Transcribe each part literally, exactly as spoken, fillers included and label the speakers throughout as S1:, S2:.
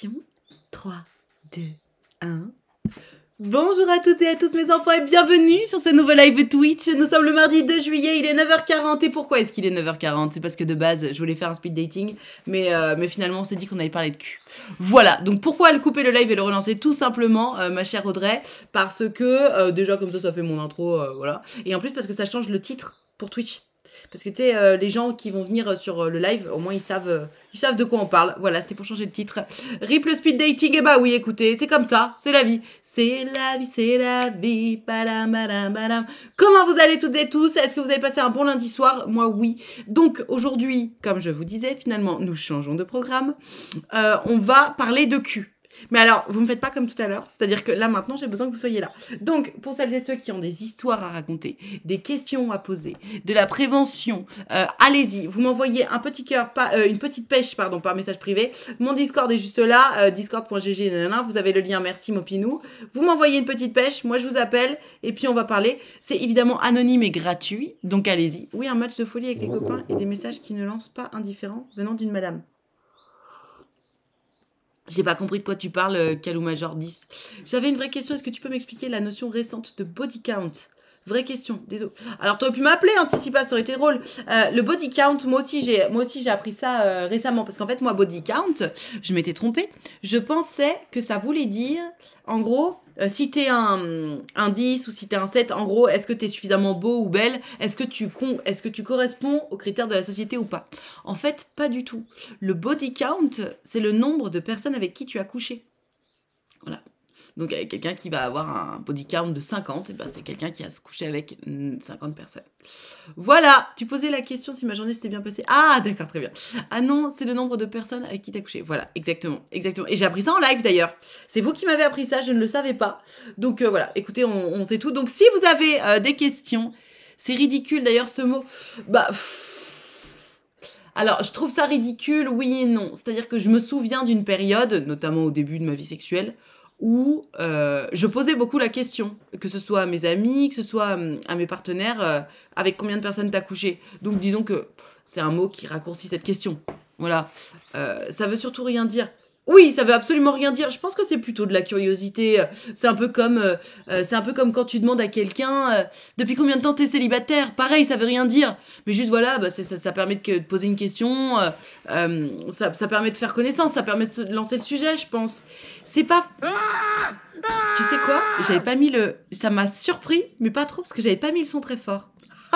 S1: Question trois, deux, un. Bonjour à toutes et à tous mes enfants et bienvenue sur ce nouveau live Twitch. Nous sommes le mardi deux juillet, il est neuf heures quarante. Et pourquoi est-ce qu'il est neuf heures quarante? C'est parce que de base, je voulais faire un speed dating, mais, euh, mais finalement on s'est dit qu'on allait parler de cul. Voilà, donc pourquoi le couper le live et le relancer? Tout simplement, euh, ma chère Audrey, parce que euh, déjà comme ça, ça fait mon intro, euh, voilà. Et en plus parce que ça change le titre pour Twitch. Parce que tu sais, euh, les gens qui vont venir sur euh, le live, au moins ils savent, euh, ils savent de quoi on parle. Voilà, c'était pour changer le titre. Rip le speed dating, et bah oui, écoutez, c'est comme ça, c'est la vie. C'est la vie, c'est la vie. Padam, badam, badam. Comment vous allez toutes et tous? Est-ce que vous avez passé un bon lundi soir? Moi, oui. Donc aujourd'hui, comme je vous disais, finalement, nous changeons de programme. Euh, on va parler de cul. Mais alors, vous me faites pas comme tout à l'heure, c'est-à-dire que là, maintenant, j'ai besoin que vous soyez là. Donc, pour celles et ceux qui ont des histoires à raconter, des questions à poser, de la prévention, euh, allez-y, vous m'envoyez un petit cœur, pas, euh, une petite pêche, pardon, par message privé. Mon Discord est juste là, euh, discord point g g, nanana, vous avez le lien, merci Mopinou. Vous m'envoyez une petite pêche, moi je vous appelle, et puis on va parler. C'est évidemment anonyme et gratuit, donc allez-y. Oui, un match de folie avec les copains et des messages qui ne lancent pas indifférents venant d'une madame. J'ai pas compris de quoi tu parles, euh, Kalou Major dix. J'avais une vraie question, est-ce que tu peux m'expliquer la notion récente de body count? Vraie question, désolé. Alors t'aurais pu m'appeler, Anticipa, ça aurait été drôle. Euh, le body count, moi aussi j'ai, moi aussi j'ai appris ça euh, récemment, parce qu'en fait moi body count, je m'étais trompée. Je pensais que ça voulait dire, en gros, euh, si t'es un, un dix ou si t'es un sept, en gros, est-ce que t'es suffisamment beau ou belle? Est-ce que tu con, est-ce que tu corresponds aux critères de la société ou pas? En fait, pas du tout. Le body count, c'est le nombre de personnes avec qui tu as couché. Voilà. Donc avec quelqu'un qui va avoir un body count de cinquante, et ben c'est quelqu'un qui a se couché avec cinquante personnes. Voilà, tu posais la question si ma journée s'était bien passée. Ah d'accord, très bien. Ah non, c'est le nombre de personnes avec qui t'as couché. Voilà, exactement, exactement. Et j'ai appris ça en live d'ailleurs. C'est vous qui m'avez appris ça, je ne le savais pas. Donc euh, voilà, écoutez, on, on sait tout. Donc si vous avez euh, des questions, c'est ridicule d'ailleurs ce mot. Bah... Pff... Alors, je trouve ça ridicule, oui et non. C'est-à-dire que je me souviens d'une période, notamment au début de ma vie sexuelle, où euh, je posais beaucoup la question, que ce soit à mes amis, que ce soit euh, à mes partenaires, euh, avec combien de personnes t'as couché. Donc disons que pff, c'est un mot qui raccourcit cette question. Voilà. Euh, ça veut surtout rien dire. Oui, ça veut absolument rien dire. Je pense que c'est plutôt de la curiosité. C'est un peu comme, euh, euh, c'est un peu comme quand tu demandes à quelqu'un euh, depuis combien de temps t'es célibataire. Pareil, ça veut rien dire. Mais juste voilà, bah, c'est, ça, ça permet de, de poser une question. Euh, euh, ça, ça permet de faire connaissance. Ça permet de se, lancer le sujet, je pense. C'est pas. Tu sais quoi? J'avais pas mis le. Ça m'a surpris, mais pas trop parce que j'avais pas mis le son très fort.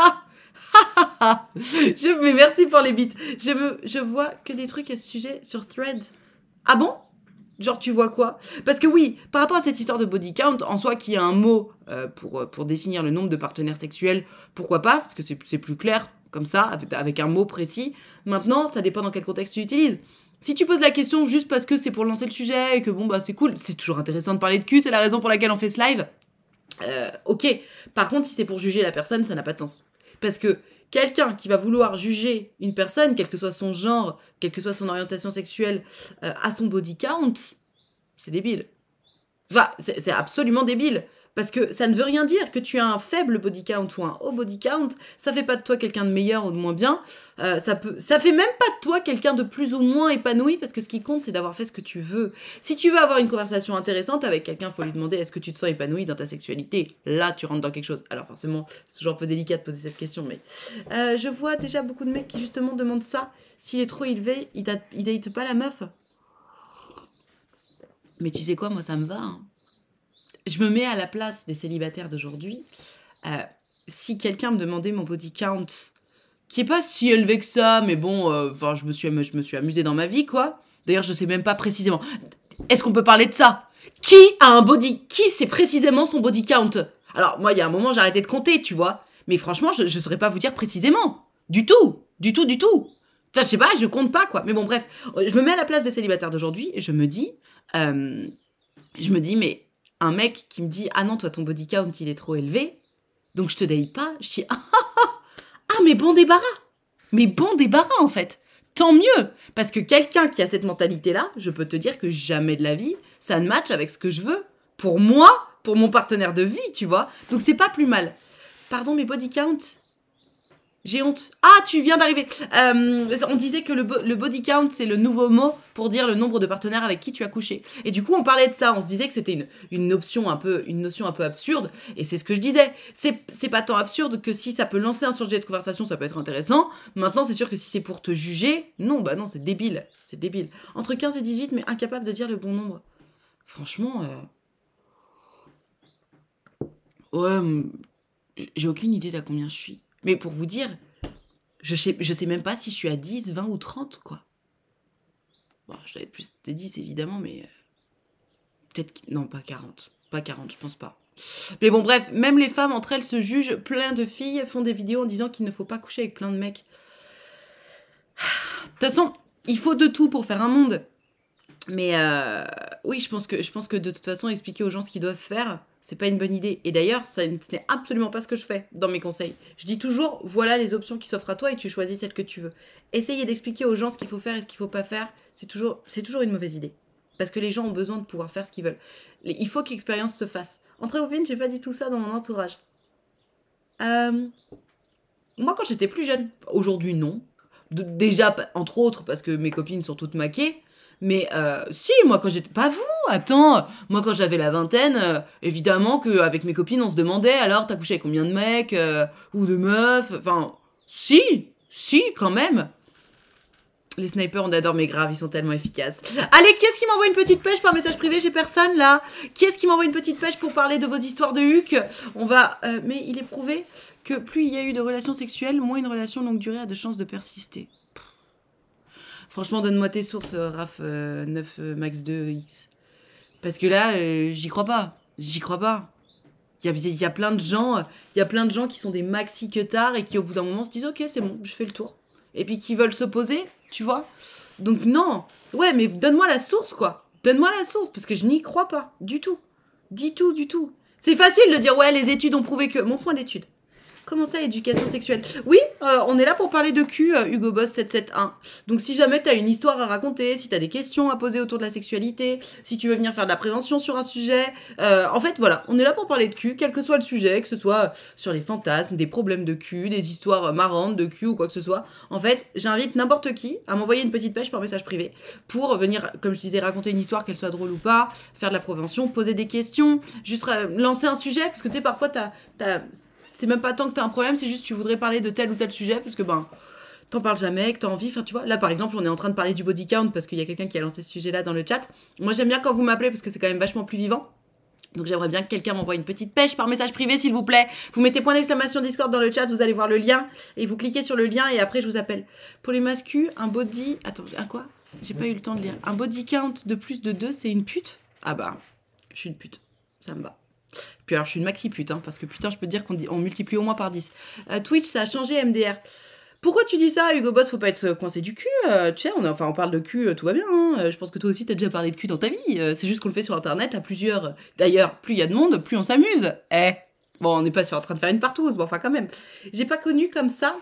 S1: je... Mais merci pour les bits. Je me, je vois que des trucs à ce sujet sur Thread. Ah bon? Genre, tu vois quoi? Parce que oui, par rapport à cette histoire de body count, en soi, qui a un mot euh, pour, pour définir le nombre de partenaires sexuels, pourquoi pas? Parce que c'est, c'est plus clair, comme ça, avec, avec un mot précis. Maintenant, ça dépend dans quel contexte tu utilises. Si tu poses la question juste parce que c'est pour lancer le sujet et que bon, bah c'est cool, c'est toujours intéressant de parler de cul, c'est la raison pour laquelle on fait ce live. Euh, ok. Par contre, si c'est pour juger la personne, ça n'a pas de sens. Parce que quelqu'un qui va vouloir juger une personne, quel que soit son genre, quelle que soit son orientation sexuelle, euh, à son body count, c'est débile. Enfin, c'est, c'est absolument débile. Parce que ça ne veut rien dire que tu as un faible body count ou un haut body count. Ça fait pas de toi quelqu'un de meilleur ou de moins bien. Euh, ça peut, ça fait même pas de toi quelqu'un de plus ou moins épanoui, parce que ce qui compte, c'est d'avoir fait ce que tu veux. Si tu veux avoir une conversation intéressante avec quelqu'un, il faut lui demander est-ce que tu te sens épanoui dans ta sexualité. Là, tu rentres dans quelque chose. Alors forcément, c'est toujours un peu délicat de poser cette question, mais euh, je vois déjà beaucoup de mecs qui justement demandent ça. S'il est trop élevé, il date, il date pas la meuf. Mais tu sais quoi, moi ça me va, hein. Je me mets à la place des célibataires d'aujourd'hui. Euh, si quelqu'un me demandait mon body count, qui est pas si élevé que ça, mais bon, enfin, euh, je me suis, je me suis amusée dans ma vie, quoi. D'ailleurs, je sais même pas précisément. Est-ce qu'on peut parler de ça? Qui a un body... Qui sait précisément son body count? Alors, moi, il y a un moment, j'ai arrêté de compter, tu vois. Mais franchement, je, je saurais pas vous dire précisément. Du tout. Du tout, du tout. Ça, je sais pas, je compte pas, quoi. Mais bon, bref. Je me mets à la place des célibataires d'aujourd'hui et je me dis... Euh, je me dis, mais... Un mec qui me dit « Ah non, toi, ton body count, il est trop élevé, donc je te date pas. » Je dis « Ah, ah, ah, ah, mais bon débarras. Mais bon débarras, en fait. Tant mieux. Parce que quelqu'un qui a cette mentalité-là, je peux te dire que jamais de la vie, ça ne match avec ce que je veux. Pour moi, pour mon partenaire de vie, tu vois. Donc, c'est pas plus mal. Pardon, mais body count, J'ai honte. Ah, tu viens d'arriver. Euh, on disait que le, bo le body count, c'est le nouveau mot pour dire le nombre de partenaires avec qui tu as couché. Et du coup, on parlait de ça. On se disait que c'était une, une option un peu, une notion un peu absurde. Et c'est ce que je disais. C'est pas tant absurde que si ça peut lancer un sujet de conversation, ça peut être intéressant. Maintenant, c'est sûr que si c'est pour te juger, non, bah non, c'est débile. C'est débile. Entre quinze et dix-huit, mais incapable de dire le bon nombre. Franchement, euh... ouais, j'ai aucune idée d'à combien je suis. Mais pour vous dire, je sais, je sais même pas si je suis à dix, vingt ou trente, quoi. Bon, je dois être plus de dix, évidemment, mais... Euh, peut-être... Non, pas quarante. Pas quarante, je pense pas. Mais bon, bref, même les femmes, entre elles, se jugent. Plein de filles font des vidéos en disant qu'il ne faut pas coucher avec plein de mecs. De toute façon, il faut de tout pour faire un monde. Mais euh, oui, je pense, que, je pense que de toute façon, expliquer aux gens ce qu'ils doivent faire, c'est pas une bonne idée. Et d'ailleurs, ce n'est absolument pas ce que je fais dans mes conseils. Je dis toujours, voilà les options qui s'offrent à toi et tu choisis celle que tu veux. Essayer d'expliquer aux gens ce qu'il faut faire et ce qu'il faut pas faire, c'est toujours, c'est toujours une mauvaise idée. Parce que les gens ont besoin de pouvoir faire ce qu'ils veulent. Il faut qu'expérience se fasse. Entre copines, j'ai pas dit tout ça dans mon entourage. Euh, moi, quand j'étais plus jeune, aujourd'hui non. De, déjà, entre autres, parce que mes copines sont toutes maquées. Mais euh, si, moi quand j'étais... Pas vous, attends. Moi quand j'avais la vingtaine, euh, évidemment qu'avec mes copines, on se demandait, alors t'as couché avec combien de mecs euh, ou de meufs. Enfin, si, si, quand même. Les snipers, on adore, mais grave, ils sont tellement efficaces. Allez, qui est-ce qui m'envoie une petite pêche par message privé? J'ai personne, là. Qui est-ce qui m'envoie une petite pêche pour parler de vos histoires de huc? On va... Euh, mais il est prouvé que plus il y a eu de relations sexuelles, moins une relation longue durée a de chances de persister. Franchement, donne-moi tes sources, euh, Raph euh, neuf euh, Max deux X. Parce que là, euh, j'y crois pas. J'y crois pas. Il y a, y a plein de gens, il y a plein de gens qui sont des maxi queutards et qui au bout d'un moment se disent ok, c'est bon, je fais le tour. Et puis qui veulent s'opposer, tu vois. Donc non. Ouais, mais donne-moi la source, quoi. Donne-moi la source, parce que je n'y crois pas. Du tout. Du tout, du tout. C'est facile de dire ouais, les études ont prouvé que... Mon point d'étude. Comment ça, éducation sexuelle? Oui, euh, on est là pour parler de cul, euh, Hugo Boss sept sept un. Donc si jamais t'as une histoire à raconter, si t'as des questions à poser autour de la sexualité, si tu veux venir faire de la prévention sur un sujet, euh, en fait, voilà, on est là pour parler de cul, quel que soit le sujet, que ce soit sur les fantasmes, des problèmes de cul, des histoires marrantes de cul ou quoi que ce soit. En fait, j'invite n'importe qui à m'envoyer une petite pêche par message privé pour venir, comme je disais, raconter une histoire, qu'elle soit drôle ou pas, faire de la prévention, poser des questions, juste euh, lancer un sujet, parce que tu sais, parfois, t'as... t'as c'est même pas tant que t'as un problème, c'est juste que tu voudrais parler de tel ou tel sujet, parce que ben, t'en parles jamais, que t'as envie, enfin tu vois, là par exemple, on est en train de parler du body count, parce qu'il y a quelqu'un qui a lancé ce sujet-là dans le chat. Moi j'aime bien quand vous m'appelez, parce que c'est quand même vachement plus vivant. Donc j'aimerais bien que quelqu'un m'envoie une petite pêche par message privé, s'il vous plaît. Vous mettez point d'exclamation Discord dans le chat, vous allez voir le lien, et vous cliquez sur le lien, et après je vous appelle. Pour les mascus, un body... Attends, un quoi? J'ai pas eu le temps de lire. Un body count de plus de deux, c'est une pute? Ah bah, je suis une pute. Ça me va. Puis alors, je suis une maxi pute, hein, parce que putain, je peux te dire qu'on on multiplie au moins par dix. Euh, Twitch, ça a changé M D R. Pourquoi tu dis ça, Hugo Boss? Faut pas être coincé du cul. Euh, tu sais, on, enfin, on parle de cul, euh, tout va bien. Hein. Euh, je pense que toi aussi, t'as déjà parlé de cul dans ta vie. Euh, c'est juste qu'on le fait sur Internet à plusieurs. D'ailleurs, plus il y a de monde, plus on s'amuse. Eh, bon, on n'est pas sur en train de faire une partouze, mais enfin, quand même. J'ai pas connu comme ça.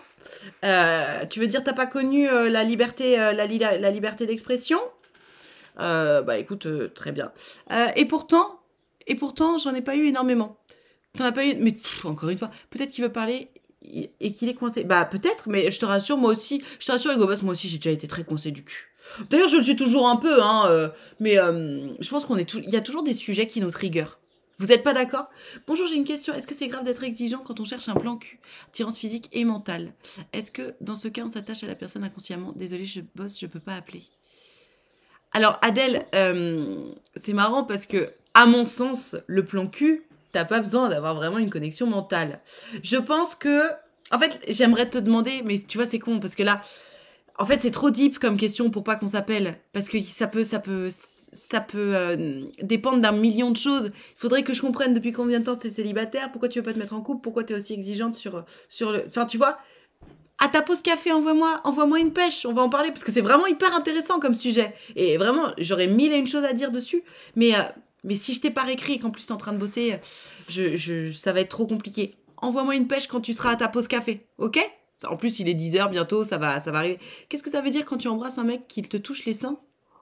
S1: Euh, tu veux dire, t'as pas connu euh, la liberté, euh, la, li la liberté d'expression? euh, Bah, écoute, euh, très bien. Euh, et pourtant. Et pourtant, j'en ai pas eu énormément. T'en as pas eu... Mais pff, encore une fois, peut-être qu'il veut parler et qu'il est coincé. Bah, peut-être, mais je te rassure, moi aussi... Je te rassure, Hugo Boss, moi aussi, j'ai déjà été très coincé du cul. D'ailleurs, je le suis toujours un peu, hein. Euh, mais euh, je pense qu'on est... Tout... Il y a toujours des sujets qui nous triggerent. Vous êtes pas d'accord? Bonjour, j'ai une question. Est-ce que c'est grave d'être exigeant quand on cherche un plan cul? Attirance physique et mentale. Est-ce que, dans ce cas, on s'attache à la personne inconsciemment? Désolée, je bosse, je peux pas appeler. Alors, Adèle, euh, c'est marrant parce que... À mon sens, le plan cul, t'as pas besoin d'avoir vraiment une connexion mentale. Je pense que... En fait, j'aimerais te demander, mais tu vois, c'est con, parce que là... En fait, c'est trop deep comme question pour pas qu'on s'appelle. Parce que ça peut, ça peut, ça peut euh, dépendre d'un million de choses. Il faudrait que je comprenne depuis combien de temps t'es célibataire, pourquoi tu veux pas te mettre en couple, pourquoi t'es aussi exigeante sur, sur le... Enfin, tu vois, à ta pause café, envoie-moi envoie-moi une pêche, on va en parler, parce que c'est vraiment hyper intéressant comme sujet. Et vraiment, j'aurais mille et une choses à dire dessus, mais... Euh, Mais si je t'ai pas écrit et qu'en plus t'es en train de bosser, je, je, ça va être trop compliqué. Envoie-moi une pêche quand tu seras à ta pause café, ok? En plus, il est dix heures bientôt, ça va, ça va arriver. Qu'est-ce que ça veut dire quand tu embrasses un mec qu'il te touche les seins?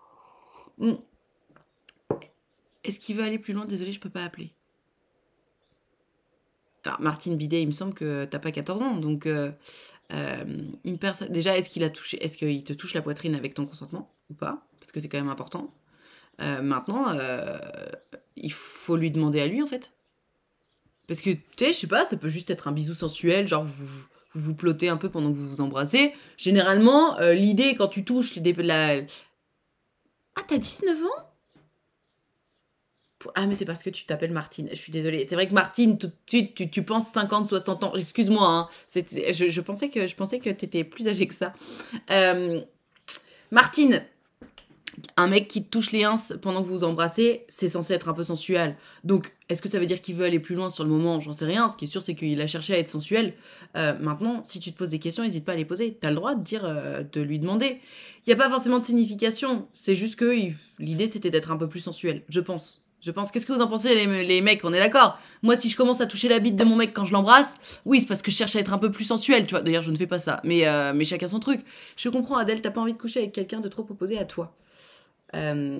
S1: hmm. Est-ce qu'il veut aller plus loin? Désolée, je peux pas appeler. Alors, Martine Bidet, il me semble que t'as pas quatorze ans, donc euh, euh, une personne. Déjà, est-ce qu'il a touché, est-ce qu'il te touche la poitrine avec ton consentement ou pas? Parce que c'est quand même important. Euh, maintenant, euh, il faut lui demander à lui en fait. Parce que, tu sais, je sais pas, ça peut juste être un bisou sensuel, genre vous vous, vous plottez un peu pendant que vous vous embrassez. Généralement, euh, l'idée quand tu touches les, la... Ah, t'as dix-neuf ans? Ah, mais c'est parce que tu t'appelles Martine. Je suis désolée. C'est vrai que Martine, tout de suite, tu, tu penses cinquante, soixante ans. Excuse-moi, hein. C'était- Je, je pensais que, je pensais que t'étais plus âgée que ça. Euh, Martine, un mec qui te touche les ins pendant que vous vous embrassez, c'est censé être un peu sensuel. Donc, est-ce que ça veut dire qu'il veut aller plus loin sur le moment? J'en sais rien. Ce qui est sûr, c'est qu'il a cherché à être sensuel. Euh, maintenant, si tu te poses des questions, n'hésite pas à les poser. T'as le droit de dire, euh, de lui demander. Il n'y a pas forcément de signification. C'est juste que il- l'idée, c'était d'être un peu plus sensuel. Je pense. Je pense. Qu'est-ce que vous en pensez, les, les mecs? On est d'accord? Moi, si je commence à toucher la bite de mon mec quand je l'embrasse, oui, c'est parce que je cherche à être un peu plus sensuel, tu vois. D'ailleurs, je ne fais pas ça. Mais, euh, mais chacun son truc. Je comprends, Adèle, t'as pas envie de coucher avec quelqu'un de trop opposé à toi. Euh,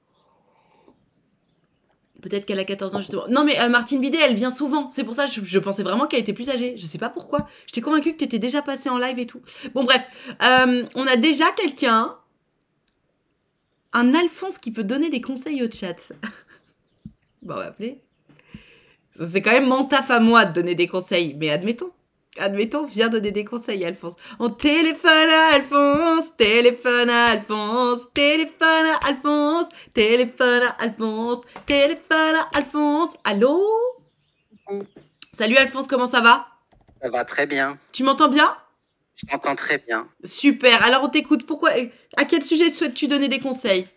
S1: Peut-être qu'elle a quatorze ans, justement. Non, mais euh, Martine Bidet, elle vient souvent. C'est pour ça que je, je pensais vraiment qu'elle était plus âgée. Je sais pas pourquoi. J'étais convaincue que t'étais déjà passée en live et tout. Bon, bref. Euh, on a déjà quelqu'un, un Alphonse qui peut donner des conseils au chat. Bon, on va appeler. C'est quand même mon taf à moi de donner des conseils. Mais admettons. Admettons, viens donner des conseils, Alphonse. On téléphone à Alphonse, téléphone à Alphonse, téléphone à Alphonse, téléphone à Alphonse, téléphone à Alphonse. Allô? Salut Alphonse, comment ça va?
S2: Ça va très bien.
S1: Tu m'entends bien?
S2: Je t'entends très bien.
S1: Super. Alors on t'écoute. Pourquoi? À quel sujet souhaites-tu donner des conseils?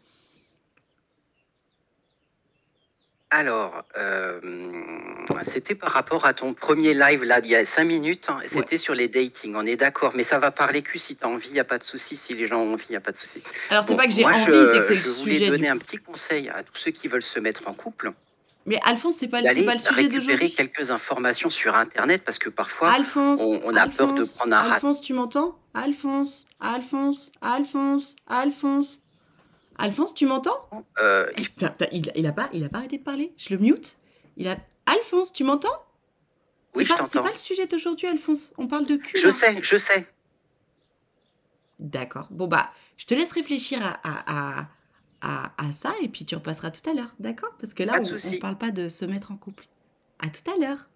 S2: Alors, euh, c'était par rapport à ton premier live, là, il y a cinq minutes. Hein, c'était
S1: Ouais.
S2: sur les dating, on est d'accord. Mais ça va parler cul si tu as envie, il n'y a pas de souci. Si les gens ont envie, il n'y a pas de souci.
S1: Alors c'est
S2: Bon,
S1: pas que j'ai
S2: moi,
S1: envie,
S2: je,
S1: c'est que c'est le
S2: je voulais
S1: sujet du
S2: donner
S1: coup.
S2: un petit conseil à tous ceux qui veulent se mettre en couple,
S1: Mais Alphonse, c'est pas, le- c'est pas
S2: d'aller
S1: le sujet
S2: récupérer
S1: d'aujourd'hui.
S2: quelques informations sur Internet, parce que parfois,
S1: Alphonse,
S2: on, on a peur de
S1: Alphonse,
S2: prendre un rat.
S1: Alphonse, tu m'entends? Alphonse, Alphonse, Alphonse, Alphonse. Alphonse, tu m'entends?
S2: Euh,
S1: Eh,
S2: il-
S1: putain, putain, il, il a pas, il a pas arrêté de parler. Je le mute. Il a. Alphonse, tu m'entends? C'est
S2: Oui, je
S1: pas, c'est pas
S2: t'entends.
S1: le sujet d'aujourd'hui, Alphonse. On parle de cul
S2: Je
S1: là.
S2: sais, je sais.
S1: D'accord. Bon bah, je te laisse réfléchir à, à, à, à, à ça et puis tu repasseras tout à l'heure, d'accord? Parce que là,
S2: Pas de
S1: on, on
S2: souci.
S1: parle pas de se mettre en couple. À tout à l'heure.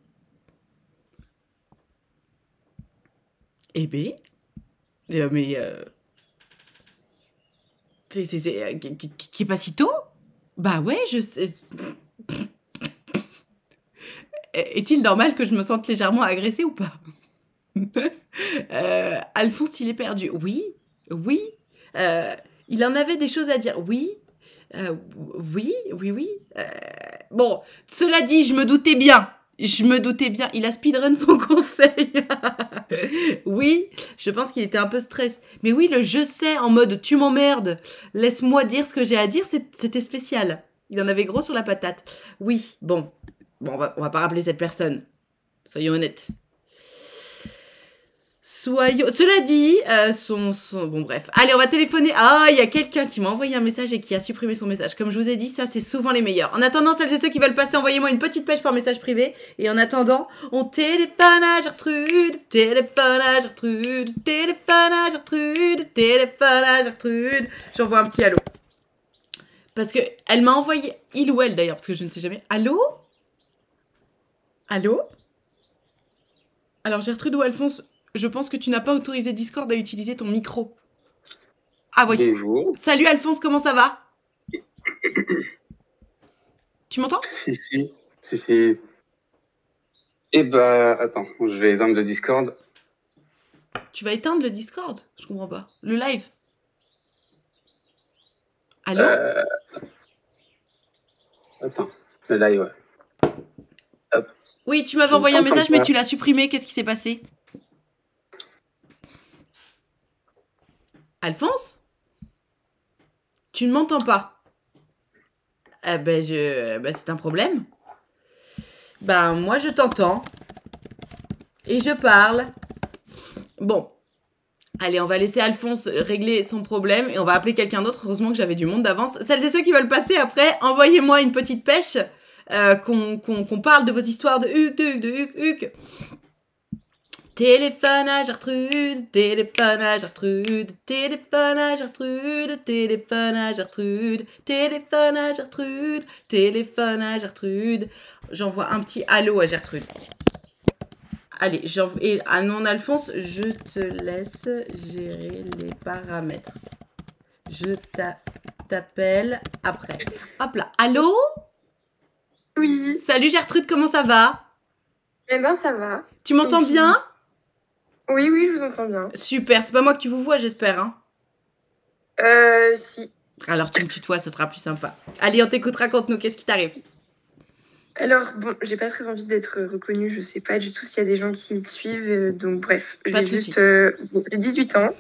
S1: Eh ben, euh, mais euh, c'est, c'est, c'est, euh, qui, qui- qui est pas si tôt? Bah ouais, je sais. Est-il normal que je me sente légèrement agressée ou pas? Euh, Alphonse, il est perdu. Oui, oui. Euh, il en avait des choses à dire. Oui, euh, oui, oui, oui. Euh, bon, cela dit, je me doutais bien. Je me doutais bien. Il a speedrun son conseil. Oui, je pense qu'il était un peu stress. Mais oui, le je sais en mode tu m'emmerdes, laisse-moi dire ce que j'ai à dire, c'est- c'était spécial. Il en avait gros sur la patate. Oui, bon. Bon, on va, on va pas rappeler cette personne. Soyons honnêtes. Soyons. Cela dit, euh, son, son. Bon, bref. Allez, on va téléphoner. Ah, il y a quelqu'un qui m'a envoyé un message et qui a supprimé son message. Comme je vous ai dit, ça, c'est souvent les meilleurs. En attendant, celles et ceux qui veulent passer, envoyez-moi une petite pêche par message privé. Et en attendant, on téléphone à Gertrude, téléphone à Gertrude, téléphone à Gertrude, téléphone à Gertrude. J'envoie un petit allô. Parce que elle m'a envoyé. Il ou elle d'ailleurs, parce que je ne sais jamais. Allô? Allô? Alors, Gertrude ou Alphonse, je pense que tu n'as pas autorisé Discord à utiliser ton micro. Ah oui.
S3: Bonjour.
S1: Salut Alphonse, comment ça va? Tu m'entends?
S3: Si, si, si, si. Eh bah, attends, je vais éteindre le Discord.
S1: Tu vas éteindre le Discord? Je comprends pas. Le live? Allô?
S3: Euh... Attends, le live, ouais. Hop.
S1: Oui, tu m'avais
S3: Je
S1: envoyé un
S3: t'entends
S1: message, mais
S3: pas.
S1: tu l'as supprimé. Qu'est-ce qui s'est passé? Alphonse? Tu ne m'entends pas? Eh ben, je... ben, c'est un problème. Ben, moi, je t'entends. Et je parle. Bon. Allez, on va laisser Alphonse régler son problème et on va appeler quelqu'un d'autre. Heureusement que j'avais du monde d'avance. Celles et ceux qui veulent passer après, envoyez-moi une petite pêche. euh, qu'on qu'on qu'on parle de vos histoires de Huc, de Huc, de Huc, Huc. Téléphone à Gertrude, téléphone à Gertrude, téléphone à Gertrude, téléphone à Gertrude, téléphone à Gertrude, téléphone à Gertrude. J'envoie un petit allô à Gertrude. Allez, j'envoie... Et ah non, Alphonse, je te laisse gérer les paramètres. Je t'appelle après. Hop là. Allô?
S4: Oui.
S1: Salut Gertrude, comment ça va?
S4: Eh ben, ça va.
S1: Tu m'entends bien?
S4: Oui, oui, je vous entends bien.
S1: Super, c'est pas moi que tu vous vois, j'espère, hein?
S4: Euh, si.
S1: Alors, tu me tutoies, ce sera plus sympa. Allez, on t'écoute, raconte-nous, qu'est-ce qui t'arrive?
S4: Alors, bon, j'ai pas très envie d'être reconnue, je sais pas du tout s'il y a des gens qui te suivent, euh, donc bref, j'ai juste euh, dix-huit ans.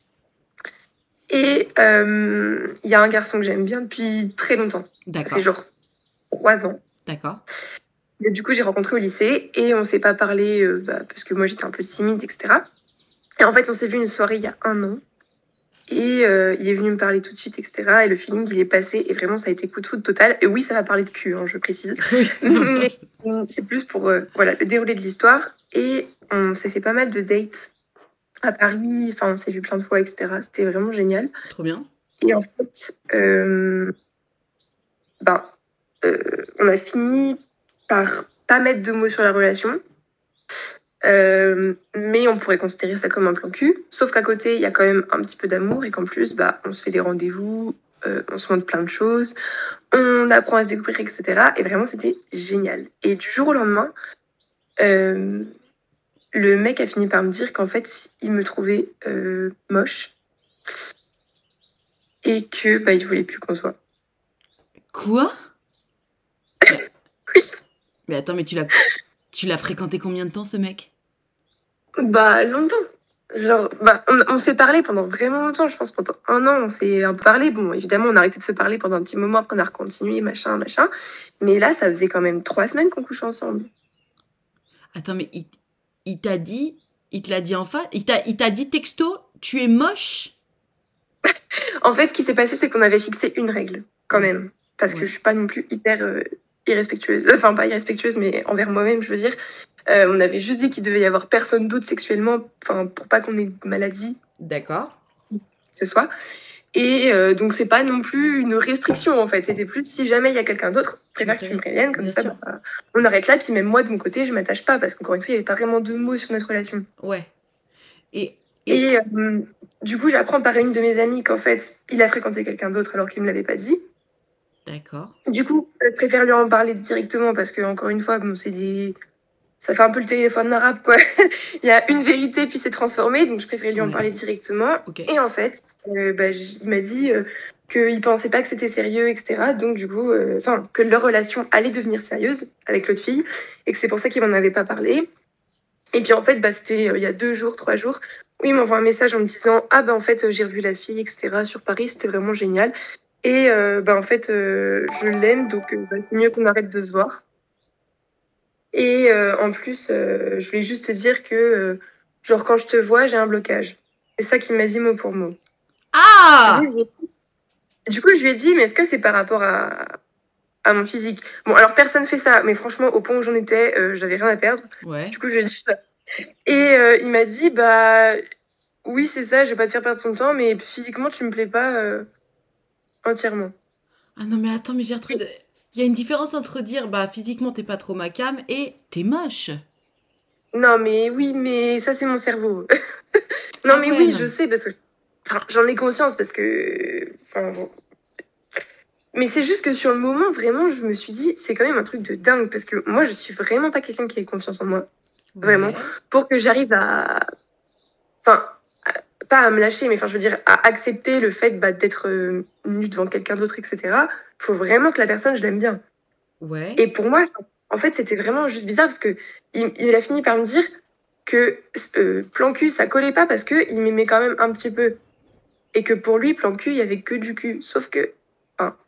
S4: Et il euh, y a un garçon que j'aime bien depuis très longtemps. Ça fait genre trois ans.
S1: D'accord.
S4: Du coup, j'ai rencontré au lycée et on s'est pas parlé euh, bah, parce que moi j'étais un peu timide, et cetera. Et en fait, on s'est vu une soirée il y a un an. Et euh, il est venu me parler tout de suite, et cetera. Et le feeling, il est passé. Et vraiment, ça a été coup de foudre total. Et oui, ça va parler de cul, hein, je précise. Mais c'est plus pour euh, voilà, le déroulé de l'histoire. Et on s'est fait pas mal de dates à Paris. Enfin, on s'est vu plein de fois, et cetera. C'était vraiment génial.
S1: Trop bien.
S4: Et en fait, euh, ben, euh, on a fini par pas mettre de mots sur la relation. Euh, mais on pourrait considérer ça comme un plan cul. Sauf qu'à côté, il y a quand même un petit peu d'amour et qu'en plus, bah, on se fait des rendez-vous, euh, on se montre plein de choses, on apprend à se découvrir, et cetera. Et vraiment, c'était génial. Et du jour au lendemain, euh, le mec a fini par me dire qu'en fait, il me trouvait euh, moche et que bah, il voulait plus qu'on soit.
S1: Quoi?
S4: Oui.
S1: Mais attends, mais tu l'as tu l'as fréquenté combien de temps, ce mec?
S4: Bah, longtemps. Genre, bah, on, on s'est parlé pendant vraiment longtemps, je pense pendant un an, on s'est un peu parlé. Bon, évidemment, on a arrêté de se parler pendant un petit moment, après on a recontinué, machin, machin. Mais là, ça faisait quand même trois semaines qu'on couchait ensemble.
S1: Attends, mais il, il t'a dit, il te l'a dit en face, il t'a, il t'a dit texto, tu es moche?
S4: En fait, ce qui s'est passé, c'est qu'on avait fixé une règle, quand
S1: Ouais.
S4: même. Parce
S1: Ouais.
S4: que je suis pas non plus hyper euh, irrespectueuse. Enfin, pas irrespectueuse, mais envers moi-même, je veux dire. Euh, on avait juste dit qu'il devait y avoir personne d'autre sexuellement, enfin, pour pas qu'on ait de maladie.
S1: D'accord.
S4: Ce soit. Et euh, donc, c'est pas non plus une restriction, en fait. C'était plus si jamais il y a quelqu'un d'autre, je préfère que tu me préviennes, comme
S1: Bien
S4: ça,
S1: sûr.
S4: bah, on arrête là. Puis même moi, de mon côté, je m'attache pas, parce qu'encore une fois, il n'y avait pas vraiment de mots sur notre relation.
S1: Ouais. Et, et...
S4: Et euh, du coup, j'apprends par une de mes amies qu'en fait, il a fréquenté quelqu'un d'autre alors qu'il me l'avait pas dit.
S1: D'accord.
S4: Du coup, je préfère lui en parler directement parce que, encore une fois, bon, c'est des... ça fait un peu le téléphone arabe, quoi. Il y a une vérité, puis c'est transformé, donc je préférais lui
S1: Ouais.
S4: en parler directement.
S1: Okay.
S4: Et en fait, euh, bah, j- il m'a dit euh, qu'il pensait pas que c'était sérieux, et cetera. Donc, du coup, enfin, euh, que leur relation allait devenir sérieuse avec l'autre fille, et que c'est pour ça qu'il m'en avait pas parlé. Et puis, en fait, bah, c'était euh, il y a deux jours, trois jours, où il m'envoie un message en me disant « Ah, bah, en fait, j'ai revu la fille, et cetera sur Paris, c'était vraiment génial. » Et euh, bah, en fait, euh, je l'aime, donc euh, bah, c'est mieux qu'on arrête de se voir. Et euh, en plus, euh, je voulais juste te dire que, euh, genre, quand je te vois, j'ai un blocage. C'est ça qu'il m'a dit mot pour mot.
S1: Ah!
S4: Du coup, du coup, je lui ai dit, mais est-ce que c'est par rapport à, à mon physique? Bon, alors, personne fait ça, mais franchement, au point où j'en étais, euh, j'avais rien à perdre.
S1: Ouais.
S4: Du coup, je lui ai dit ça. Et euh, il m'a dit, bah, oui, c'est ça, je vais pas te faire perdre ton temps, mais physiquement, tu me plais pas euh, entièrement.
S1: Ah non, mais attends, mais Gertrude, il y a une différence entre dire, bah, physiquement, t'es pas trop ma cam et t'es moche.
S4: Non, mais oui, mais ça, c'est mon cerveau. non,
S1: Ah
S4: mais
S1: ouais,
S4: oui,
S1: non.
S4: je sais, parce que enfin, j'en ai conscience, parce que. Enfin, bon. Mais c'est juste que sur le moment, vraiment, je me suis dit, c'est quand même un truc de dingue, parce que moi, je suis vraiment pas quelqu'un qui ait confiance en moi. Vraiment.
S1: Ouais.
S4: Pour que j'arrive à. Enfin, à- pas à me lâcher, mais enfin, je veux dire, à accepter le fait bah, d'être euh, nue devant quelqu'un d'autre, et cetera. Faut vraiment que la personne, je l'aime bien.
S1: Ouais.
S4: Et pour moi, ça- en fait, c'était vraiment juste bizarre, parce que il, il a fini par me dire que euh, plan cul, ça collait pas parce qu'il m'aimait quand même un petit peu. Et que pour lui, plan cul, il y avait que du cul. Sauf que. Enfin,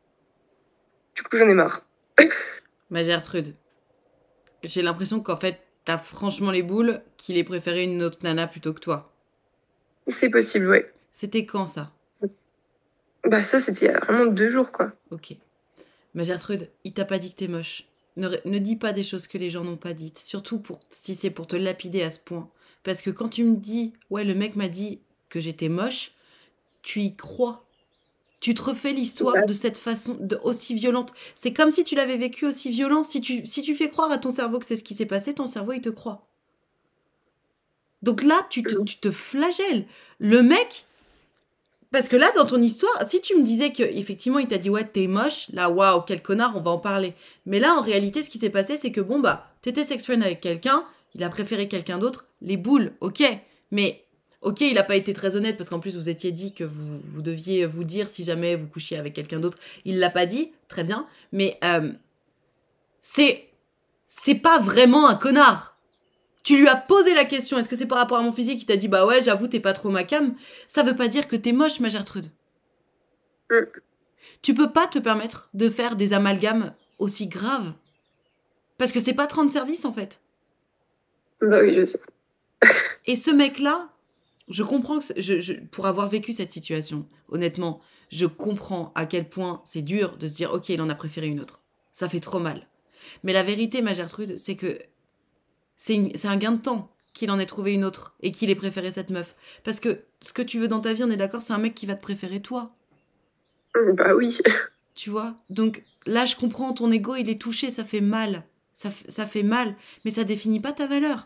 S4: du coup, j'en ai marre.
S1: Ma Gertrude, j'ai l'impression qu'en fait, t'as franchement les boules qu'il ait préféré une autre nana plutôt que toi.
S4: C'est possible, ouais.
S1: C'était quand ça?
S4: Bah, ça, c'était il y a vraiment deux jours, quoi.
S1: Ok. Mais Gertrude, il t'a pas dit que t'es moche. Ne, ré- ne dis pas des choses que les gens n'ont pas dites. Surtout pour, si c'est pour te lapider à ce point. Parce que quand tu me dis, ouais, le mec m'a dit que j'étais moche, tu y crois. Tu te refais l'histoire de cette façon, de, aussi violente. C'est comme si tu l'avais vécu aussi violent. Si tu, si tu fais croire à ton cerveau que c'est ce qui s'est passé, ton cerveau, il te croit. Donc là, tu te, tu te flagelles. Le mec, parce que là, dans ton histoire, si tu me disais qu'effectivement, il t'a dit, ouais, t'es moche, là, waouh, quel connard, on va en parler. Mais là, en réalité, ce qui s'est passé, c'est que, bon, bah, t'étais sex friend avec quelqu'un, il a préféré quelqu'un d'autre, les boules, ok. Mais, ok, il a pas été très honnête, parce qu'en plus, vous étiez dit que vous, vous deviez vous dire si jamais vous couchiez avec quelqu'un d'autre. Il l'a pas dit, très bien. Mais, euh, c'est, c'est pas vraiment un connard. Tu lui as posé la question, est-ce que c'est par rapport à mon physique? Il t'a dit, bah ouais, j'avoue, t'es pas trop ma cam. Ça veut pas dire que t'es moche, ma Gertrude.
S4: Mm.
S1: Tu peux pas te permettre de faire des amalgames aussi graves. Parce que c'est pas te rendre service, en fait.
S4: Bah oui, je sais.
S1: Et ce mec-là, je comprends, que ce- je, je- pour avoir vécu cette situation, honnêtement, je comprends à quel point c'est dur de se dire, ok, il en a préféré une autre. Ça fait trop mal. Mais la vérité, ma Gertrude, c'est que c'est une- c'est un gain de temps qu'il en ait trouvé une autre et qu'il ait préféré cette meuf. Parce que ce que tu veux dans ta vie, on est d'accord, c'est un mec qui va te préférer toi.
S4: Mm, Bah oui.
S1: Tu vois? Donc là, je comprends, ton ego, il est touché, ça fait mal. Ça, f- ça fait mal, mais ça définit pas ta valeur.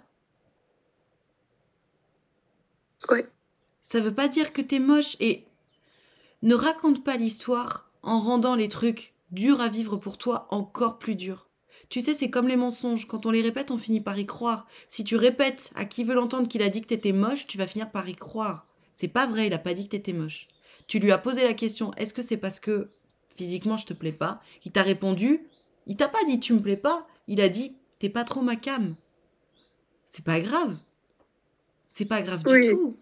S4: Ouais.
S1: Ça veut pas dire que t'es moche et ne raconte pas l'histoire en rendant les trucs durs à vivre pour toi encore plus durs. Tu sais, c'est comme les mensonges. Quand on les répète, on finit par y croire. Si tu répètes à qui veut l'entendre qu'il a dit que t'étais moche, tu vas finir par y croire. C'est pas vrai, il a pas dit que t'étais moche. Tu lui as posé la question, est-ce que c'est parce que physiquement je te plais pas? Il t'a répondu, il t'a pas dit tu me plais pas, il a dit t'es pas trop ma cam. C'est pas grave. C'est pas grave du
S4: Oui.
S1: tout.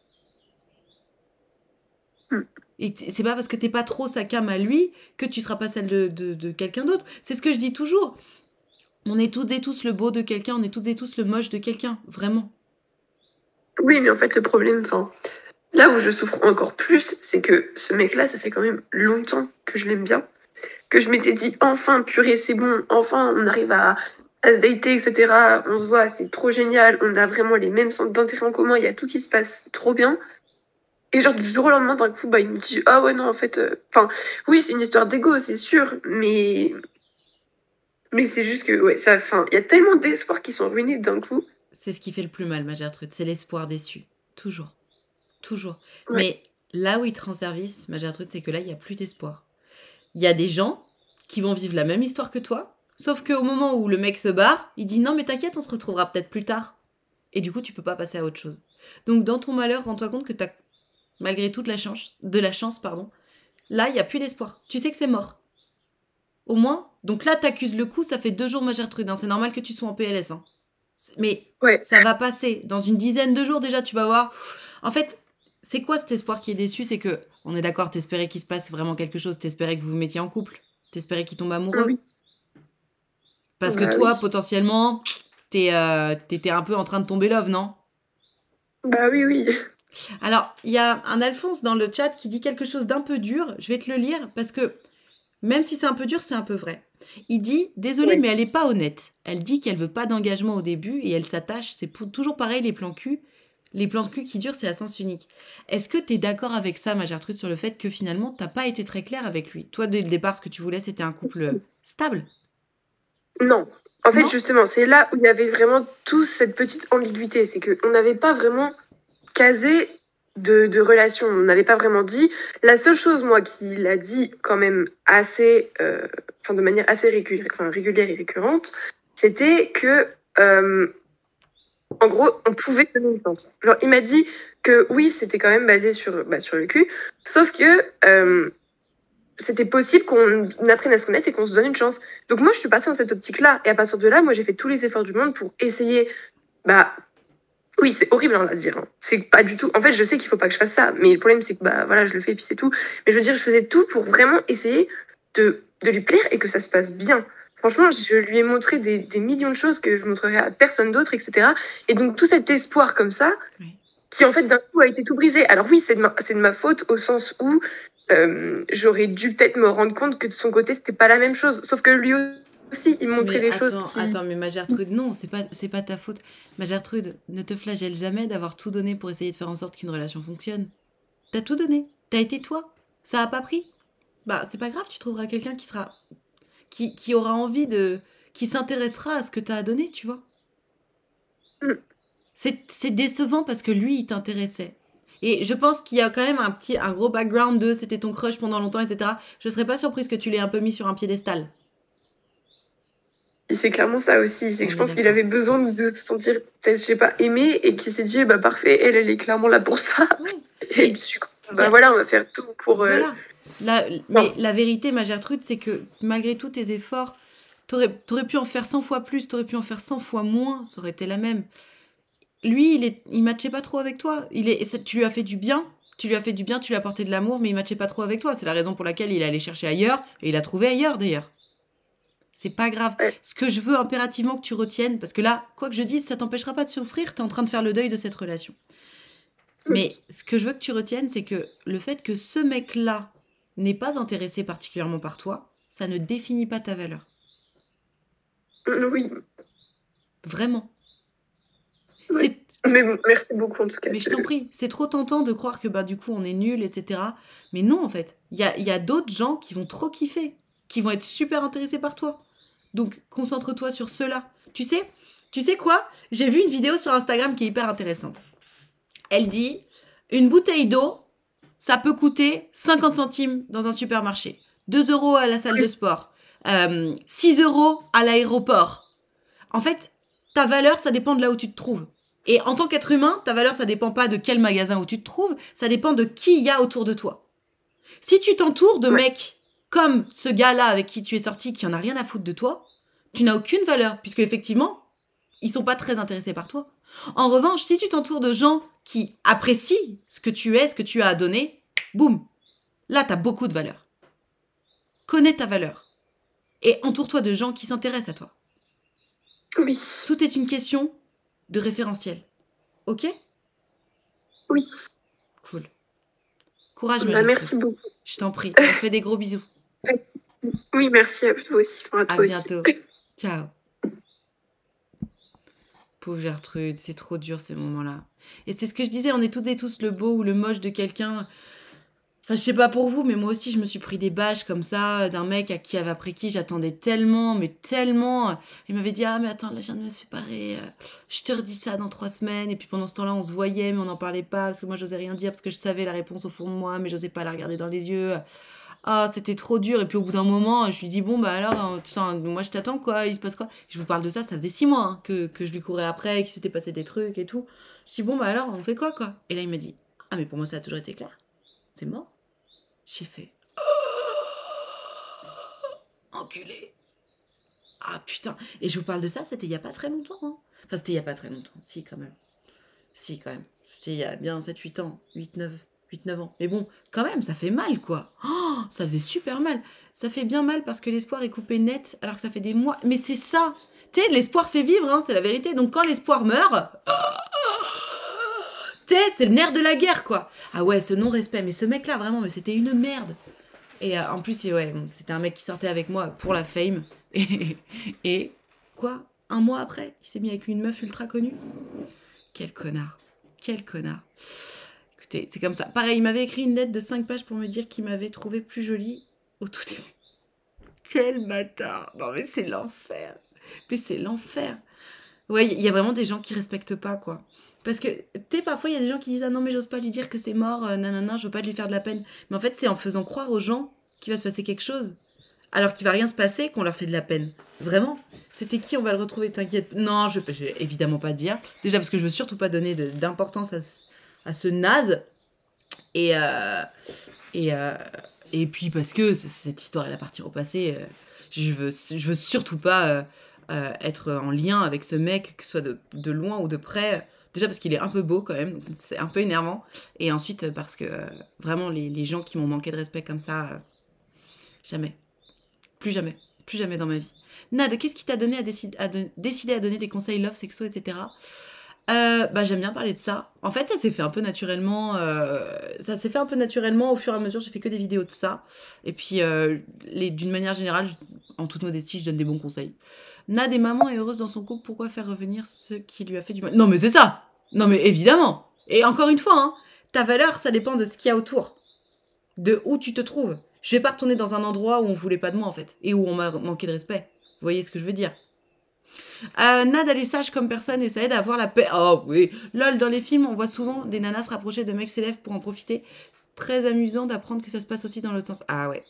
S4: Hmm.
S1: Et t- c'est pas parce que t'es pas trop sa cam à lui que tu seras pas celle de, de, de quelqu'un d'autre. C'est ce que je dis toujours. On est toutes et tous le beau de quelqu'un, on est toutes et tous le moche de quelqu'un. Vraiment.
S4: Oui, mais en fait, le problème, enfin, là où je souffre encore plus, c'est que ce mec-là, ça fait quand même longtemps que je l'aime bien. Que je m'étais dit, enfin, purée, c'est bon, enfin, on arrive à, à se dater, et cetera. On se voit, c'est trop génial, on a vraiment les mêmes centres d'intérêt en commun, il y a tout qui se passe trop bien. Et genre, du jour au lendemain, d'un coup, bah, il me dit, ah ouais, non, en fait, euh, enfin, oui, c'est une histoire d'ego, c'est sûr, mais, mais c'est juste que, ouais, ça, enfin, il y a tellement d'espoirs qui sont ruinés d'un coup.
S1: C'est ce qui fait le plus mal, ma Gertrude. C'est l'espoir déçu. Toujours. Toujours.
S4: Ouais.
S1: Mais là où il te rend service, ma Gertrude, c'est que là, il n'y a plus d'espoir. Il y a des gens qui vont vivre la même histoire que toi, sauf qu'au moment où le mec se barre, il dit non, mais t'inquiète, on se retrouvera peut-être plus tard. Et du coup, tu peux pas passer à autre chose. Donc, dans ton malheur, rends-toi compte que t'as, malgré toute la chance, de la chance, pardon, là, il n'y a plus d'espoir. Tu sais que c'est mort. Au moins, donc là, t'accuses le coup, ça fait deux jours, ma Gertrude. Hein. C'est normal que tu sois en P L S. Hein. Mais
S4: Ouais.
S1: ça va passer. Dans une dizaine de jours, déjà, tu vas voir. En fait, c'est quoi cet espoir qui est déçu? C'est que, on est d'accord, t'espérais qu'il se passe vraiment quelque chose. T'espérais que vous vous mettiez en couple. T'espérais qu'il tombe amoureux.
S4: Ah oui.
S1: Parce
S4: Bah
S1: que toi,
S4: oui.
S1: potentiellement, t'es, euh, t'étais un peu en train de tomber love, non?
S4: Bah oui, oui.
S1: Alors, il y a un Alphonse dans le chat qui dit quelque chose d'un peu dur. Je vais te le lire parce que même si c'est un peu dur, c'est un peu vrai. Il dit « Désolée,
S4: Oui.
S1: mais elle est pas honnête. Elle dit qu'elle veut pas d'engagement au début et elle s'attache. C'est pour- toujours pareil, les plans cul. Les plans de cul qui durent, c'est à sens unique. » Est-ce que t'es d'accord avec ça, ma Gertrude, sur le fait que finalement, t'as pas été très claire avec lui? Toi, dès le départ, ce que tu voulais, c'était un couple stable.
S4: Non. En fait,
S1: Non
S4: justement, c'est là où il y avait vraiment toute cette petite ambiguïté. C'est qu'on n'avait pas vraiment casé de, de relation. On n'avait pas vraiment dit. La seule chose, moi, qu'il a dit quand même assez, euh, enfin, de manière assez régulière, enfin, régulière et récurrente, c'était que, euh, en gros, on pouvait donner une chance. Genre, il m'a dit que oui, c'était quand même basé sur, bah, sur le cul, sauf que euh, c'était possible qu'on apprenne à se connaître et qu'on se donne une chance. Donc moi, je suis partie dans cette optique-là. Et à partir de là, moi, j'ai fait tous les efforts du monde pour essayer... Bah, oui, c'est horrible hein, à dire. Hein. C'est pas du tout... En fait, je sais qu'il faut pas que je fasse ça. Mais le problème, c'est que bah, voilà, je le fais et puis c'est tout. Mais je veux dire, je faisais tout pour vraiment essayer de, de lui plaire et que ça se passe bien. Franchement, je lui ai montré des, des millions de choses que je montrerai à personne d'autre, et cetera. Et donc, tout cet espoir comme ça,
S1: Oui.
S4: qui en fait, d'un coup, a été tout brisé. Alors oui, c'est de ma, c'est de ma faute au sens où euh, j'aurais dû peut-être me rendre compte que de son côté, c'était pas la même chose. Sauf que lui aussi, il montrait
S1: Mais
S4: des choses
S1: attends,
S4: qui...
S1: attends, mais ma Gertrude, non, c'est pas, c'est pas ta faute. Ma Gertrude, ne te flagelle jamais d'avoir tout donné pour essayer de faire en sorte qu'une relation fonctionne. T'as tout donné. T'as été toi. Ça a pas pris. Bah, c'est pas grave, tu trouveras quelqu'un qui sera. Qui, qui aura envie de. Qui s'intéressera à ce que t'as à donner, tu vois.
S4: Mm.
S1: C'est c'est décevant parce que lui, il t'intéressait. Et je pense qu'il y a quand même un petit, un gros background de c'était ton crush pendant longtemps, et cetera. Je serais pas surprise que tu l'aies un peu mis sur un piédestal.
S4: Et c'est clairement ça aussi. C'est
S1: On
S4: que je
S1: est
S4: pense qu'il
S1: d'accord.
S4: avait besoin de, de se sentir, peut-être, je sais pas, aimé et qu'il s'est dit, bah parfait, elle, elle est clairement là pour ça.
S1: Ouais.
S4: Et
S1: Mais
S4: du coup,
S1: y
S4: bah
S1: a-
S4: voilà, on va faire tout pour. euh,
S1: Voilà. La- mais la vérité, ma Gertrude, c'est que malgré tous tes efforts, t'aurais, t'aurais pu en faire cent fois plus, t'aurais pu en faire cent fois moins, ça aurait été la même. Lui, il est, il matchait pas trop avec toi. Il est, et ça- tu lui as fait du bien, tu lui as fait du bien, tu lui as apporté de l'amour, mais il matchait pas trop avec toi. C'est la raison pour laquelle il est allé chercher ailleurs, et il a trouvé ailleurs d'ailleurs. C'est pas grave.
S4: Ouais.
S1: Ce que je veux impérativement que tu retiennes, parce que là, quoi que je dise, ça t'empêchera pas de souffrir, t'es en train de faire le deuil de cette relation. Mais
S4: Oui.
S1: ce que je veux que tu retiennes, c'est que le fait que ce mec-là n'est pas intéressé particulièrement par toi, ça ne définit pas ta valeur.
S4: Mm, Oui.
S1: Vraiment.
S4: Oui.
S1: C'est-
S4: Mais bon, merci beaucoup en tout cas.
S1: Mais je t'en prie, c'est trop tentant de croire que bah, du coup on est nul, et cetera. Mais non, en fait, il y a, il y a d'autres gens qui vont trop kiffer, qui vont être super intéressés par toi. Donc concentre-toi sur ceux-là. Tu sais, tu sais quoi? J'ai vu une vidéo sur Instagram qui est hyper intéressante. Elle dit, une bouteille d'eau, ça peut coûter cinquante centimes dans un supermarché, deux euros à la salle de sport, euh, six euros à l'aéroport. En fait, ta valeur, ça dépend de là où tu te trouves. Et en tant qu'être humain, ta valeur, ça dépend pas de quel magasin où tu te trouves, ça dépend de qui il y a autour de toi. Si tu t'entoures de
S4: Ouais.
S1: mecs comme ce gars-là avec qui tu es sorti, qui en a rien à foutre de toi, tu n'as aucune valeur, puisque effectivement, ils sont pas très intéressés par toi. En revanche, si tu t'entoures de gens qui apprécient ce que tu es, ce que tu as à donner, boum, là, tu as beaucoup de valeur. Connais ta valeur. Et entoure-toi de gens qui s'intéressent à toi.
S4: Oui.
S1: Tout est une question de référentiel. Ok?
S4: Oui.
S1: Cool. Courage, ma
S4: Bah,
S1: Gertrude.
S4: merci beaucoup.
S1: Je t'en prie. On te fait des gros bisous.
S4: Oui, merci à toi aussi. Enfin, à
S1: À
S4: toi aussi.
S1: bientôt. Ciao. Pauvre Gertrude, c'est trop dur ces moments-là. Et c'est ce que je disais, on est toutes et tous le beau ou le moche de quelqu'un. Enfin, je sais pas pour vous, mais moi aussi, je me suis pris des bâches comme ça, d'un mec à qui, après qui j'attendais tellement, mais tellement. Il m'avait dit, ah, mais attends, là, je viens de me séparer. euh, Je te redis ça dans trois semaines. Et puis pendant ce temps-là, on se voyait, mais on n'en parlait pas, parce que moi, j'osais rien dire, parce que je savais la réponse au fond de moi, mais j'osais pas la regarder dans les yeux. Ah, c'était trop dur. Et puis au bout d'un moment, je lui dis, bon, bah alors, euh, tu sais, moi, je t'attends, quoi, il se passe quoi? Je vous parle de ça, ça faisait six mois hein, que, que je lui courais après, qu'il s'était passé des trucs et tout. Je dis, bon, bah alors, on fait quoi, quoi? Et là, il m'a dit, ah, mais pour moi, ça a toujours été clair. C'est mort. J'ai fait, enculé. Ah putain. Et je vous parle de ça, c'était il y a pas très longtemps. Hein. Enfin, c'était il y a pas très longtemps. Si, quand même. Si, quand même. C'était il y a bien sept huit ans. huit neuf ans. Mais bon, quand même, ça fait mal, quoi. Oh, ça faisait super mal. Ça fait bien mal parce que l'espoir est coupé net alors que ça fait des mois. Mais c'est ça. Tu sais, l'espoir fait vivre, hein, c'est la vérité. Donc quand l'espoir meurt... Tu sais, c'est le nerf de la guerre, quoi. Ah ouais, ce non-respect. Mais ce mec-là, vraiment, mais c'était une merde. Et euh, en plus, ouais, bon, c'était un mec qui sortait avec moi pour la fame. Et, et quoi? Un mois après, il s'est mis avec une meuf ultra connue. Quel connard. Quel connard. Écoutez, c'est comme ça. Pareil, il m'avait écrit une lettre de cinq pages pour me dire qu'il m'avait trouvé plus jolie au tout début. Quel bâtard. Non mais c'est l'enfer. Mais c'est l'enfer. Ouais, il y a vraiment des gens qui respectent pas, quoi. Parce que, tu sais, parfois, il y a des gens qui disent « Ah non, mais j'ose pas lui dire que c'est mort, euh, nanana, je veux pas lui faire de la peine. » Mais en fait, c'est en faisant croire aux gens qu'il va se passer quelque chose, alors qu'il va rien se passer, qu'on leur fait de la peine. Vraiment. C'était qui? On va le retrouver, t'inquiète. Non, je vais, je vais évidemment pas dire. Déjà, parce que je veux surtout pas donner de- d'importance à ce, à ce naze. Et, euh, et, euh, et puis, parce que c- cette histoire, elle appartient au passé. euh, je, veux, je veux surtout pas... euh, euh, être en lien avec ce mec, que ce soit de, de loin ou de près. Déjà parce qu'il est un peu beau quand même, donc c'est un peu énervant. Et ensuite parce que euh, vraiment les, les gens qui m'ont manqué de respect comme ça, euh, jamais. Plus jamais. Plus jamais dans ma vie. Nad, qu'est-ce qui t'a donné à, décide, à de, décider à donner des conseils love, sexo, et cetera. Euh, bah, j'aime bien parler de ça. En fait, ça s'est fait un peu naturellement. euh, Ça s'est fait un peu naturellement au fur et à mesure. J'ai fait que des vidéos de ça. Et puis, euh, les- d'une manière générale, je- en toute modestie, je donne des bons conseils. Nad et maman est heureuse dans son couple. Pourquoi faire revenir ce qui lui a fait du mal? Non, mais c'est ça. Non, mais évidemment. Et encore une fois, hein, ta valeur, ça dépend de ce qu'il y a autour, de où tu te trouves. Je vais pas retourner dans un endroit où on voulait pas de moi en fait et où on m'a manqué de respect. Vous voyez ce que je veux dire? Euh, Nad, elle est sage comme personne et ça aide à avoir la paix. Oh oui. Lol, dans les films, on voit souvent des nanas se rapprocher de mecs célèbres pour en profiter. Très amusant d'apprendre que ça se passe aussi dans l'autre sens. Ah ouais.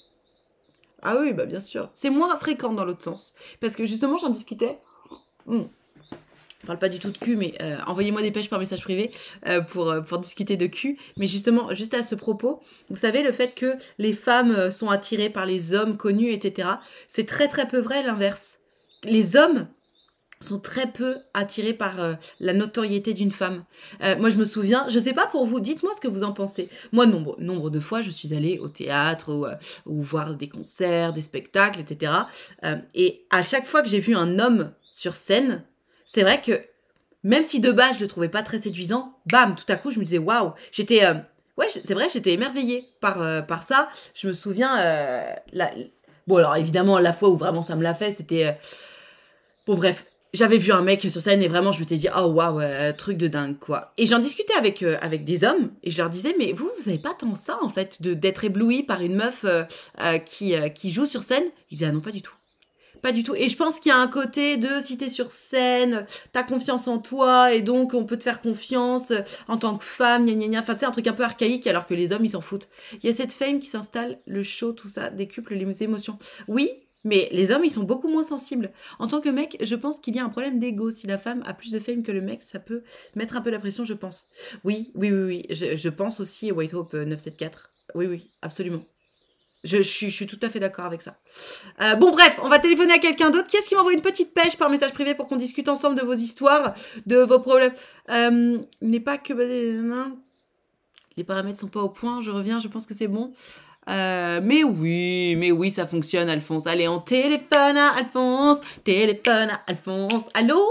S1: Ah oui, bah bien sûr. C'est moins fréquent dans l'autre sens. Parce que justement, j'en discutais. Hmm. Je parle pas du tout de cul, mais euh, envoyez-moi des pêches par message privé euh, pour, euh, pour discuter de cul. Mais justement, juste à ce propos, vous savez, le fait que les femmes euh, sont attirées par les hommes connus, et cetera, c'est très très peu vrai l'inverse. Les hommes sont très peu attirés par euh, la notoriété d'une femme. Euh, moi, je me souviens, je sais pas pour vous, dites-moi ce que vous en pensez. Moi, nombre, nombre de fois, je suis allée au théâtre ou, euh, ou voir des concerts, des spectacles, et cetera. Euh, et à chaque fois que j'ai vu un homme sur scène, c'est vrai que même si de base je le trouvais pas très séduisant, bam, tout à coup, je me disais waouh, j'étais, euh, ouais, c'est vrai, j'étais émerveillée par euh, par ça. Je me souviens, euh, la... bon alors évidemment la fois où vraiment ça me l'a fait, c'était euh, bon bref. J'avais vu un mec sur scène et vraiment je m'étais dit oh waouh euh, truc de dingue quoi. Et j'en discutais avec euh, avec des hommes et je leur disais mais vous vous avez pas tant ça en fait de d'être ébloui par une meuf euh, euh, qui euh, qui joue sur scène. Ils disaient ah non pas du tout. Pas du tout. Et je pense qu'il y a un côté de si t'es sur scène, t'as confiance en toi et donc on peut te faire confiance euh, en tant que femme, gna gna gna. Enfin, tu sais, un truc un peu archaïque alors que les hommes, ils s'en foutent. Il y a cette fame qui s'installe, le show, tout ça, décuple les émotions. Oui, mais les hommes, ils sont beaucoup moins sensibles. En tant que mec, je pense qu'il y a un problème d'ego. Si la femme a plus de fame que le mec, ça peut mettre un peu la pression, je pense. Oui, oui, oui, oui. Je, je pense aussi à White Hope euh, neuf cent soixante-quatorze. Oui, oui, absolument. Je, je, suis, je suis tout à fait d'accord avec ça. Euh, bon, bref, on va téléphoner à quelqu'un d'autre. Qui est-ce qui m'envoie une petite pêche par message privé pour qu'on discute ensemble de vos histoires, de vos problèmes euh, n'est pas que... Non. Les paramètres sont pas au point. Je reviens, je pense que c'est bon. Euh, mais oui, mais oui, ça fonctionne, Alphonse. Allez, on téléphone à Alphonse. Téléphone à Alphonse. Allô?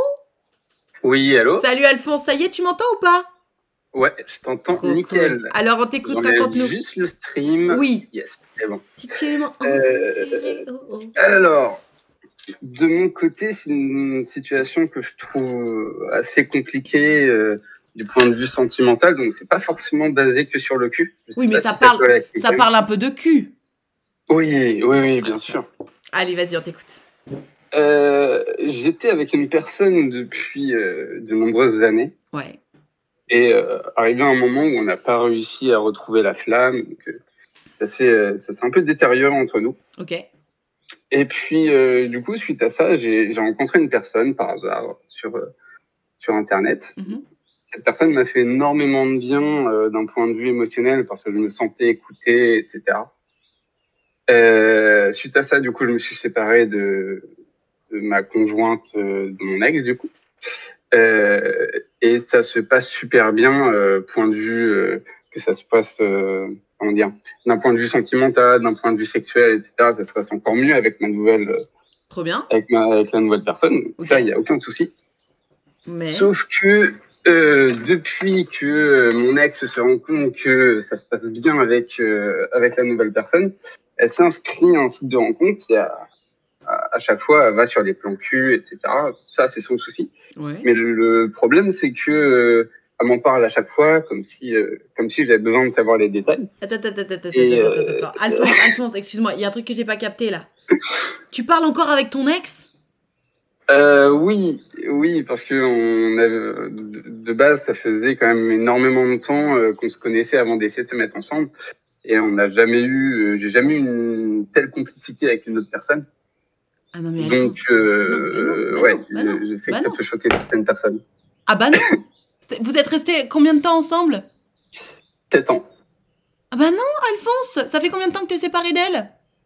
S3: Oui, allô?
S1: Salut, Alphonse. Ça y est, tu m'entends ou pas?
S3: Ouais, je t'entends
S1: Trop
S3: nickel.
S1: cool. Alors, on t'écoute,
S3: J'enlève
S1: raconte-nous.
S3: juste le stream.
S1: Oui.
S3: Yes, c'est bon.
S1: Si tu m'en...
S3: Euh,
S1: oh, oh.
S3: alors, de mon côté, c'est une situation que je trouve assez compliquée euh, du point de vue sentimental, donc c'est pas forcément basé que sur le cul. Je sais
S1: Oui, mais
S3: pas
S1: ça
S3: si
S1: parle,
S3: colle avec
S1: ça
S3: quelqu'un.
S1: parle un peu de cul.
S3: Oui, oui, oui, bien sûr.
S1: Allez, vas-y, on t'écoute.
S3: Euh, j'étais avec une personne depuis euh, de nombreuses années.
S1: Ouais.
S3: Et euh, arrivé à un moment où on n'a pas réussi à retrouver la flamme, donc, euh, ça s'est euh, ça s'est un peu détérioré entre nous.
S1: Ok.
S3: Et puis, euh, du coup, suite à ça, j'ai j'ai rencontré une personne par hasard sur, euh, sur Internet.
S1: Mm-hmm.
S3: Cette personne m'a fait énormément de bien euh, d'un point de vue émotionnel parce que je me sentais écouté, et cetera. Euh, suite à ça, du coup, je me suis séparé de, de ma conjointe, euh, de mon ex, du coup. Euh, et ça se passe super bien, euh, point de vue euh, que ça se passe, euh, comment dire, d'un point de vue sentimental, d'un point de vue sexuel, et cetera. Ça se passe encore mieux avec ma nouvelle, euh,
S1: Trop bien.
S3: avec ma, avec la nouvelle personne.
S1: Ok.
S3: Ça, il y a aucun souci.
S1: Mais...
S3: Sauf que euh, depuis que euh, mon ex se rend compte que ça se passe bien avec euh, avec la nouvelle personne, elle s'inscrit à un site de rencontre et à, à, à chaque fois elle va sur les plans cul, et cetera. Ça, c'est son souci.
S1: Ouais.
S3: Mais le, le problème, c'est que euh, elle m'en parle à chaque fois comme si euh, comme si j'avais besoin de savoir les détails.
S1: Attends, attends, attends, attends,
S3: Et,
S1: attends,
S3: euh,
S1: attends, attends. Alphonse, Alphonse, excuse-moi, il y a un truc que j'ai pas capté là. Tu parles encore avec ton ex?
S3: Euh, oui, oui, parce que on avait, de, de base, ça faisait quand même énormément de temps euh, qu'on se connaissait avant d'essayer de se mettre ensemble, et on n'a jamais eu, euh, j'ai jamais eu une telle complicité avec une autre personne.
S1: Ah non, mais Alphonse.
S3: Donc, euh,
S1: non, bah
S3: ouais,
S1: non, bah non,
S3: je, je sais
S1: bah
S3: que
S1: non.
S3: ça peut choquer certaines personnes.
S1: Ah bah non. C'est- Vous êtes restés combien de temps ensemble?
S3: Sept ans.
S1: Ah bah non, Alphonse. Ça fait combien de temps que t'es séparé d'elle?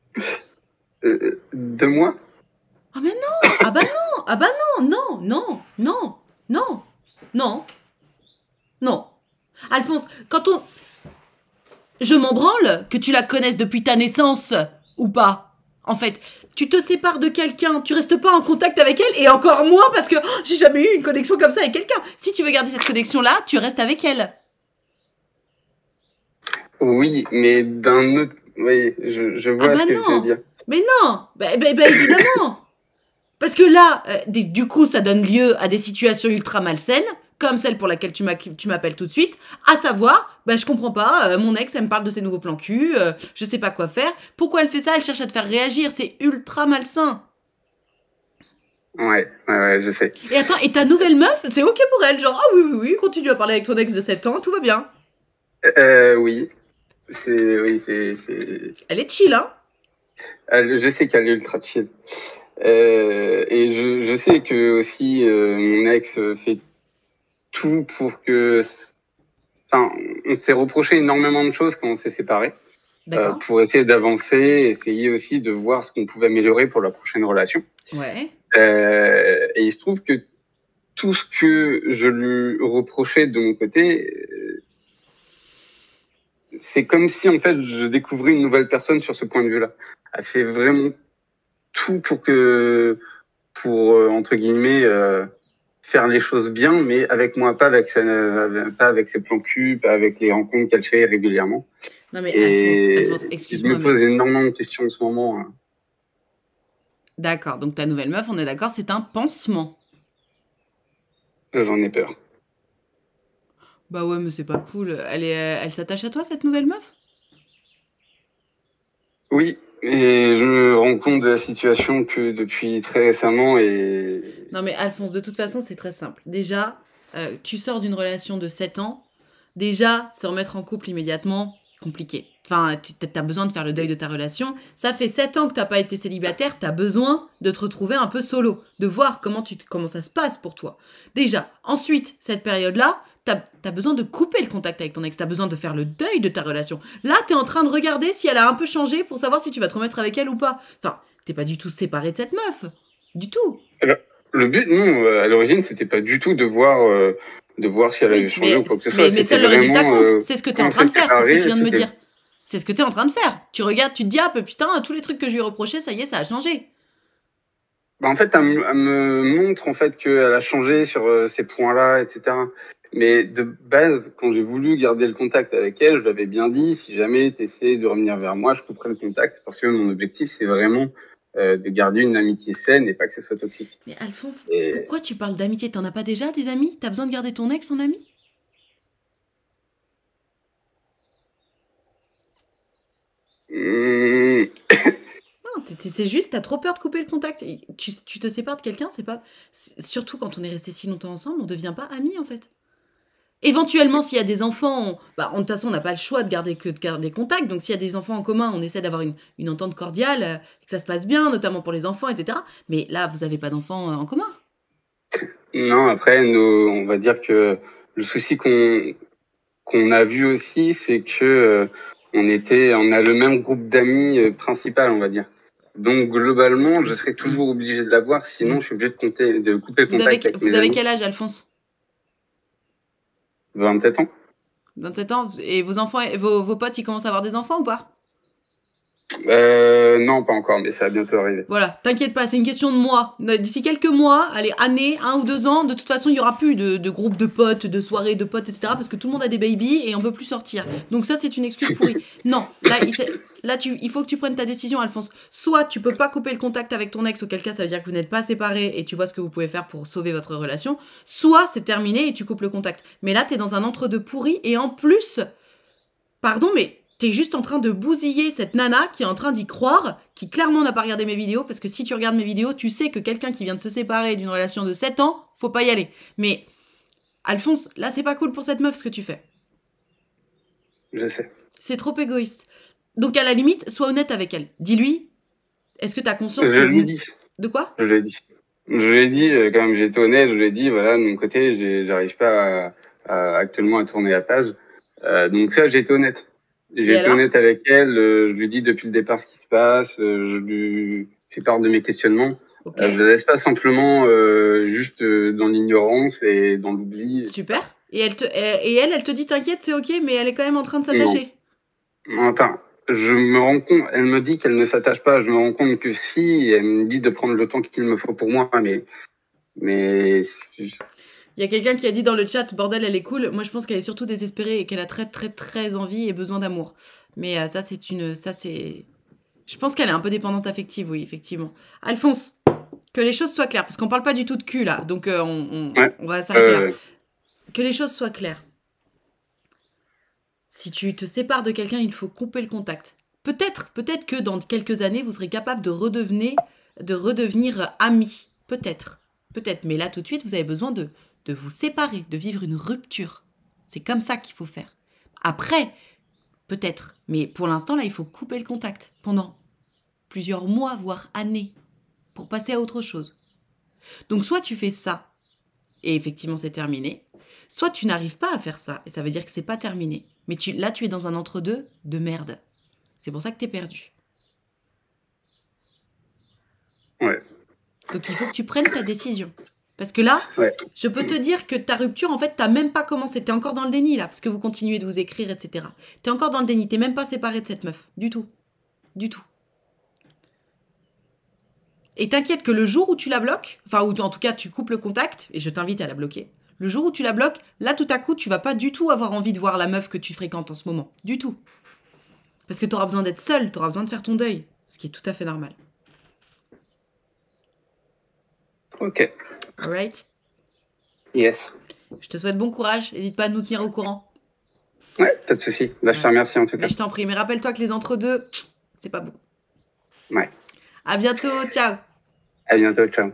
S3: Euh, deux mois.
S1: Ah mais non. Ah bah non. Ah bah non, non, non, non, non, non, non. Alphonse, quand on... Je m'en branle que tu la connaisses depuis ta naissance, ou pas. En fait, tu te sépares de quelqu'un, tu restes pas en contact avec elle, et encore moins parce que oh, j'ai jamais eu une connexion comme ça avec quelqu'un. Si tu veux garder cette connexion-là, tu restes avec elle.
S3: Oui, mais d'un autre... Oui, je, je vois
S1: Ah bah
S3: ce que
S1: non.
S3: tu veux dire.
S1: Mais non, bah, bah, bah, évidemment. Parce que là, euh, des- du coup, ça donne lieu à des situations ultra malsaines, comme celle pour laquelle tu m'as- tu m'appelles tout de suite, à savoir, bah je comprends pas, euh, mon ex, elle me parle de ses nouveaux plans cul, euh, je sais pas quoi faire. Pourquoi elle fait ça? Elle cherche à te faire réagir, c'est ultra malsain.
S3: Ouais, ouais, ouais, je sais.
S1: Et attends, et ta nouvelle meuf, c'est ok pour elle, genre, ah oui, oui, oui, continue à parler avec ton ex de sept ans, tout va bien.
S3: Euh, oui, c'est... Oui, c'est... c'est-
S1: Elle est chill, hein?
S3: Elle- je sais qu'elle est ultra chill. Euh, et je, je sais que aussi euh, mon ex fait tout pour que... Enfin, on s'est reproché énormément de choses quand on s'est séparés. Euh,
S1: D'accord.
S3: pour essayer d'avancer, essayer aussi de voir ce qu'on pouvait améliorer pour la prochaine relation.
S1: Ouais.
S3: Euh, et il se trouve que tout ce que je lui reprochais de mon côté, euh, c'est comme si en fait je découvrais une nouvelle personne sur ce point de vue-là. Elle fait vraiment tout pour que, pour euh, entre guillemets, euh, faire les choses bien, mais avec moi, pas avec sa, euh, pas avec ses plans cul, pas avec les rencontres qu'elle fait régulièrement.
S1: Non mais
S3: Et
S1: Alphonse, Alphonse,
S3: je
S1: excuse-moi,
S3: me
S1: mais...
S3: pose énormément de questions en ce moment. hein.
S1: D'accord, donc ta nouvelle meuf, on est d'accord, c'est un pansement.
S3: J'en ai peur.
S1: Bah ouais, mais c'est pas cool. Elle est, elle s'attache à toi, cette nouvelle meuf?
S3: Oui, et je me rends compte de la situation que depuis très récemment et
S1: Non mais Alphonse, de toute façon, c'est très simple. Déjà, euh, tu sors d'une relation de sept ans. Déjà, se remettre en couple immédiatement, compliqué. Enfin, t- t'as besoin de faire le deuil de ta relation. Ça fait sept ans que t'as pas été célibataire, t'as besoin de te retrouver un peu solo, de voir comment, tu, comment ça se passe pour toi. Déjà, ensuite, cette période-là, t'as as besoin de couper le contact avec ton ex, t'as besoin de faire le deuil de ta relation. Là, t'es en train de regarder si elle a un peu changé pour savoir si tu vas te remettre avec elle ou pas. Enfin, t'es pas du tout séparé de cette meuf. Du tout.
S3: le but, non, à l'origine, c'était pas du tout de voir, euh, de voir si elle
S1: Oui,
S3: avait changé
S1: mais,
S3: ou quoi que ce soit.
S1: mais, mais
S3: C'était
S1: seul le résultat
S3: vraiment,
S1: compte.
S3: euh,
S1: C'est ce que tu es
S3: quand
S1: en train de
S3: on s'est
S1: faire. C'est ce que tu
S3: séparés,
S1: viens de me
S3: c'était-
S1: dire. C'est ce que tu es en train de faire. Tu regardes, tu te dis, ah bah, putain, tous les trucs que je lui ai reprochés, ça y est, ça a changé.
S3: Bah, en fait, elle, me- elle me montre en fait qu'elle a changé sur euh, ces points-là, et cetera. Mais de base, quand j'ai voulu garder le contact avec elle, je lui avais bien dit, si jamais tu essaies de revenir vers moi, je couperai le contact, parce que mon objectif, c'est vraiment euh, de garder une amitié saine et pas que ce soit toxique.
S1: Mais Alphonse,
S3: Et...
S1: pourquoi tu parles d'amitié? T'en as pas déjà des amis? T'as besoin de garder ton ex en ami?
S3: Mmh.
S1: Non, t'es- t'es- c'est juste, t'as trop peur de couper le contact. Et Tu, tu te sépares de quelqu'un, c'est pas... c'est- Surtout quand on est resté si longtemps ensemble, on devient pas amis, en fait. Éventuellement, s'il y a des enfants, on- bah, on- de toute façon, on n'a pas le choix de garder que de garder contact. Donc, s'il y a des enfants en commun, on essaie d'avoir une, une entente cordiale, euh, que ça se passe bien, notamment pour les enfants, et cetera. Mais là, vous avez pas d'enfants euh, en commun.
S3: Non, après, nos- on va dire que le souci qu'on qu'on a vu aussi, c'est que euh, on était, on a le même groupe d'amis euh, principal, on va dire. Donc globalement, je serais toujours obligé de l'avoir, sinon je suis obligé de, compter, de couper le
S1: Vous
S3: contact
S1: avez,
S3: avec
S1: vous
S3: mes
S1: avez
S3: amis.
S1: quel âge, Alphonse?
S3: vingt-sept ans.
S1: vingt-sept ans. Et vos enfants, vos, vos potes, ils commencent à avoir des enfants ou pas?
S3: Euh, non, pas encore, mais ça va bientôt arriver.
S1: Voilà, t'inquiète pas, c'est une question de mois. D'ici quelques mois, allez, années, un ou deux ans, de toute façon, il n'y aura plus de, de groupes de potes, de soirées de potes, et cetera. Parce que tout le monde a des babies et on peut plus sortir. Donc ça, c'est une excuse pourrie. Non, là, il, là tu, il faut que tu prennes ta décision, Alphonse. Soit tu peux pas couper le contact avec ton ex, auquel cas ça veut dire que vous n'êtes pas séparés et tu vois ce que vous pouvez faire pour sauver votre relation. Soit c'est terminé et tu coupes le contact. Mais là, t'es dans un entre-deux pourri et en plus, pardon, mais... T'es juste en train de bousiller cette nana qui est en train d'y croire, qui clairement n'a pas regardé mes vidéos, parce que si tu regardes mes vidéos, tu sais que quelqu'un qui vient de se séparer d'une relation de sept ans, faut pas y aller. Mais, Alphonse, là, c'est pas cool pour cette meuf ce que tu fais.
S3: Je sais.
S1: C'est trop égoïste. Donc, à la limite, sois honnête avec elle. Dis-lui, est-ce que t'as conscience
S3: Je
S1: que...
S3: lui ai dit.
S1: De quoi?
S3: Je lui ai dit. Je lui ai dit, euh, quand même, j'ai été honnête, je lui ai dit, voilà, de mon côté, j'ai- j'arrive pas à, à- actuellement à tourner la page. Euh, donc ça, j'ai été honnête. J'ai été honnête avec elle, euh, je lui dis depuis le départ ce qui se passe, euh, je lui fais part de mes questionnements.
S1: Okay.
S3: Euh, je la laisse pas simplement euh, juste euh, dans l'ignorance et dans l'oubli.
S1: Super. Et elle, te, et elle, elle te dit, t'inquiète, c'est ok, mais elle est quand même en train de s'attacher.
S3: Enfin, je me rends compte, elle me dit qu'elle ne s'attache pas, je me rends compte que si, elle me dit de prendre le temps qu'il me faut pour moi, mais... mais
S1: Il y a quelqu'un qui a dit dans le chat, bordel, elle est cool. Moi, je pense qu'elle est surtout désespérée et qu'elle a très, très, très envie et besoin d'amour. Mais euh, ça, c'est une... Ça, c'est... Je pense qu'elle est un peu dépendante affective, oui, effectivement. Alphonse, que les choses soient claires, parce qu'on parle pas du tout de cul, là. Donc, euh, on, on,
S3: Ouais.
S1: on va s'arrêter
S3: Euh,
S1: là. Que les choses soient claires. Si tu te sépares de quelqu'un, il faut couper le contact. Peut-être, peut-être que dans quelques années, vous serez capable de redevenir, de redevenir amis. Peut-être, peut-être. Mais là, tout de suite, vous avez besoin de, de vous séparer, de vivre une rupture. C'est comme ça qu'il faut faire. Après, peut-être. Mais pour l'instant, là, il faut couper le contact pendant plusieurs mois, voire années, pour passer à autre chose. Donc, soit tu fais ça, et effectivement, c'est terminé. Soit tu n'arrives pas à faire ça, et ça veut dire que c'est pas terminé. Mais tu, là, tu es dans un entre-deux de merde. C'est pour ça que t'es perdu.
S3: Ouais.
S1: Donc, il faut que tu prennes ta décision. Parce que là,
S3: Ouais.
S1: je peux te dire que ta rupture, en fait, t'as même pas commencé. T'es encore dans le déni, là, parce que vous continuez de vous écrire, et cetera. T'es encore dans le déni. T'es même pas séparé de cette meuf. Du tout. Du tout. Et t'inquiète que le jour où tu la bloques, enfin, ou en tout cas, tu coupes le contact, et je t'invite à la bloquer, le jour où tu la bloques, là, tout à coup, tu vas pas du tout avoir envie de voir la meuf que tu fréquentes en ce moment. Du tout. Parce que t'auras besoin d'être seule, t'auras besoin de faire ton deuil. Ce qui est tout à fait normal.
S3: Ok.
S1: Alright?
S3: Yes.
S1: Je te souhaite bon courage. N'hésite pas à nous tenir au courant.
S3: Ouais, pas de souci. Bah, je te
S1: Ouais.
S3: remercie en tout cas.
S1: Mais je t'en prie. Mais rappelle-toi que les entre-deux, c'est pas bon.
S3: Ouais.
S1: À bientôt. Ciao.
S3: À bientôt, ciao.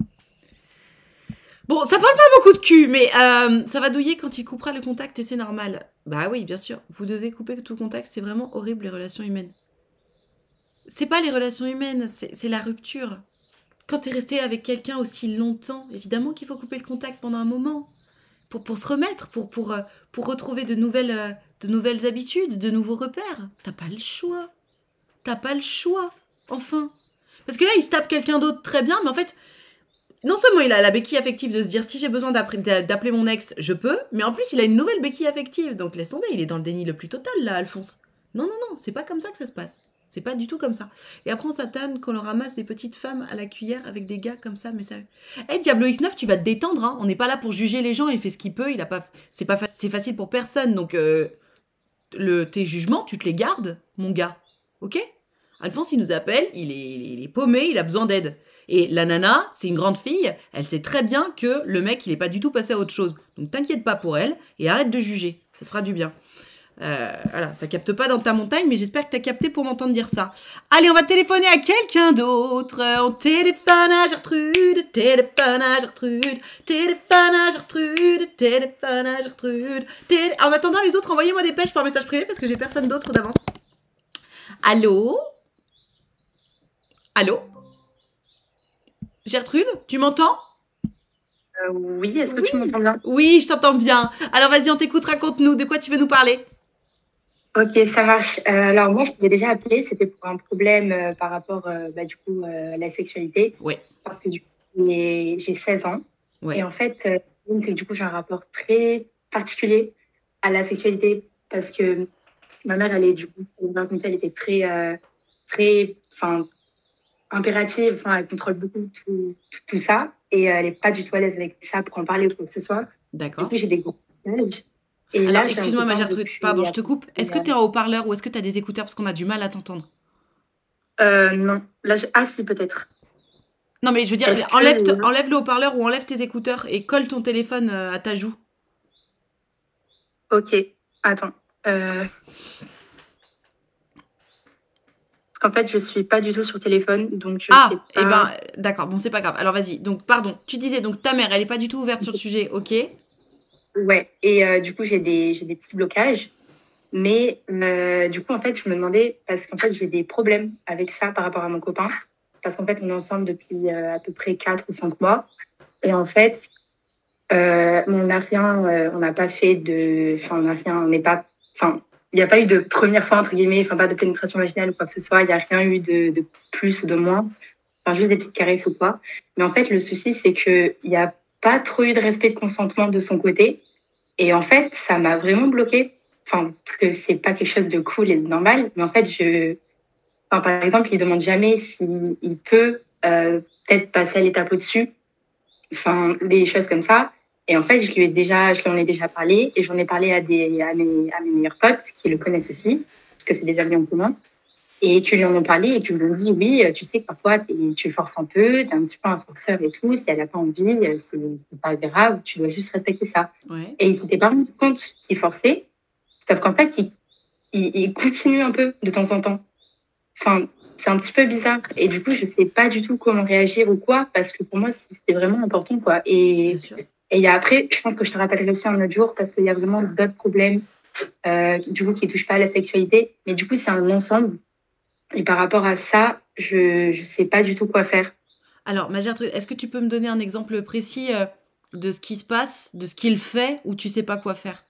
S1: Bon, ça parle pas beaucoup de cul, mais euh, ça va douiller quand il coupera le contact et c'est normal. Bah oui, bien sûr. Vous devez couper tout contact. C'est vraiment horrible, les relations humaines. C'est pas les relations humaines, c'est c'est la rupture. Quand t'es resté avec quelqu'un aussi longtemps, évidemment qu'il faut couper le contact pendant un moment. Pour, pour se remettre, pour, pour, euh, pour retrouver de nouvelles, euh, de nouvelles habitudes, de nouveaux repères. T'as pas le choix. T'as pas le choix. Enfin. Parce que là, il se tape quelqu'un d'autre très bien, mais en fait, non seulement il a la béquille affective de se dire si j'ai besoin d'appre- d'a- d'appeler mon ex, je peux, mais en plus, il a une nouvelle béquille affective. Donc laisse tomber, il est dans le déni le plus total, là, Alphonse. Non, non, non, c'est pas comme ça que ça se passe. C'est pas du tout comme ça. Et après, on s'attane qu'on leur ramasse des petites femmes à la cuillère avec des gars comme ça, mais ça... Eh, Diablo X neuf, tu vas te détendre, hein. On n'est pas là pour juger les gens, il fait ce qu'il peut, il a pas... C'est pas fa- c'est facile pour personne, donc euh, le... tes jugements, tu te les gardes, mon gars. Ok? Alphonse, il nous appelle, il est, il est- il est paumé, il a besoin d'aide. Et la nana, c'est une grande fille, elle sait très bien que le mec, il est pas du tout passé à autre chose. Donc t'inquiète pas pour elle, et arrête de juger, ça te fera du bien. Euh, voilà, ça capte pas dans ta montagne, mais j'espère que t'as capté pour m'entendre dire ça. Allez, on va téléphoner à quelqu'un d'autre. On téléphone à Gertrude, téléphone à Gertrude, téléphone à Gertrude, téléphone à Gertrude. Télé... En attendant, les autres, envoyez-moi des pêches par message privé parce que j'ai personne d'autre d'avance. Allô? Allô? Gertrude, tu m'entends?
S4: Euh, oui, est-ce que
S1: Oui.
S4: tu m'entends bien?
S1: Oui, je t'entends bien. Alors vas-y, on t'écoute, raconte-nous. De quoi tu veux nous parler?
S4: Ok, ça marche. Euh, alors moi, je t'avais déjà appelé, c'était pour un problème euh, par rapport euh, bah, du coup, euh, à la sexualité.
S1: Ouais.
S4: Parce que du coup, j'ai j'ai seize ans.
S1: Ouais.
S4: Et en fait, euh, c'est que du coup, j'ai un rapport très particulier à la sexualité. Parce que ma mère, elle est du coup, elle était très, euh, très, enfin, impérative. Enfin, elle contrôle beaucoup tout, tout, tout ça. Et euh, elle n'est pas du tout à l'aise avec ça pour en parler ou quoi que ce soit. Du
S1: D'accord.
S4: coup, j'ai des gros messages. Et
S1: Alors,
S4: là, j'ai un
S1: excuse-moi, ma
S4: copain
S1: Gertrude,
S4: depuis-
S1: pardon, je te coupe. Est-ce que tu es en haut-parleur ou est-ce que tu as des écouteurs parce qu'on a du mal à t'entendre?
S4: Euh, non. Là, je... Ah, si, peut-être.
S1: Non, mais je veux dire,
S4: Est-ce que-
S1: enlève, te- enlève le haut-parleur ou enlève tes écouteurs et colle ton téléphone euh, à ta joue.
S4: Ok. Attends. Euh... Parce qu'en fait, je suis pas du tout sur téléphone, donc je
S1: Ah,
S4: sais
S1: eh
S4: pas.
S1: ben, d'accord, bon, c'est pas grave. Alors, vas-y. Donc, pardon, tu disais, donc ta mère, elle est pas du tout ouverte sur le sujet, ok?
S4: Ouais. Et euh, du coup, j'ai des, j'ai des petits blocages. Mais euh, du coup, en fait, je me demandais, parce qu'en fait, j'ai des problèmes avec ça par rapport à mon copain. Parce qu'en fait, on est ensemble depuis euh, à peu près quatre ou cinq mois. Et en fait, euh, on n'a rien, euh, on n'a pas fait de. Enfin, on n'a rien, on n'est pas. Enfin, il n'y a pas eu de première fois, entre guillemets, enfin, pas de pénétration vaginale ou quoi que ce soit. Il n'y a rien eu de, de plus ou de moins. Enfin, juste des petites caresses ou quoi. Mais en fait, le souci, c'est qu'il n'y a pas trop eu de respect de consentement de son côté. Et en fait, ça m'a vraiment bloquée.
S5: enfin, parce que c'est pas quelque chose de cool et de normal. Mais en fait, je, enfin, par exemple, il demande jamais s'il peut euh, peut-être passer à l'étape au-dessus. Enfin, des choses comme ça. Et en fait, je lui ai déjà, je lui en ai déjà parlé et j'en ai parlé à des, à mes, à mes meilleurs potes qui le connaissent aussi, parce que c'est des amis en commun, et qui lui en ont parlé et qui lui ont dit, oui, tu sais que parfois tu forces un peu, t'es un petit peu un forceur et tout, si elle n'a pas envie, c'est, c'est pas grave, tu dois juste respecter ça.
S1: Ouais.
S5: Et il s'était pas rendu compte qu'il forçait, sauf qu'en fait, il, il, il continue un peu de temps en temps. Enfin, c'est un petit peu bizarre. Et du coup, je sais pas du tout comment réagir ou quoi, parce que pour moi, c'était vraiment important, quoi. Et,
S1: Bien sûr.
S5: et il y a après, je pense que je te rappellerai aussi un autre jour, parce qu'il y a vraiment d'autres problèmes, euh, du coup, qui touchent pas à la sexualité. Mais du coup, c'est un ensemble. Et par rapport à ça, je je sais pas du tout quoi faire.
S1: Alors, ma Gertrude, est-ce que tu peux me donner un exemple précis euh, de ce qui se passe, de ce qu'il fait, ou tu sais pas quoi faire?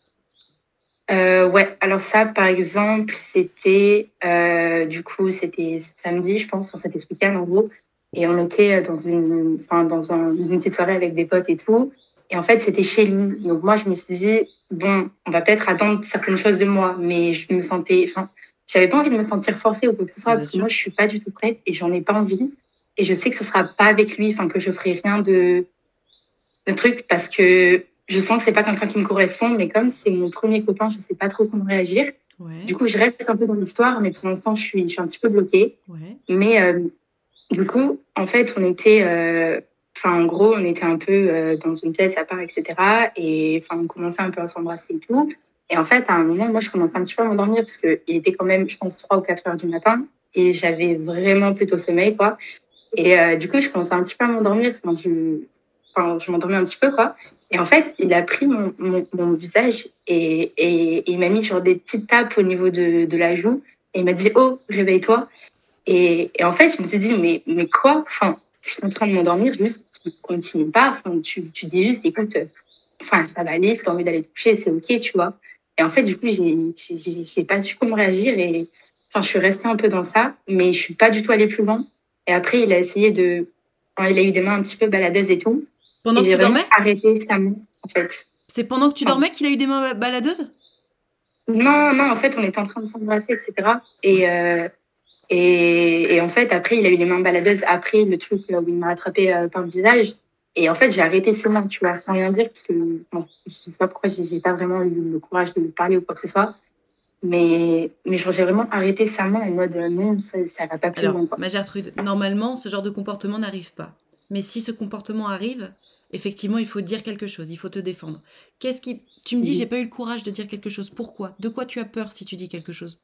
S5: Euh, ouais, alors ça, par exemple, c'était, euh, du coup, c'était samedi, je pense, sur cet week-end, en gros. Et on était dans une, enfin, dans un, dans une petite soirée avec des potes et tout. Et en fait, c'était chez lui. Donc moi, je me suis dit, bon, on va peut-être attendre certaines choses de moi. Mais je me sentais, enfin, j'avais pas envie de me sentir forcée ou quoi que ce soit,
S1: Bien
S5: parce que
S1: sûr.
S5: moi, je suis pas du tout prête et j'en ai pas envie. Et je sais que ce sera pas avec lui, enfin, que je ferai rien de, de truc, parce que je sens que c'est pas quelqu'un qui me correspond, mais comme c'est mon premier copain, je sais pas trop comment réagir.
S1: Ouais,
S5: Du coup, je reste un peu dans l'histoire, mais pour l'instant, je suis, je suis un petit peu bloquée.
S1: ouais.
S5: Mais euh, du coup, en fait, on était, euh, enfin, en gros, on était un peu euh, dans une pièce à part, et cetera. Et enfin, on commençait un peu à s'embrasser et tout. Et en fait, à un moment, moi, je commençais un petit peu à m'endormir parce que il était quand même, je pense, trois ou quatre heures du matin. Et j'avais vraiment plutôt sommeil, quoi. Et euh, du coup, je commençais un petit peu à m'endormir. Enfin, je, enfin, je m'endormais un petit peu, quoi. Et en fait, il a pris mon, mon, mon visage et, et, et il m'a mis sur des petites tapes au niveau de, de la joue. Et il m'a dit, oh, réveille-toi. Et, et en fait, je me suis dit, mais, mais quoi? Enfin, je suis en train de m'endormir, juste, tu continues pas. Enfin, tu, tu dis juste, écoute, euh, enfin, ça va aller, si t'as envie d'aller te coucher, c'est OK, tu vois. Et en fait, du coup, j'ai, j'ai, j'ai pas su comment réagir et, enfin, je suis restée un peu dans ça, mais je suis pas du tout allée plus loin. Et après, il a essayé de, enfin, il a eu des mains un petit peu baladeuses et tout.
S1: Pendant
S5: Et
S1: que
S5: j'ai
S1: tu
S5: vraiment
S1: dormais?
S5: arrêté sa main, en fait.
S1: C'est pendant que tu
S5: Enfin,
S1: dormais qu'il a eu des mains ba- baladeuses?
S5: non, non, en fait, on était en train de s'embrasser, et cetera. Et, euh, et, et en fait, après, il a eu les mains baladeuses après le truc euh, où il m'a attrapé euh, par le visage. Et en fait, j'ai arrêté ses mains, tu vois, sans rien dire, parce que bon, je sais pas pourquoi j'ai j'ai pas vraiment eu le courage de lui parler ou quoi que ce soit. Mais, mais genre, j'ai vraiment arrêté sa main en mode euh, non, ça, ça va pas plus
S1: Alors,
S5: loin, quoi.
S1: ma Gertrude, normalement, ce genre de comportement n'arrive pas. Mais si ce comportement arrive, effectivement, il faut dire quelque chose, il faut te défendre. Qu'est-ce qui... Tu me dis, j'ai pas eu le courage de dire quelque chose. Pourquoi? De quoi tu as peur si tu dis quelque chose?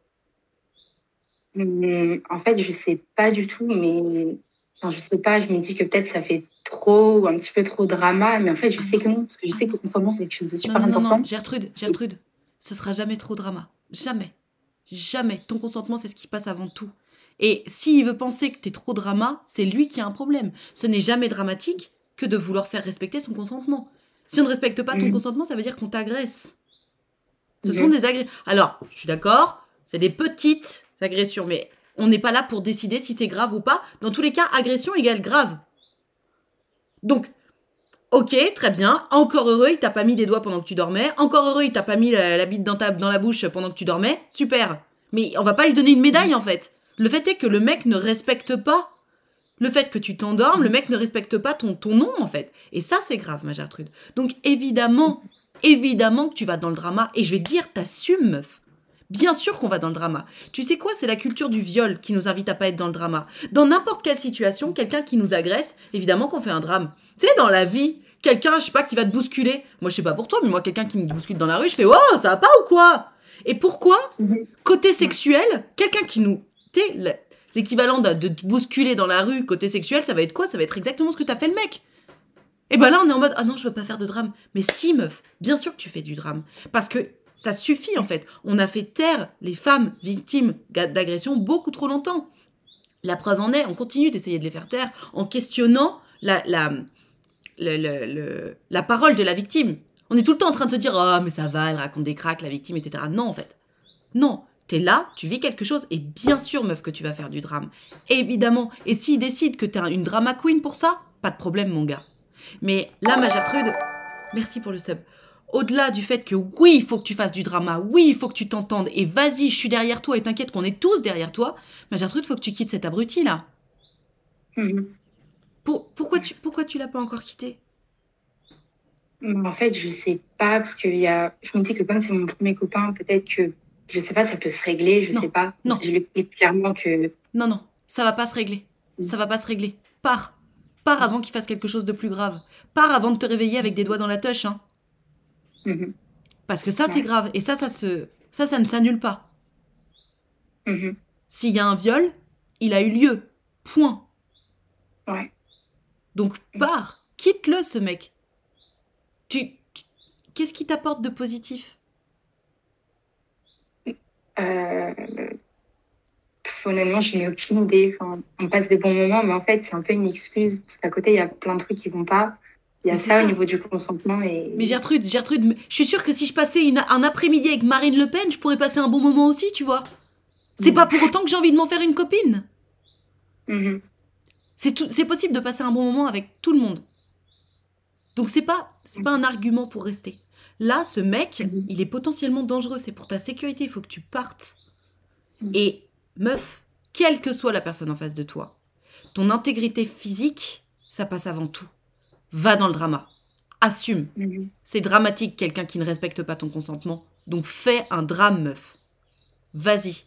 S5: Hum, en fait, je sais pas du tout, mais enfin, je sais pas, je me dis que peut-être ça fait trop, un petit peu trop drama, mais en fait, je
S1: Ah
S5: sais
S1: non,
S5: que non, parce que je
S1: ah
S5: sais que
S1: non.
S5: le consentement, c'est quelque chose de
S1: Non,
S5: super
S1: non, non, non.
S5: important.
S1: Gertrude, Gertrude, ce sera jamais trop drama. Jamais. Jamais. Ton consentement, c'est ce qui passe avant tout. Et s'il veut penser que t'es trop drama, c'est lui qui a un problème. Ce n'est jamais dramatique que de vouloir faire respecter son consentement. Si on ne respecte pas ton
S5: Mhm.
S1: consentement, ça veut dire qu'on t'agresse. Ce sont
S5: Mhm.
S1: des agressions. Alors, je suis d'accord, c'est des petites agressions, mais on n'est pas là pour décider si c'est grave ou pas. Dans tous les cas, agression égale grave. Donc, ok, très bien. Encore heureux, il t'a pas mis des doigts pendant que tu dormais. Encore heureux, il t'a pas mis la, la bite dans, ta, dans la bouche pendant que tu dormais. Super. Mais on va pas lui donner une médaille, en fait. Le fait est que le mec ne respecte pas le fait que tu t'endormes, le mec ne respecte pas ton, ton nom, en fait. Et ça, c'est grave, ma Gertrude. Donc, évidemment, évidemment que tu vas dans le drama. Et je vais te dire, t'assumes, meuf. Bien sûr qu'on va dans le drama. Tu sais quoi, c'est la culture du viol qui nous invite à pas être dans le drama. Dans n'importe quelle situation, quelqu'un qui nous agresse, évidemment qu'on fait un drame. Tu sais, dans la vie, quelqu'un, je sais pas, qui va te bousculer. Moi, je sais pas pour toi, mais moi, quelqu'un qui me bouscule dans la rue, je fais « Oh, ça va pas ou quoi ?» Et pourquoi?
S5: Mhm.
S1: Côté sexuel, quelqu'un qui nous... Tu sais, l'équivalent de, de te bousculer dans la rue, côté sexuel, ça va être quoi? Ça va être exactement ce que t'as fait le mec. Et ben là, on est en mode « Ah non, je veux pas faire de drame. » Mais si, meuf, bien sûr que tu fais du drame. Parce que ça suffit, en fait. On a fait taire les femmes victimes d'agression beaucoup trop longtemps. La preuve en est, on continue d'essayer de les faire taire en questionnant la, la, le, le, le, la parole de la victime. On est tout le temps en train de se dire « Ah, oh, mais ça va, elle raconte des cracks, la victime, et cetera » Non, en fait. Non, t'es là, tu vis quelque chose, et bien sûr, meuf, que tu vas faire du drame. Évidemment. Et s'il décide que t'es une drama queen pour ça, pas de problème, mon gars. Mais là, ma Gertrude, merci pour le sub. au-delà du fait que oui, il faut que tu fasses du drama, oui, il faut que tu t'entendes, et vas-y, je suis derrière toi, et t'inquiète qu'on est tous derrière toi, ma Gertrude, il faut que tu quittes cet abruti-là.
S5: Mhm.
S1: Pour, pourquoi tu, pourquoi tu l'as pas encore quitté?
S5: En fait, je sais pas, parce que y a... je me dis que comme c'est mon premier copain, peut-être que, je sais pas, ça peut se régler, je
S1: Non,
S5: sais pas.
S1: non.
S5: Je lui explique clairement que...
S1: Non, non, ça va pas se régler. Ça va pas se régler. Pars. Pars avant qu'il fasse quelque chose de plus grave. Pars avant de te réveiller avec des doigts dans la touche, hein.
S5: Mhm.
S1: Parce que ça, c'est
S5: Ouais.
S1: grave. Et ça, ça se... ça, ça ne s'annule pas.
S5: Mhm.
S1: S'il y a un viol, il a eu lieu. Point.
S5: Ouais.
S1: Donc, pars. Quitte-le, ce mec. Tu... Qu'est-ce qui t'apporte de positif?
S5: Euh... pff, Honnêtement, je n'ai aucune idée. Enfin, on passe des bons moments, mais en fait, c'est un peu une excuse, parce qu'à côté, il y a plein de trucs qui vont pas. Il y a
S1: Mais c'est
S5: ça,
S1: ça.
S5: au niveau du consentement. Et...
S1: Mais Gertrude, Gertrude, je suis sûre que si je passais une- un après-midi avec Marine Le Pen, je pourrais passer un bon moment aussi, tu vois. C'est
S5: Mhm.
S1: pas pour autant que j'ai envie de m'en faire une copine.
S5: Mhm.
S1: C'est tout- c'est possible de passer un bon moment avec tout le monde. Donc c'est pas, c'est pas un argument pour rester. Là, ce mec,
S5: Mhm.
S1: il est potentiellement dangereux. C'est pour ta sécurité, il faut que tu partes.
S5: Mhm.
S1: Et meuf, quelle que soit la personne en face de toi, ton intégrité physique, ça passe avant tout. Va dans le drama. Assume.
S5: Mhm.
S1: C'est dramatique, quelqu'un qui ne respecte pas ton consentement. Donc fais un drame, meuf. Vas-y.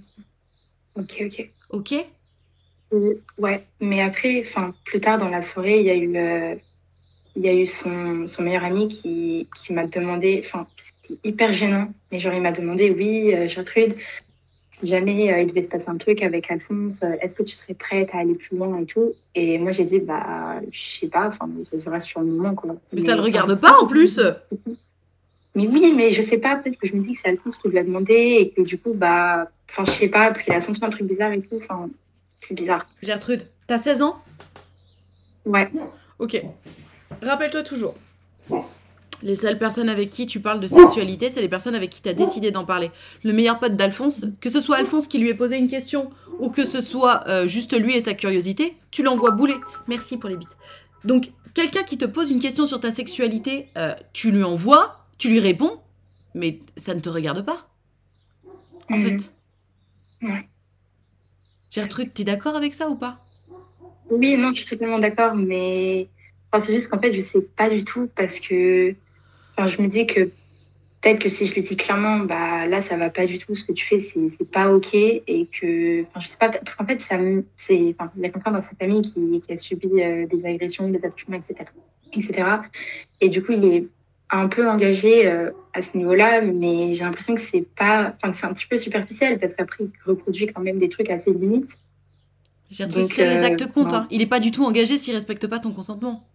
S5: Ok, ok.
S1: Ok?
S5: Euh, Ouais, mais après, enfin, plus tard dans la soirée, il y a eu, euh, il y a eu son, son meilleur ami qui, qui m'a demandé, enfin, c'était hyper gênant, mais genre, il m'a demandé, oui, euh, Gertrude, si jamais euh, il devait se passer un truc avec Alphonse, euh, est-ce que tu serais prête à aller plus loin et tout? Et moi, j'ai dit, bah, je sais pas, enfin, ça se verra sur le moment, quoi.
S1: Mais ça le
S5: enfin,
S1: regarde pas en plus.
S5: Mais oui, mais je sais pas, peut-être que je me dis que c'est Alphonse qui lui a demandé et que du coup, bah, enfin, je sais pas, parce qu'il a senti un truc bizarre et tout, enfin, c'est bizarre.
S1: Gertrude, t'as seize ans?
S5: Ouais.
S1: Ok. Rappelle-toi toujours. Les seules personnes avec qui tu parles de sexualité, c'est les personnes avec qui tu as décidé d'en parler. Le meilleur pote d'Alphonse, que ce soit Alphonse qui lui ait posé une question ou que ce soit euh, juste lui et sa curiosité, tu l'envoies bouler. Merci pour les bites. Donc, quelqu'un qui te pose une question sur ta sexualité, euh, tu lui envoies, tu lui réponds, mais ça ne te regarde pas. En
S5: Mhm.
S1: fait.
S5: Ouais.
S1: Gertrude, t'es d'accord avec ça ou pas?
S5: Oui, non, je suis totalement d'accord, mais enfin, c'est juste qu'en fait, je sais pas du tout parce que enfin, je me dis que peut-être que si je le dis clairement, bah là, ça va pas du tout, ce que tu fais, c'est c'est pas OK et que, enfin, je sais pas, parce qu'en fait, ça, me- c'est, enfin, il y a quelqu'un dans sa famille qui, qui a subi euh, des agressions, des abus, et cetera, et cetera. Et du coup, il est un peu engagé euh, à ce niveau-là, mais j'ai l'impression que c'est pas, enfin, que c'est un petit peu superficiel parce qu'après, il reproduit quand même des trucs assez limites.
S1: Gertrude,
S5: Donc,
S1: seuls les
S5: euh,
S1: actes comptent.
S5: non.
S1: Hein. Il est pas du tout engagé s'il respecte pas ton consentement.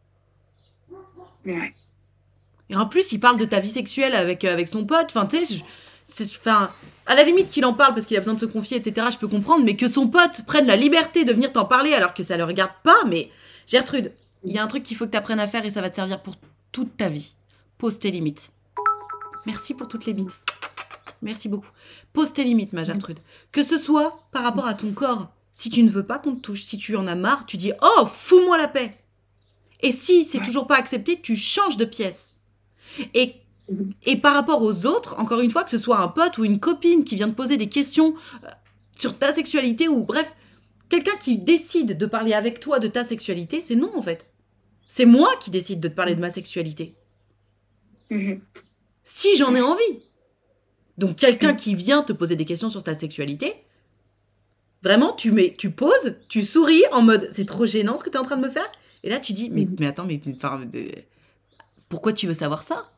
S5: Ouais.
S1: Et en plus, il parle de ta vie sexuelle avec, euh, avec son pote. Enfin, tu sais, je- c'est- enfin, à la limite qu'il en parle parce qu'il a besoin de se confier, et cetera, je peux comprendre, mais que son pote prenne la liberté de venir t'en parler alors que ça le regarde pas, mais Gertrude, il y a un truc qu'il faut que tu apprennes à faire et ça va te servir pour toute ta vie. Pose tes limites. Merci pour toutes les bites. Merci beaucoup. Pose tes limites, ma Gertrude. Que ce soit par rapport à ton corps. Si tu ne veux pas qu'on te touche, si tu en as marre, tu dis « Oh, fous-moi la paix !» Et si c'est
S5: Ouais.
S1: toujours pas accepté, tu changes de pièce. Et, et par rapport aux autres, encore une fois, que ce soit un pote ou une copine qui vient te poser des questions euh, sur ta sexualité ou bref, quelqu'un qui décide de parler avec toi de ta sexualité, c'est non en fait. C'est moi qui décide de te parler de ma sexualité.
S5: Mhm.
S1: Si j'en ai envie. Donc quelqu'un
S5: Mm.
S1: qui vient te poser des questions sur ta sexualité, vraiment, tu, mets, tu poses, tu souris en mode c'est trop gênant ce que tu es en train de me faire. Et là, tu dis mais,
S5: Mhm.
S1: mais attends, mais, mais, enfin, euh, pourquoi tu veux savoir ça?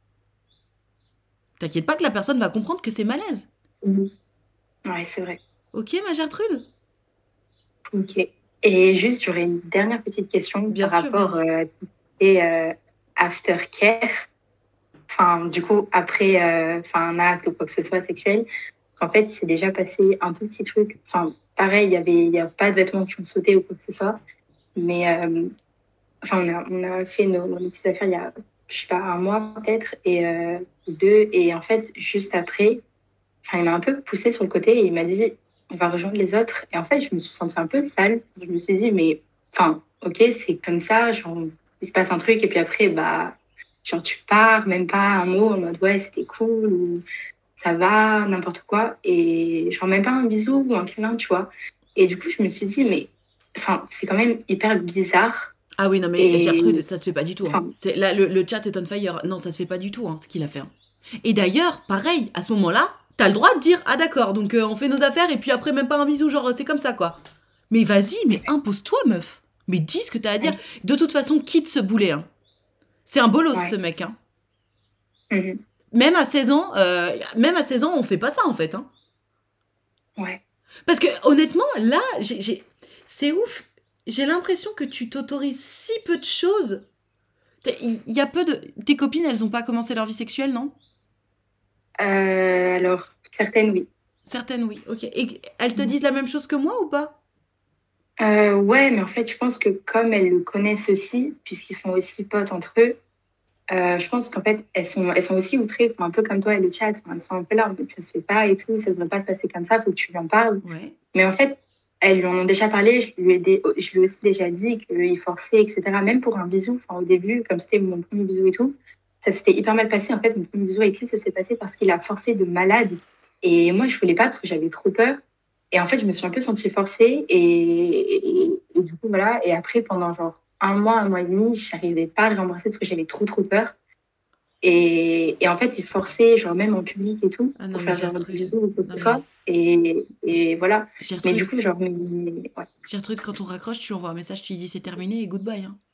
S1: T'inquiète pas que la personne va comprendre que c'est malaise.
S5: Mhm. Ouais, c'est vrai.
S1: Ok, ma Gertrude?
S5: Ok. Et juste, j'aurais une dernière petite question
S1: Bien
S5: par
S1: sûr,
S5: rapport
S1: vas-y.
S5: euh, à tout ce qui est, euh, aftercare. Enfin, du coup, après euh, enfin, un acte ou quoi que ce soit sexuel. En fait, il s'est déjà passé un tout petit truc. Enfin, pareil, il y avait, il y a pas de vêtements qui ont sauté ou quoi que ce soit. Mais euh, enfin, on a, on a fait nos, nos petites affaires il y a, je sais pas, un mois peut-être, et euh, deux. Et en fait, juste après, enfin, il m'a un peu poussé sur le côté et il m'a dit, on va rejoindre les autres. Et en fait, je me suis sentie un peu sale. Je me suis dit, mais, enfin, ok, c'est comme ça, genre, il se passe un truc et puis après, bah, Genre, tu pars, même pas un mot en mode ouais, c'était cool, ou ça va, n'importe quoi. Et genre, même pas un bisou ou un câlin, tu vois. Et du coup, je me suis dit, mais enfin, c'est quand même hyper bizarre.
S1: Ah oui, non, mais
S5: Et
S1: Gertrude, ça se fait pas du tout. Hein.
S5: enfin,
S1: C'est, là, le, le chat est on fire. Non, ça se fait pas du tout, hein, ce qu'il a fait. hein. Et d'ailleurs, pareil, à ce moment-là, t'as le droit de dire ah d'accord, donc euh, on fait nos affaires et puis après même pas un bisou, genre c'est comme ça quoi. Mais vas-y, mais impose-toi meuf. Mais dis ce que t'as à dire.
S5: ouais,
S1: De toute façon, quitte ce boulet. Hein. C'est un bolos ce
S5: ouais.
S1: mec. Hein.
S5: Mhm.
S1: Même à seize ans, euh, même à seize ans, on fait pas ça en fait. Hein.
S5: Ouais.
S1: Parce que honnêtement, là, j'ai, j'ai... c'est ouf. J'ai l'impression que tu t'autorises si peu de choses. Il y a peu de... Tes copines, elles ont pas commencé leur vie sexuelle, non?
S5: Euh, alors, certaines, oui.
S1: Certaines, oui. Ok. Et elles te
S5: Mhm.
S1: disent la même chose que moi ou pas?
S5: Euh, ouais, mais en fait, je pense que comme elles le connaissent aussi, puisqu'ils sont aussi potes entre eux, euh, je pense qu'en fait, elles sont, elles sont aussi outrées, enfin, un peu comme toi et le chat. Enfin, elles sont un peu là, en fait, ça se fait pas et tout, ça devrait pas se passer comme ça, faut que tu lui en parles.
S1: Ouais.
S5: Mais en fait, elles lui en ont déjà parlé, je lui ai, dé- je lui ai aussi déjà dit qu'il forçait, et cetera. Même pour un bisou, enfin, au début, comme c'était mon premier bisou et tout, ça s'était hyper mal passé. En fait, mon premier bisou avec lui, ça s'est passé parce qu'il a forcé de malade. Et moi, je voulais pas parce que j'avais trop peur. Et en fait, je me suis un peu sentie forcée. Et, et, et du coup, voilà. Et après, pendant genre un mois, un mois et demi, je n'arrivais pas à le rembrasser parce que j'avais trop, trop peur. Et, et en fait, il forçait, genre même en public et tout,
S1: Ah non,
S5: pour
S1: mais
S5: faire genre des
S1: Gertrude.
S5: bisous ou quoi que
S1: Non,
S5: ce
S1: mais...
S5: soit. Et, et voilà. Mais
S1: Gertrude,
S5: du coup, genre, mais- ouais,
S1: Gertrude, quand on raccroche, tu lui envoies un message, tu lui dis c'est terminé et goodbye. Hein.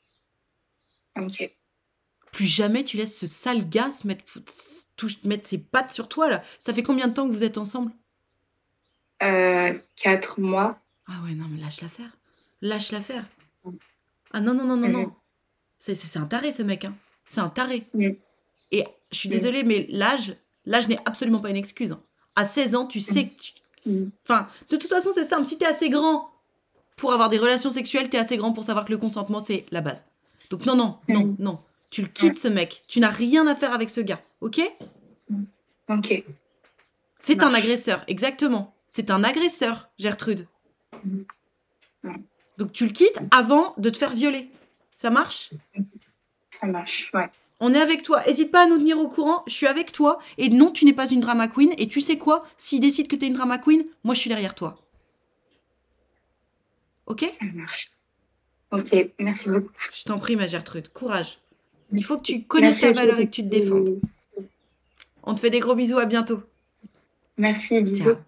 S5: ok.
S1: Plus jamais tu laisses ce sale gars se mettre, touche- mettre ses pattes sur toi, là. Ça fait combien de temps que vous êtes ensemble?
S5: Euh, quatre mois.
S1: Ah ouais, non, mais lâche l'affaire. Lâche l'affaire. Ah non, non, non, non,
S5: Mhm.
S1: non. C'est, c'est, c'est un taré, ce mec. Hein. C'est un taré.
S5: Mhm.
S1: Et je suis
S5: Mhm.
S1: désolée, mais l'âge, l'âge n'est absolument pas une excuse. Hein. À seize ans, tu sais que tu...
S5: Mhm.
S1: Enfin, de toute façon, c'est simple. Si t'es assez grand pour avoir des relations sexuelles, t'es assez grand pour savoir que le consentement, c'est la base. Donc non, non, non,
S5: Mhm.
S1: non. Tu le quittes, ce mec. Tu n'as rien à faire avec ce gars. Ok?
S5: Ok.
S1: C'est un
S5: Marche.
S1: agresseur, exactement. C'est un agresseur, Gertrude.
S5: Mhm. Ouais.
S1: Donc tu le quittes avant de te faire violer. Ça marche?
S5: Ça marche. Ouais.
S1: On est avec toi. Hésite pas à nous tenir au courant. Je suis avec toi. Et non, tu n'es pas une drama queen. Et tu sais quoi? S'il décide que t'es une drama queen, moi, je suis derrière toi. Ok?
S5: Ça marche. Ok. Merci beaucoup.
S1: Je t'en prie, ma Gertrude. Courage. Il faut que tu connaisses
S5: Merci
S1: ta
S5: aussi
S1: valeur et
S5: beaucoup.
S1: que tu te défendes. On te fait des gros bisous. À bientôt.
S5: Merci. Bisous.
S1: Ciao.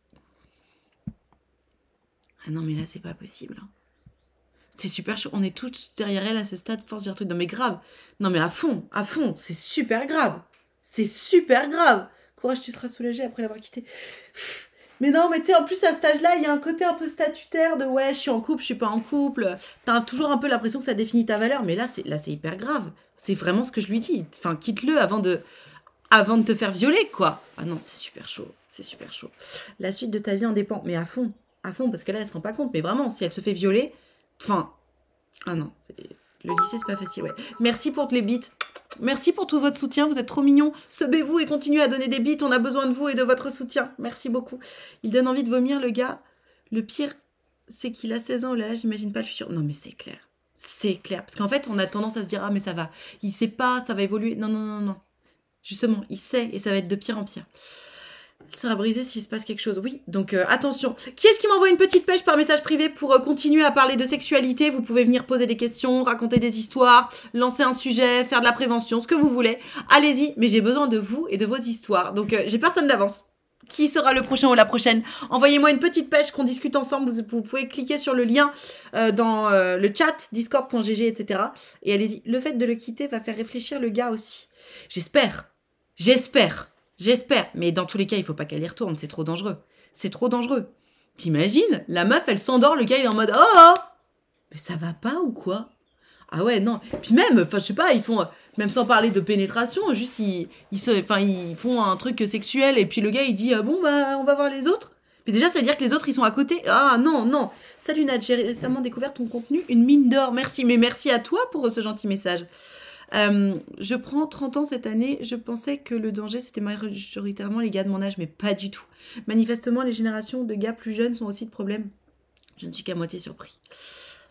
S1: Ah non, mais là, c'est pas possible. hein. C'est super chaud. On est tous derrière elle à ce stade. Force Gertrude. Non, mais grave. Non, mais à fond. À fond. C'est super grave. C'est super grave. Courage, tu seras soulagée après l'avoir quitté. Pff. Mais non, mais tu sais, en plus, à cet âge-là, il y a un côté un peu statutaire de ouais, je suis en couple, je suis pas en couple. T'as toujours un peu l'impression que ça définit ta valeur. Mais là, c'est là, c'est hyper grave. C'est vraiment ce que je lui dis. Enfin, quitte-le avant de, avant de te faire violer, quoi. Ah non, c'est super chaud. C'est super chaud. La suite de ta vie en dépend. Mais à fond. À fond, parce que là, elle se rend pas compte. Mais vraiment, si elle se fait violer, enfin... Ah non, c'est- le lycée, c'est pas facile, ouais. Merci pour les bits. Merci pour tout votre soutien, vous êtes trop mignons. Sebez-vous et continuez à donner des bits, on a besoin de vous et de votre soutien. Merci beaucoup. Il donne envie de vomir, le gars. Le pire, c'est qu'il a seize ans, oh là là, j'imagine pas le futur. Non, mais c'est clair. C'est clair. Parce qu'en fait, on a tendance à se dire, ah, mais ça va. Il sait pas, ça va évoluer. Non, non, non, non. Justement, il sait et ça va être de pire en pire. Elle sera brisée s'il se passe quelque chose. Oui, donc euh, attention. Qui est-ce qui m'envoie une petite pêche par message privé pour euh, continuer à parler de sexualité? Vous pouvez venir poser des questions, raconter des histoires, lancer un sujet, faire de la prévention, ce que vous voulez. Allez-y, mais j'ai besoin de vous et de vos histoires. Donc euh, j'ai personne d'avance. Qui sera le prochain ou la prochaine? Envoyez-moi une petite pêche, qu'on discute ensemble. Vous, vous pouvez cliquer sur le lien euh, dans euh, le chat, discord point g g, et cetera. Et allez-y. Le fait de le quitter va faire réfléchir le gars aussi. J'espère. J'espère. J'espère. Mais dans tous les cas, il faut pas qu'elle y retourne. C'est trop dangereux. C'est trop dangereux. T'imagines? La meuf, elle s'endort. Le gars, il est en mode « Oh, oh !» Mais ça va pas ou quoi? Ah ouais, non. Puis même, enfin, je sais pas, ils font... Même sans parler de pénétration, juste, ils, ils, se, enfin, ils font un truc sexuel. Et puis le gars, il dit ah, « Bon, bah, on va voir les autres. » Mais déjà, ça veut dire que les autres, ils sont à côté. Ah non, non. Salut Nat, j'ai récemment découvert ton contenu. Une mine d'or. Merci. Mais merci à toi pour ce gentil message. Euh, je prends trente ans cette année, je pensais que le danger c'était majoritairement les gars de mon âge, mais pas du tout. Manifestement, les générations de gars plus jeunes sont aussi de problème. Je ne suis qu'à moitié surpris.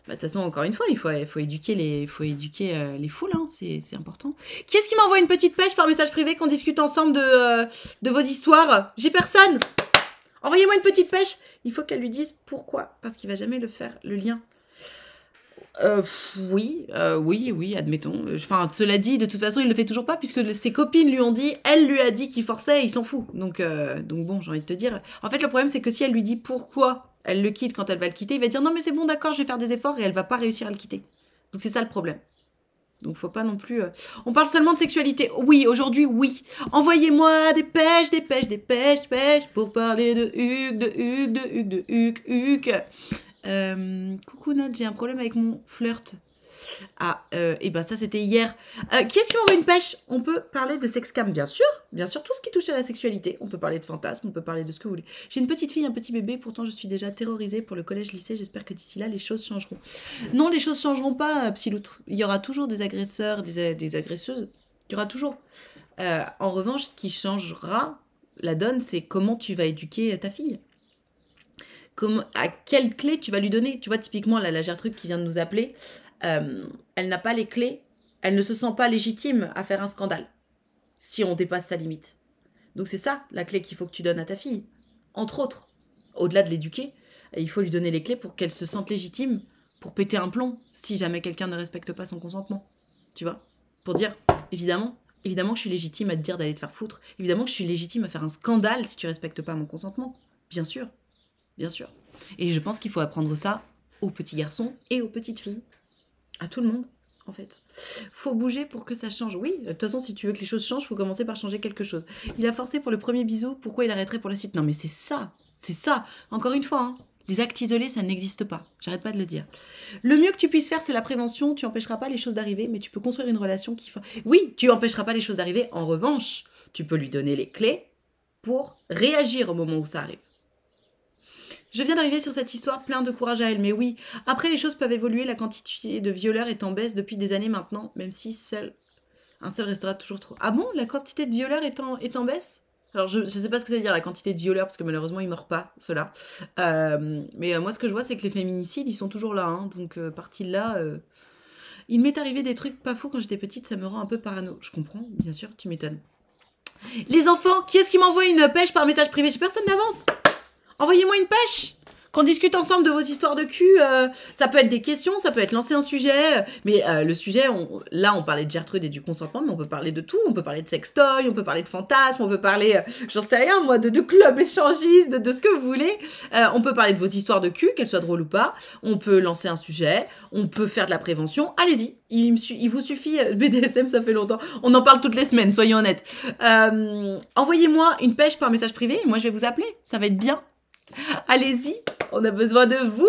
S1: Bah, de toute façon, encore une fois, il faut, il faut éduquer les, il faut éduquer euh, les foules, hein, c'est c'est important. Qui est-ce qui m'envoie une petite pêche par message privé qu'on discute ensemble de, euh, de vos histoires? J'ai personne. Envoyez-moi une petite pêche. Il faut qu'elle lui dise pourquoi. Parce qu'il va jamais le faire, le lien. Euh, pff, oui, euh, oui, oui, admettons. Enfin, cela dit, de toute façon, il le fait toujours pas puisque le- ses copines lui ont dit, elle lui a dit qu'il forçait, et il s'en fout. Donc, euh, donc bon, j'ai envie de te dire. En fait, le problème, c'est que si elle lui dit pourquoi elle le quitte quand elle va le quitter, il va dire non, mais c'est bon, d'accord, je vais faire des efforts et elle va pas réussir à le quitter. Donc, c'est ça le problème. Donc, faut pas non plus. euh, On parle seulement de sexualité. Oui, aujourd'hui, oui. Envoyez-moi des pêches, des pêches, des pêches, pêches pour parler de Hugues, de Hugues, de Hugues, de Hugues, Hugues. Euh, coucou Nat, j'ai un problème avec mon flirt. Ah, euh, et ben ça c'était hier. Euh, qui est-ce qui m'envoie une pêche? On peut parler de sexcam, bien sûr. Bien sûr, tout ce qui touche à la sexualité. On peut parler de fantasmes, on peut parler de ce que vous voulez. J'ai une petite fille, un petit bébé, pourtant je suis déjà terrorisée pour le collège-lycée. J'espère que d'ici là, les choses changeront. Non, les choses changeront pas, euh, Psyloutre. Il y aura toujours des agresseurs, des, des agresseuses. Il y aura toujours. Euh, en revanche, ce qui changera la donne, c'est comment tu vas éduquer ta fille. Comment, à quelle clé tu vas lui donner? Tu vois, typiquement, là, la Gertrude qui vient de nous appeler, euh, elle n'a pas les clés, elle ne se sent pas légitime à faire un scandale si on dépasse sa limite. Donc c'est ça, la clé qu'il faut que tu donnes à ta fille. Entre autres, au-delà de l'éduquer, il faut lui donner les clés pour qu'elle se sente légitime pour péter un plomb si jamais quelqu'un ne respecte pas son consentement. Tu vois? Pour dire, évidemment, évidemment que je suis légitime à te dire d'aller te faire foutre, évidemment que je suis légitime à faire un scandale si tu respectes pas mon consentement. Bien sûr. Bien sûr. Et je pense qu'il faut apprendre ça aux petits garçons et aux petites filles. À tout le monde, en fait. Faut bouger pour que ça change. Oui, de toute façon, si tu veux que les choses changent, il faut commencer par changer quelque chose. Il a forcé pour le premier bisou, pourquoi il arrêterait pour la suite? Non, mais c'est ça. C'est ça. Encore une fois, hein, les actes isolés, ça n'existe pas. J'arrête pas de le dire. Le mieux que tu puisses faire, c'est la prévention. Tu empêcheras pas les choses d'arriver, mais tu peux construire une relation qui... Fa... Oui, tu empêcheras pas les choses d'arriver. En revanche, tu peux lui donner les clés pour réagir au moment où ça arrive. Je viens d'arriver sur cette histoire, plein de courage à elle, mais oui. Après, les choses peuvent évoluer, la quantité de violeurs est en baisse depuis des années maintenant, même si seul, un seul restera toujours trop... Ah bon, la quantité de violeurs est en, est en baisse? Alors, je ne sais pas ce que ça veut dire, la quantité de violeurs, parce que malheureusement, ils ne meurent pas, ceux-là. Euh, mais euh, moi, ce que je vois, c'est que les féminicides, ils sont toujours là, hein, donc euh, partie de là... Euh... Il m'est arrivé des trucs pas fous quand j'étais petite, ça me rend un peu parano. Je comprends, bien sûr, tu m'étonnes. Les enfants, qui est-ce qui m'envoie une pêche par message privé? J'ai personne d'avance. Envoyez-moi une pêche, qu'on discute ensemble de vos histoires de cul. Euh, ça peut être des questions, ça peut être lancer un sujet. Mais euh, le sujet, on, là, on parlait de Gertrude et du consentement, mais on peut parler de tout. On peut parler de sextoy, on peut parler de fantasmes, on peut parler, euh, j'en sais rien, moi, de, de clubs échangistes, de, de ce que vous voulez. Euh, on peut parler de vos histoires de cul, qu'elles soient drôles ou pas. On peut lancer un sujet, on peut faire de la prévention. Allez-y, il, me su- il vous suffit... Euh, B D S M, ça fait longtemps. On en parle toutes les semaines, soyons honnêtes. Euh, envoyez-moi une pêche par message privé, et moi, je vais vous appeler. Ça va être bien. Allez-y, on a besoin de vous.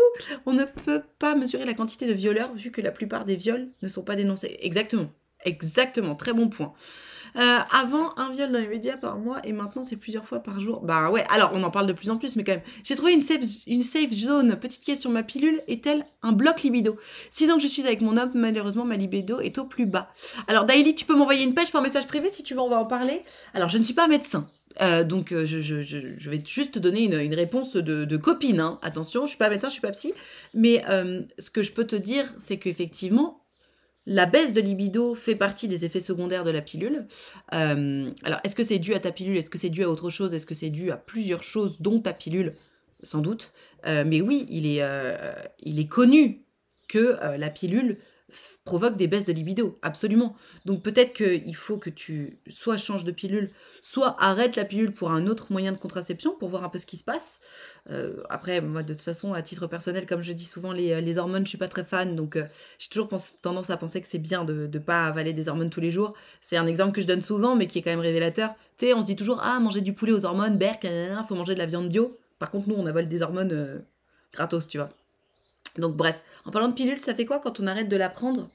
S1: On ne peut pas mesurer la quantité de violeurs vu que la plupart des viols ne sont pas dénoncés. Exactement, exactement, très bon point. Euh, avant, un viol dans les médias par mois et maintenant c'est plusieurs fois par jour. Bah ouais, alors on en parle de plus en plus, mais quand même. J'ai trouvé une safe, une safe zone. Petite question, ma pilule est-elle un bloc libido? Six ans que je suis avec mon homme, malheureusement ma libido est au plus bas. Alors Daily, tu peux m'envoyer une page par message privé si tu veux, on va en parler. Alors je ne suis pas médecin. Euh, donc euh, je, je, je, je vais juste te donner une, une réponse de, de copine, hein. Attention, je suis pas médecin, je suis pas psy, mais euh, ce que je peux te dire, c'est qu'effectivement, la baisse de libido fait partie des effets secondaires de la pilule. Euh, alors, est-ce que c'est dû à ta pilule? Est-ce que c'est dû à autre chose? Est-ce que c'est dû à plusieurs choses, dont ta pilule? Sans doute. Euh, mais oui, il est, euh, il est connu que euh, la pilule f- provoque des baisses de libido, absolument. Donc peut-être qu'il faut que tu soit changes de pilule, soit arrête la pilule pour un autre moyen de contraception, pour voir un peu ce qui se passe. Euh, après, moi, de toute façon, à titre personnel, comme je dis souvent, les, les hormones, je suis pas très fan, donc euh, j'ai toujours pense- tendance à penser que c'est bien de ne pas avaler des hormones tous les jours. C'est un exemple que je donne souvent, mais qui est quand même révélateur. Tu sais, on se dit toujours, ah, manger du poulet aux hormones, berk, il faut manger de la viande bio. Par contre, nous, on avale des hormones euh, gratos, tu vois. Donc bref, en parlant de pilule, ça fait quoi quand on arrête de la prendre?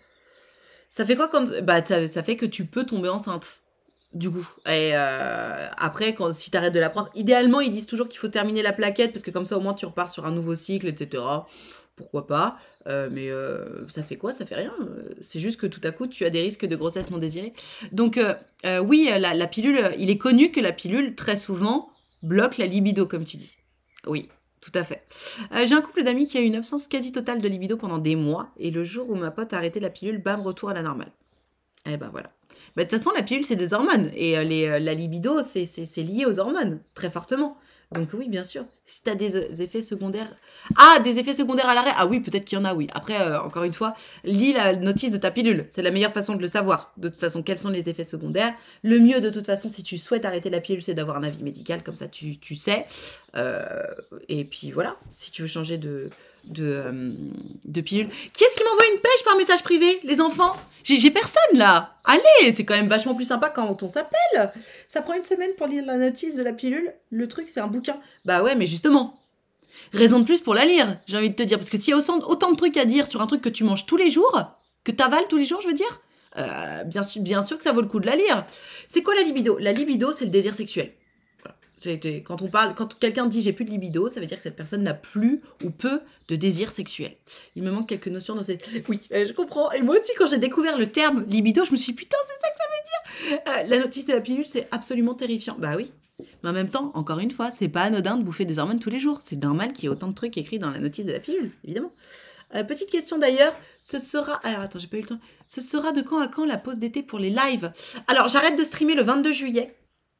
S1: Ça fait quoi quand... Bah, ça, ça fait que tu peux tomber enceinte, du coup. Et euh, après, quand, si tu arrêtes de la prendre, idéalement, ils disent toujours qu'il faut terminer la plaquette, parce que comme ça, au moins, tu repars sur un nouveau cycle, et cetera. Pourquoi pas, euh, mais euh, ça fait quoi? Ça fait rien. C'est juste que tout à coup, tu as des risques de grossesse non désirée. Donc, euh, euh, oui, la, la pilule, il est connu que la pilule, très souvent, bloque la libido, comme tu dis. Oui, Tout à fait. Euh, j'ai un couple d'amis qui a eu une absence quasi totale de libido pendant des mois, et le jour où ma pote a arrêté la pilule, bam, retour à la normale. Eh ben voilà. Bah, de toute façon, la pilule, c'est des hormones, et euh, les, euh, la libido, c'est, c'est, c'est lié aux hormones, très fortement. Donc oui, bien sûr. Si tu as des, des effets secondaires... Ah, des effets secondaires à l'arrêt. Ah oui, peut-être qu'il y en a, oui. Après, euh, encore une fois, lis la notice de ta pilule. C'est la meilleure façon de le savoir. De toute façon, quels sont les effets secondaires. Le mieux, de toute façon, si tu souhaites arrêter la pilule, c'est d'avoir un avis médical. Comme ça, tu, tu sais. Euh, et puis voilà. Si tu veux changer de, de, euh, de pilule... Qui est-ce qui m'envoie une pêche par message privé? Les enfants? J'ai, j'ai personne, là. Allez, c'est quand même vachement plus sympa quand on s'appelle. Ça prend une semaine pour lire la notice de la pilule. Le truc, c'est un bouquin. Bah ouais, mais justement, raison de plus pour la lire, j'ai envie de te dire. Parce que s'il y a autant, autant de trucs à dire sur un truc que tu manges tous les jours, que t'avales tous les jours, je veux dire, euh, bien, sûr, bien sûr que ça vaut le coup de la lire. C'est quoi la libido? La libido, c'est le désir sexuel. Voilà. C'est, quand on parle, quand quelqu'un dit j'ai plus de libido, ça veut dire que cette personne n'a plus ou peu de désir sexuel. Il me manque quelques notions dans cette... Oui, euh, je comprends. Et moi aussi, quand j'ai découvert le terme libido, je me suis dit putain, c'est ça que ça veut dire. Euh, la notice de la pilule, c'est absolument terrifiant. Bah oui. Mais en même temps, encore une fois, c'est pas anodin de bouffer des hormones tous les jours. C'est normal qu'il y ait autant de trucs écrits dans la notice de la pilule, évidemment. Euh, petite question d'ailleurs, ce sera... Alors attends, j'ai pas eu le temps. Ce sera de quand à quand la pause d'été pour les lives? Alors, j'arrête de streamer le vingt-deux juillet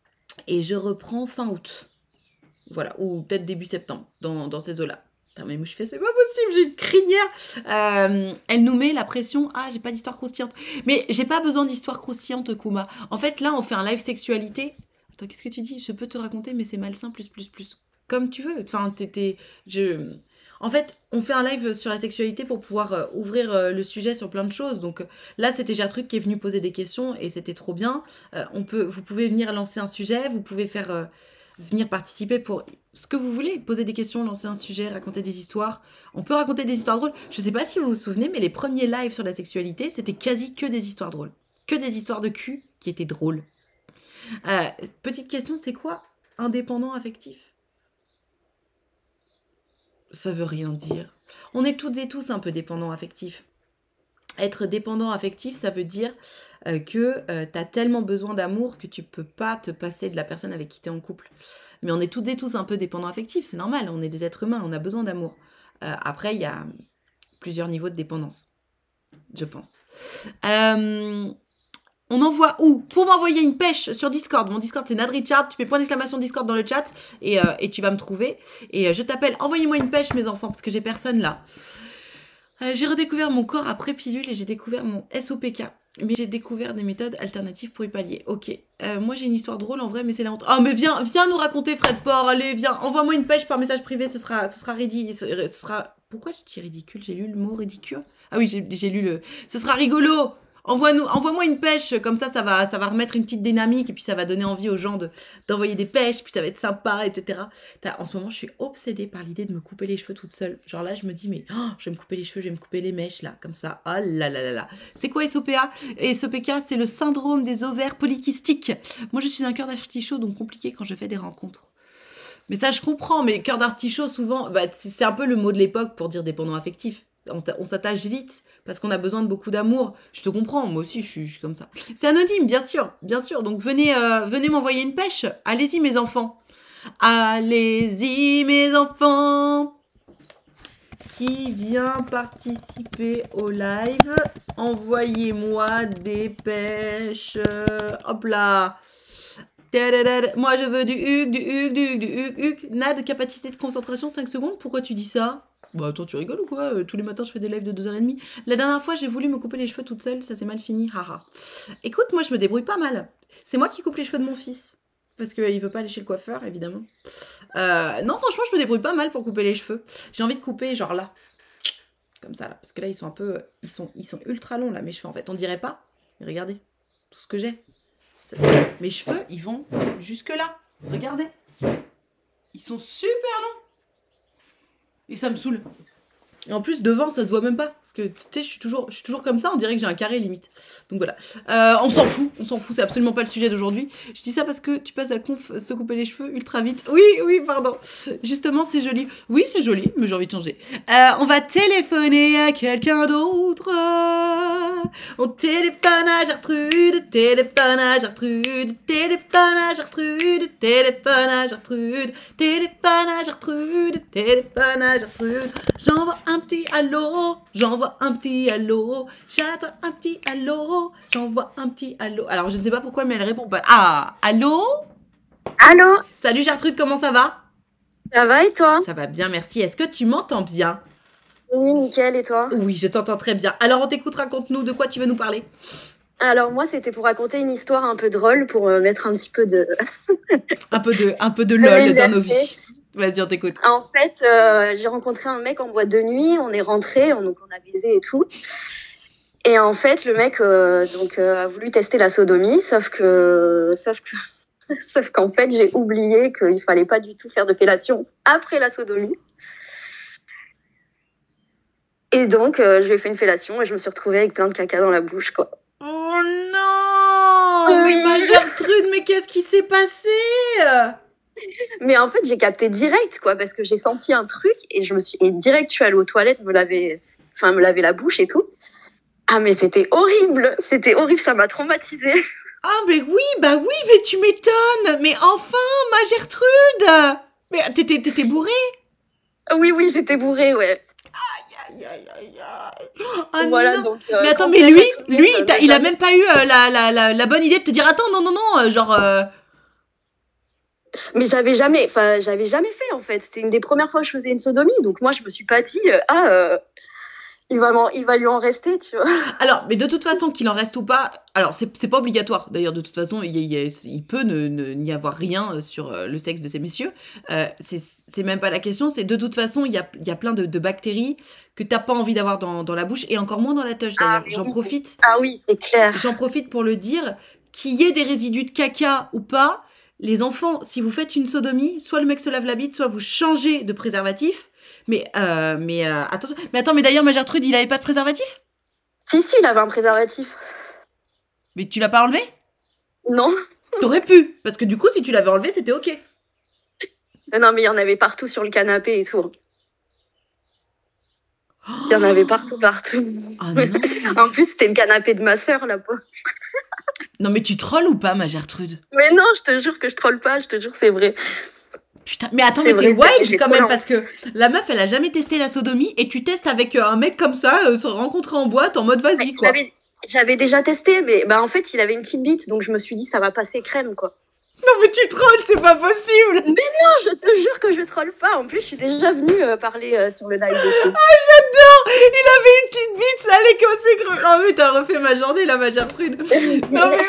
S1: et je reprends fin août. Voilà, ou peut-être début septembre, dans, dans ces eaux-là. Putain, mais moi je fais, c'est pas possible, j'ai une crinière. Euh, elle nous met la pression. Ah, j'ai pas d'histoire croustillante. Mais j'ai pas besoin d'histoire croustillante, Kuma. En fait, là, on fait un live sexualité. Attends, qu'est-ce que tu dis? Je peux te raconter, mais c'est malsain, plus, plus, plus. Comme tu veux. Enfin, t'étais... Je... En fait, on fait un live sur la sexualité pour pouvoir euh, ouvrir euh, le sujet sur plein de choses. Donc euh, là, c'était Gertrude qui est venue poser des questions et c'était trop bien. Euh, on peut, vous pouvez venir lancer un sujet, vous pouvez faire... Euh, venir participer pour ce que vous voulez, poser des questions, lancer un sujet, raconter des histoires. On peut raconter des histoires drôles. Je sais pas si vous vous souvenez, mais les premiers lives sur la sexualité, c'était quasi que des histoires drôles. Que des histoires de cul qui étaient drôles. Euh, petite question, c'est quoi indépendant affectif? Ça veut rien dire. On est toutes et tous un peu dépendants affectifs. Être dépendant affectif, ça veut dire euh, que euh, tu as tellement besoin d'amour que tu peux pas te passer de la personne avec qui tu es en couple. Mais on est toutes et tous un peu dépendants affectifs, c'est normal, on est des êtres humains, on a besoin d'amour. Euh, après, il y a plusieurs niveaux de dépendance, je pense. Euh, on envoie où? Pour m'envoyer une pêche sur Discord. Mon Discord, c'est Nad Richard. Tu mets point d'exclamation Discord dans le chat et, euh, et tu vas me trouver. Et euh, je t'appelle. Envoyez-moi une pêche, mes enfants, parce que j'ai personne là. Euh, j'ai redécouvert mon corps après pilule et j'ai découvert mon S O P K. Mais j'ai découvert des méthodes alternatives pour y pallier. Ok. Euh, moi, j'ai une histoire drôle en vrai, mais c'est la honte. Oh, mais viens, viens nous raconter, Fred Port. Allez, viens. Envoie-moi une pêche par message privé. Ce sera, ce sera ridicule. Ce sera... Pourquoi je dis ridicule? J'ai lu le mot ridicule. Ah oui, j'ai, j'ai lu le... Ce sera rigolo. Envoie-nous, envoie-moi une pêche, comme ça, ça va, ça va remettre une petite dynamique et puis ça va donner envie aux gens de, d'envoyer des pêches, puis ça va être sympa, et cetera. T'as, en ce moment, je suis obsédée par l'idée de me couper les cheveux toute seule. Genre là, je me dis, mais oh, je vais me couper les cheveux, je vais me couper les mèches, là, comme ça. Oh là là là là. C'est quoi S O P A? S O P K, c'est le syndrome des ovaires polykystiques. Moi, je suis un cœur d'artichaut, donc compliqué quand je fais des rencontres. Mais ça, je comprends, mais cœur d'artichaut, souvent, bah, c'est, c'est un peu le mot de l'époque pour dire dépendant affectif. On, on s'attache vite parce qu'on a besoin de beaucoup d'amour. Je te comprends, moi aussi je suis, je suis comme ça. C'est anonyme, bien sûr, bien sûr. Donc venez, euh, venez m'envoyer une pêche. Allez-y mes enfants. Allez-y mes enfants. Qui vient participer au live? Envoyez-moi des pêches. Hop là. Moi je veux du huc, du huc, du huc, du huc, huc. Nad, capacité de concentration cinq secondes. Pourquoi tu dis ça? Bah attends, tu rigoles ou quoi? euh, Tous les matins, je fais des lives de deux heures trente. La dernière fois, j'ai voulu me couper les cheveux toute seule, ça s'est mal fini, haha. Écoute, moi, je me débrouille pas mal. C'est moi qui coupe les cheveux de mon fils. Parce qu'il veut pas aller chez le coiffeur, évidemment. Euh, non, franchement, je me débrouille pas mal pour couper les cheveux. J'ai envie de couper, genre là. Comme ça, là. Parce que là, ils sont un peu... Ils sont, ils sont ultra longs, là, mes cheveux, en fait. On dirait pas. Mais regardez, tout ce que j'ai. C'est... Mes cheveux, ils vont jusque là. Regardez. Ils sont super longs. Et ça me saoule. Et en plus, devant, ça se voit même pas. Parce que, tu sais, je suis toujours, je suis toujours comme ça, on dirait que j'ai un carré limite. Donc voilà. Euh, on s'en fout, on s'en fout, c'est absolument pas le sujet d'aujourd'hui. Je dis ça parce que tu passes à conf se couper les cheveux ultra vite. Oui, oui, pardon. Justement, c'est joli. Oui, c'est joli, mais j'ai envie de changer. Euh, on va téléphoner à quelqu'un d'autre. On téléphone à Gertrude, téléphone à Gertrude, téléphone à Gertrude, téléphone à Gertrude, téléphone à Gertrude, téléphone à Gertrude. J'envoie un petit allô, j'envoie un petit allô, j'attends un petit allô, j'envoie un petit allô. Alors je ne sais pas pourquoi, mais elle répond pas. Ah, allô?
S6: Allô?
S1: Salut Gertrude, comment ça va?
S6: Ça va et toi?
S1: Ça va bien, merci. Est-ce que tu m'entends bien?
S6: Oui, nickel, et toi?
S1: Oui, je t'entends très bien. Alors on t'écoute, raconte-nous de quoi tu veux nous parler.
S6: Alors moi, c'était pour raconter une histoire un peu drôle, pour euh, mettre un petit peu de...
S1: Un peu de, un peu de
S6: De
S1: lol
S6: légèreté.
S1: dans nos vies. Vas-y, on t'écoute.
S6: En fait, euh, j'ai rencontré un mec en boîte de nuit, on est rentrés, on, donc on a baisé et tout. Et en fait, le mec euh, donc, euh, a voulu tester la sodomie, sauf que... Sauf que... Sauf qu'en fait, j'ai oublié qu'il fallait pas du tout faire de fellation après la sodomie. Et donc, euh, je lui ai fait une fellation et je me suis retrouvée avec plein de caca dans la bouche, quoi.
S1: Oh non!
S6: Oui.
S1: Mais ma Gertrude, mais qu'est-ce qui s'est passé?
S6: Mais en fait, j'ai capté direct, quoi, parce que j'ai senti un truc et je me suis et direct, je suis allée aux toilettes me laver, enfin me laver la bouche et tout. Ah mais c'était horrible, c'était horrible, ça m'a traumatisée.
S1: Ah, mais oui, bah oui, mais tu m'étonnes! Mais enfin, ma Gertrude! Mais t'étais, t'étais bourrée?
S6: Oui oui, j'étais bourrée, ouais.
S1: Aïe, aïe, aïe, aïe. Ah
S6: Voilà
S1: non.
S6: donc. euh,
S1: Mais attends,
S6: quand
S1: mais
S6: il y
S1: lui,
S6: avait tout le
S1: lui,
S6: monde,
S1: il, t'a-
S6: euh,
S1: il a
S6: j'avais-
S1: même pas eu euh, la, la, la, la bonne idée de te dire attends, non, non, non, euh, genre. euh,
S6: Mais j'avais jamais, enfin j'avais jamais fait en fait. C'était une des premières fois que je faisais une sodomie, donc moi je me suis pas dit euh, ah euh, il va m'en- il va lui en rester, tu vois.
S1: Alors, mais de toute façon, qu'il en reste ou pas, alors c'est c'est pas obligatoire. D'ailleurs, de toute façon, il, y a- il y a- il peut ne, ne- n'y avoir rien sur euh, le sexe de ces messieurs. Euh, c'est c'est même pas la question. C'est de toute façon, il y a, il y a plein de, de bactéries que t'as pas envie d'avoir dans, dans la bouche et encore moins dans la touche. D'ailleurs,
S6: Ah, mais
S1: j'en
S6: oui.
S1: profite.
S6: Ah oui, c'est clair.
S1: J'en profite pour le dire, qu'il y ait des résidus de caca ou pas, les enfants, si vous faites une sodomie, soit le mec se lave la bite, soit vous changez de préservatif. Mais, euh, mais euh, attention. Mais attends, mais d'ailleurs, ma Gertrude, il avait pas de préservatif?
S6: Si si, il avait un préservatif.
S1: Mais tu l'as pas enlevé?
S6: Non.
S1: T'aurais pu, parce que du coup, si tu l'avais enlevé, c'était ok.
S6: Non mais il y en avait partout sur le canapé et tout. Il y en avait partout partout.
S1: Ah non.
S6: En plus, c'était le canapé de ma sœur là-bas.
S1: Non, mais tu trolles ou pas, ma Gertrude?
S6: Mais non, je te jure que je troll pas, je te jure c'est vrai.
S1: Putain, mais attends,
S6: C'est
S1: mais t'es
S6: vrai, c'est-
S1: wild
S6: j'ai
S1: quand
S6: trop
S1: même,
S6: l'en-
S1: parce que la meuf, elle a jamais testé la sodomie, et tu testes avec euh, un mec comme ça, euh, se rencontrer en boîte, en mode vas-y,
S6: Mais
S1: quoi.
S6: J'avais, j'avais déjà testé, mais bah en fait, il avait une petite bite, donc je me suis dit ça va passer crème quoi.
S1: Non, mais tu trolles, c'est pas possible.
S6: Non, je te jure que je troll pas. En plus, je suis déjà venue euh, parler euh, sur le live. et tout.
S1: Il avait une petite bite, ça allait comme c'est creux. Oh, mais t'as refait ma journée, là, ma Gertrude. Non, mais...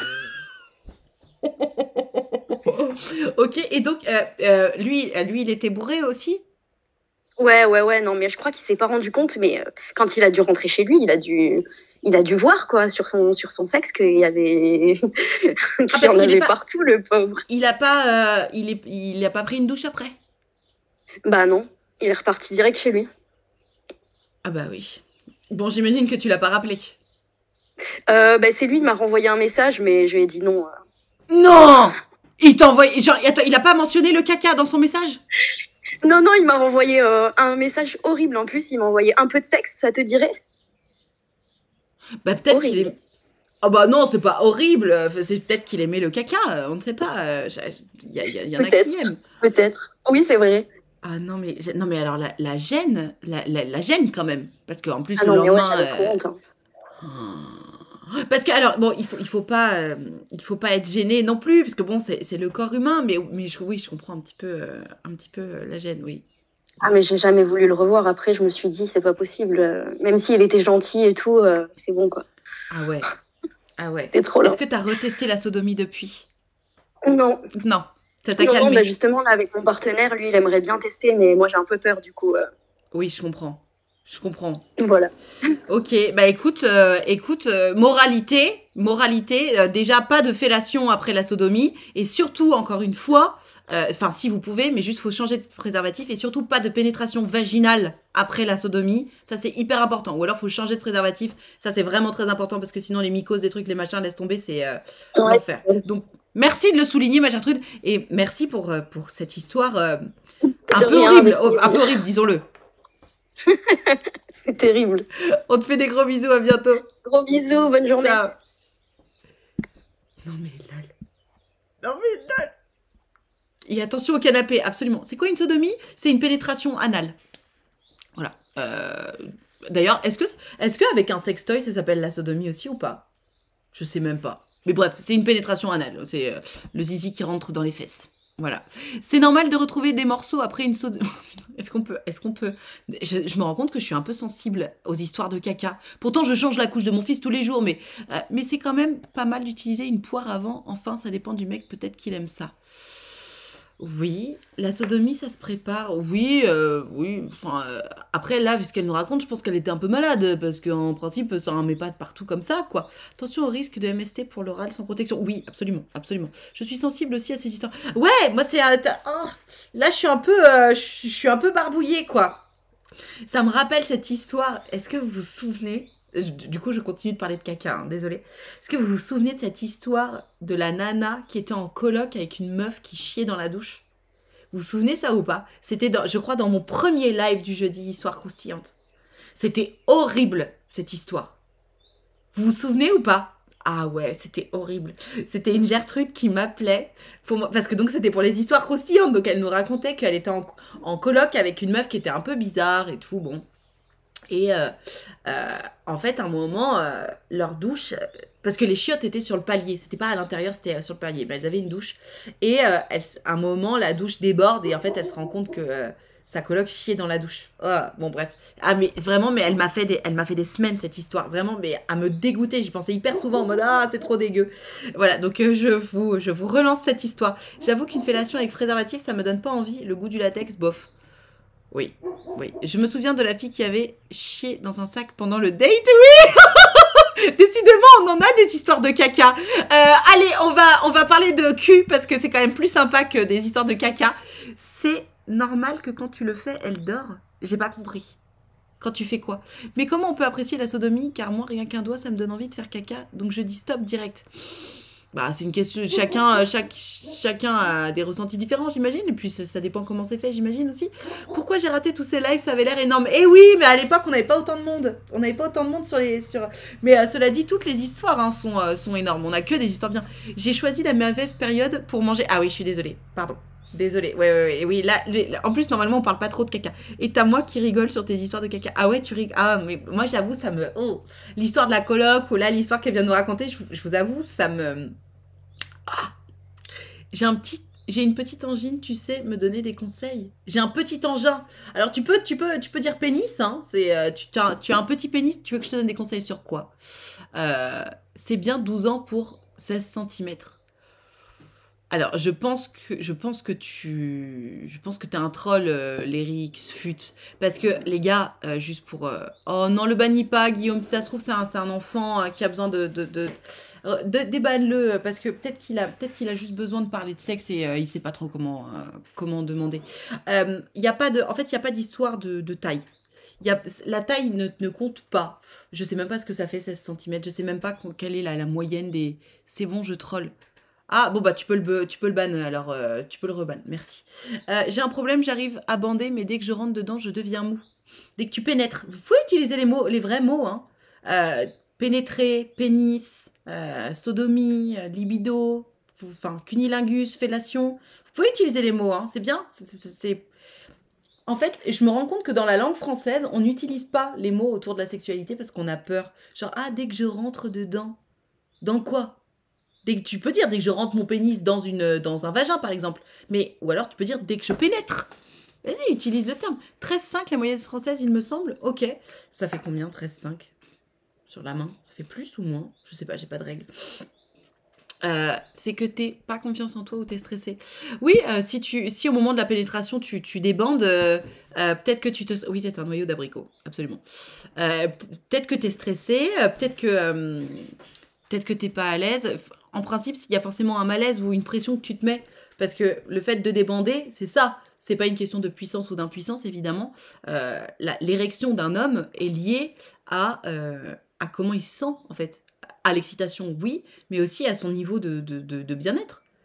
S1: Ok, et donc, euh, euh, lui, euh, lui, il était bourré aussi?
S6: Ouais, ouais, ouais. Non, mais je crois qu'il s'est pas rendu compte, mais euh, quand il a dû rentrer chez lui, il a dû, il a dû voir quoi sur son, sur son sexe qu'il y avait, qu'il
S1: parce
S6: y en
S1: qu'il est
S6: avait
S1: pas-
S6: partout, le pauvre.
S1: Il a pas, euh, il est, il a pas pris une douche après?
S6: Bah non, il est reparti direct chez lui.
S1: Ah bah oui. Bon, j'imagine que tu l'as pas rappelé.
S6: Euh, bah c'est lui, il m'a renvoyé un message, mais je lui ai dit non. euh.
S1: Non! Il t'a envoyé... Genre, attends, il a pas mentionné le caca dans son message?
S6: Non, non, il m'a renvoyé euh, un message horrible. En plus, il m'a envoyé un peu de sexe, ça te dirait?
S1: Bah peut-être qu'il
S6: Horrible.
S1: est... Oh bah non, c'est pas horrible. Enfin, c'est peut-être qu'il aimait le caca, euh, on ne sait pas. euh, j'a- Il y, a- il y a- il y en a
S6: Peut-être.
S1: qui aiment.
S6: Peut-être. Oui, c'est vrai.
S1: Ah non, mais, non, mais alors la, la gêne, la, la, la gêne quand même. Parce qu'en plus,
S6: Ah
S1: le
S6: non, mais ouais,
S1: lendemain...
S6: j'avais
S1: euh,
S6: trop honte. hein.
S1: Oh. Parce que, alors, bon, il faut, il faut pas, euh, il faut pas être gêné non plus, parce que bon, c'est c'est le corps humain, mais, mais je, oui, je comprends un petit peu, euh, un petit peu euh, la gêne, oui.
S6: Ah, mais j'ai jamais voulu le revoir. Après, je me suis dit, c'est pas possible. euh, Même s'il était gentil et tout, euh, c'est bon, quoi.
S1: Ah ouais. Ah ouais.
S6: C'était trop long.
S1: Est-ce que t'as retesté la sodomie depuis?
S6: Non.
S1: Non. Ça t'a
S6: Non, non,
S1: calmé?
S6: bah justement, là, avec mon partenaire, lui, il aimerait bien tester, mais moi, j'ai un peu peur, du coup. euh,
S1: Oui, je comprends. Je comprends.
S6: Voilà.
S1: Ok, bah écoute, euh, écoute, euh, moralité, moralité, euh, déjà pas de fellation après la sodomie, et surtout, encore une fois, enfin si vous pouvez, mais juste faut changer de préservatif, et surtout pas de pénétration vaginale après la sodomie, ça c'est hyper important, ou alors faut changer de préservatif, ça c'est vraiment très important, parce que sinon les mycoses, les trucs, les machins, laisse tomber, c'est euh,
S6: Ouais.
S1: l'enfer. Donc merci de le souligner, ma Gertrude, et merci pour, euh, pour cette histoire euh, un
S6: De
S1: peu
S6: rien,
S1: horrible,
S6: avec
S1: oh, un
S6: plaisir.
S1: peu horrible, disons-le.
S6: C'est C'est terrible.
S1: On te fait des gros bisous, à bientôt.
S6: Gros bisous, bonne journée.
S1: Ciao. Non mais lol. Non mais lol. Et attention au canapé, absolument. C'est quoi une sodomie? C'est une pénétration anale. Voilà. Euh... D'ailleurs, est-ce que, est-ce qu'avec un sextoy, ça s'appelle la sodomie aussi ou pas? Je sais même pas. Mais bref, c'est une pénétration anale. C'est euh, le zizi qui rentre dans les fesses. Voilà. C'est normal de retrouver des morceaux après une sodomie. Est-ce qu'on peut... Est-ce qu'on peut... Je, je me rends compte que je suis un peu sensible aux histoires de caca. Pourtant, je change la couche de mon fils tous les jours, mais, euh, mais c'est quand même pas mal d'utiliser une poire avant. Enfin, ça dépend du mec, peut-être qu'il aime ça. Oui, la sodomie, ça se prépare. Oui, euh, oui. Enfin, euh, après, là, vu ce qu'elle nous raconte, je pense qu'elle était un peu malade, parce qu'en principe, ça en met pas de partout comme ça, quoi. Attention au risque de M S T pour l'oral sans protection. Oui, absolument, absolument. Je suis sensible aussi à ces histoires. Ouais, moi, c'est... Euh, oh, là, je suis un peu... Euh, je suis un peu barbouillée, quoi. Ça me rappelle cette histoire. Est-ce que vous vous souvenez... Du coup, je continue de parler de caca, hein, désolée. Est-ce que vous vous souvenez de cette histoire de la nana qui était en coloc avec une meuf qui chiait dans la douche? Vous vous souvenez ça ou pas? C'était, je crois, dans mon premier live du jeudi, Histoire croustillante. C'était horrible, cette histoire. Vous vous souvenez ou pas? Ah ouais, c'était horrible. C'était une Gertrude qui m'appelait, pour moi, parce que donc c'était pour les histoires croustillantes. Donc elle nous racontait qu'elle était en, en coloc avec une meuf qui était un peu bizarre et tout, bon. Et euh, euh, en fait, à un moment, euh, leur douche, parce que les chiottes étaient sur le palier, c'était pas à l'intérieur, c'était euh, sur le palier, mais elles avaient une douche. Et euh, elles, à un moment, la douche déborde et en fait, elle se rend compte que euh, sa coloc chiait dans la douche. Oh, bon, bref. Ah, mais vraiment, mais elle m'a fait des, elle m'a fait des semaines cette histoire, vraiment, mais à me dégoûter. J'y pensais hyper souvent en mode ah, c'est trop dégueu. Voilà, donc euh, je vous, je vous relance cette histoire. J'avoue qu'une fellation avec préservatif, ça me donne pas envie. Le goût du latex, bof. Oui, oui. Je me souviens de la fille qui avait chié dans un sac pendant le date. Oui. Décidément, on en a des histoires de caca. Euh, allez, on va, on va parler de cul parce que c'est quand même plus sympa que des histoires de caca. C'est normal que quand tu le fais, elle dort? J'ai pas compris. Quand tu fais quoi? Mais comment on peut apprécier la sodomie? Car moi, rien qu'un doigt, ça me donne envie de faire caca. Donc je dis stop direct. Bah, c'est une question. Chacun, chaque, chacun a des ressentis différents, j'imagine. Et puis, ça, ça dépend comment c'est fait, j'imagine aussi. Pourquoi j'ai raté tous ces lives? Ça avait l'air énorme. Eh oui, mais à l'époque, on n'avait pas autant de monde. On n'avait pas autant de monde sur les. Sur... Mais euh, cela dit, toutes les histoires hein, sont, euh, sont énormes. On n'a que des histoires bien. J'ai choisi la mauvaise période pour manger. Ah oui, je suis désolée. Pardon. Désolée. Ouais, ouais, ouais. Oui, là, là, en plus, normalement, on parle pas trop de caca. Et t'as moi qui rigole sur tes histoires de caca. Ah ouais, tu rigoles. Ah, mais moi, j'avoue, ça me. Oh. L'histoire de la coloc ou là, l'histoire qu'elle vient de nous raconter, je, je vous avoue, ça me. Ah, j'ai un petit, j'ai une petite angine, tu sais, me donner des conseils. J'ai un petit engin. Alors tu peux, tu peux, tu peux dire pénis, hein. C'est, euh, tu, tu, as, tu as un petit pénis. Tu veux que je te donne des conseils sur quoi? euh, C'est bien douze ans pour seize centimètres. Alors, je pense que je pense que tu je pense que t'es un troll, euh, Lérix Fut, parce que les gars, euh, juste pour euh, oh non, le bannis pas, Guillaume. Si ça se trouve, c'est un, c'est un enfant euh, qui a besoin de de de, de, de débanne-le parce que peut-être qu'il a peut-être qu'il a juste besoin de parler de sexe et euh, il sait pas trop comment euh, comment demander. Il euh, y a pas de en fait il y a pas d'histoire de, de taille. Y a, la taille ne, ne compte pas. Je sais même pas ce que ça fait seize centimètres. Je sais même pas quelle est la, la moyenne des. C'est bon, je troll. Ah, bon, bah, tu peux le, tu peux le ban, alors, euh, tu peux le reban, merci. Euh, j'ai un problème, j'arrive à bander, mais dès que je rentre dedans, je deviens mou. Dès que tu pénètres, vous pouvez utiliser les mots, les vrais mots, hein. Euh, pénétrer, pénis, euh, sodomie, euh, libido, enfin, cunilingus, fellation. Vous pouvez utiliser les mots, hein, c'est bien. C'est, c'est, c'est... En fait, je me rends compte que dans la langue française, on n'utilise pas les mots autour de la sexualité parce qu'on a peur. Genre, ah, dès que je rentre dedans. Dans quoi? Dès que tu peux dire, dès que je rentre mon pénis dans, une, dans un vagin, par exemple. Mais, ou alors, tu peux dire, dès que je pénètre. Vas-y, utilise le terme. treize virgule cinq, la moyenne française, il me semble. Ok. Ça fait combien, treize virgule cinq? Sur la main? Ça fait plus ou moins? Je sais pas, j'ai pas de règle. Euh, c'est que t'es pas confiance en toi ou t'es stressé. Oui, euh, si, tu, si au moment de la pénétration, tu, tu débandes, euh, euh, peut-être que tu te... Oui, c'est un noyau d'abricot, absolument. Euh, peut-être que t'es stressé, euh, peut-être que... Euh, peut-être que t'es pas à l'aise. En principe, il y a forcément un malaise ou une pression que tu te mets. Parce que le fait de débander, c'est ça. C'est pas une question de puissance ou d'impuissance, évidemment. Euh, la, l'érection d'un homme est liée à, euh, à comment il se sent, en fait. À l'excitation, oui, mais aussi à son niveau de, de, de, de bien-être.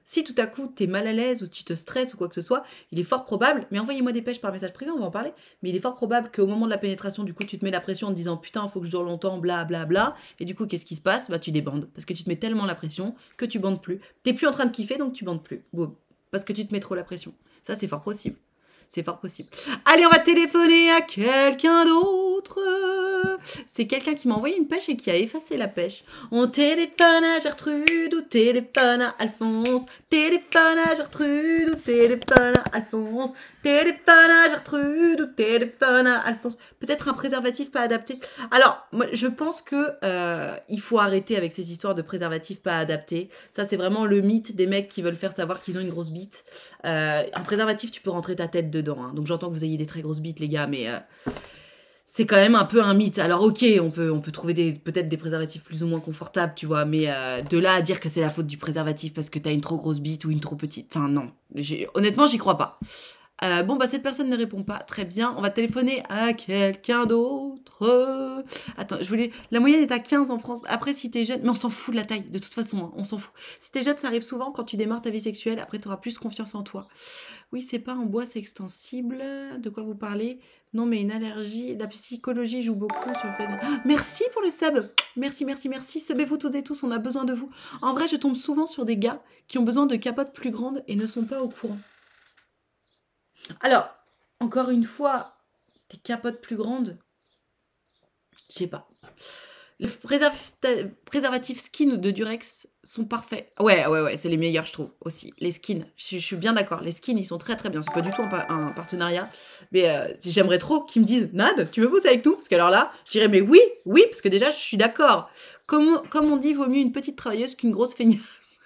S1: Si tout à coup t'es mal à l'aise ou tu te stresses ou quoi que ce soit, il est fort probable, mais envoyez-moi des pêches par message privé, on va en parler, mais il est fort probable qu'au moment de la pénétration, du coup, tu te mets la pression en te disant putain, faut que je dure longtemps, bla bla bla, et du coup, qu'est-ce qui se passe? Bah, tu débandes, parce que tu te mets tellement la pression que tu bandes plus. T'es plus en train de kiffer, donc tu bandes plus. Boum. Parce que tu te mets trop la pression. Ça, c'est fort possible. C'est fort possible. Allez, on va téléphoner à quelqu'un d'autre. C'est quelqu'un qui m'a envoyé une pêche et qui a effacé la pêche. On téléphone à Gertrude ou téléphone à Alphonse. Téléphone à Gertrude ou téléphone à Alphonse. Téléphone à Gertrude ou téléphone à Alphonse. Peut-être un préservatif pas adapté. Alors, moi, je pense que euh, il faut arrêter avec ces histoires de préservatifs pas adaptés. Ça, c'est vraiment le mythe des mecs qui veulent faire savoir qu'ils ont une grosse bite. Euh, un préservatif, tu peux rentrer ta tête dedans. Hein. Donc, j'entends que vous ayez des très grosses bites, les gars, mais... Euh, c'est quand même un peu un mythe. Alors ok, on peut, on peut trouver des, peut-être des préservatifs plus ou moins confortables, tu vois, mais euh, de là à dire que c'est la faute du préservatif parce que t'as une trop grosse bite ou une trop petite, enfin non. J'ai, honnêtement, j'y crois pas. Euh, bon, bah cette personne ne répond pas. Très bien, on va téléphoner à quelqu'un d'autre. Attends, je voulais... La moyenne est à quinze en France. Après, si t'es jeune... Mais on s'en fout de la taille, de toute façon, hein, on s'en fout. Si t'es jeune, ça arrive souvent quand tu démarres ta vie sexuelle. Après, t'auras plus confiance en toi. Oui, c'est pas en bois, c'est extensible. De quoi vous parlez? Non, mais une allergie... La psychologie joue beaucoup sur le fait... De... Ah, merci pour le sub. Merci, merci, merci. Subez-vous toutes et tous, on a besoin de vous. En vrai, je tombe souvent sur des gars qui ont besoin de capotes plus grandes et ne sont pas au courant. Alors, encore une fois, tes capotes plus grandes, je sais pas. Les préserv- préservatifs skin de Durex sont parfaits. Ouais, ouais, ouais, c'est les meilleurs, je trouve, aussi. Les skins, je, je suis bien d'accord. Les skins, ils sont très, très bien. C'est pas du tout un, pa- un partenariat. Mais euh, j'aimerais trop qu'ils me disent, Nad, tu veux bosser avec nous? Parce que alors là, je dirais, mais oui, oui, parce que déjà, je suis d'accord. Comme, comme on dit, vaut mieux une petite travailleuse qu'une grosse feignasse.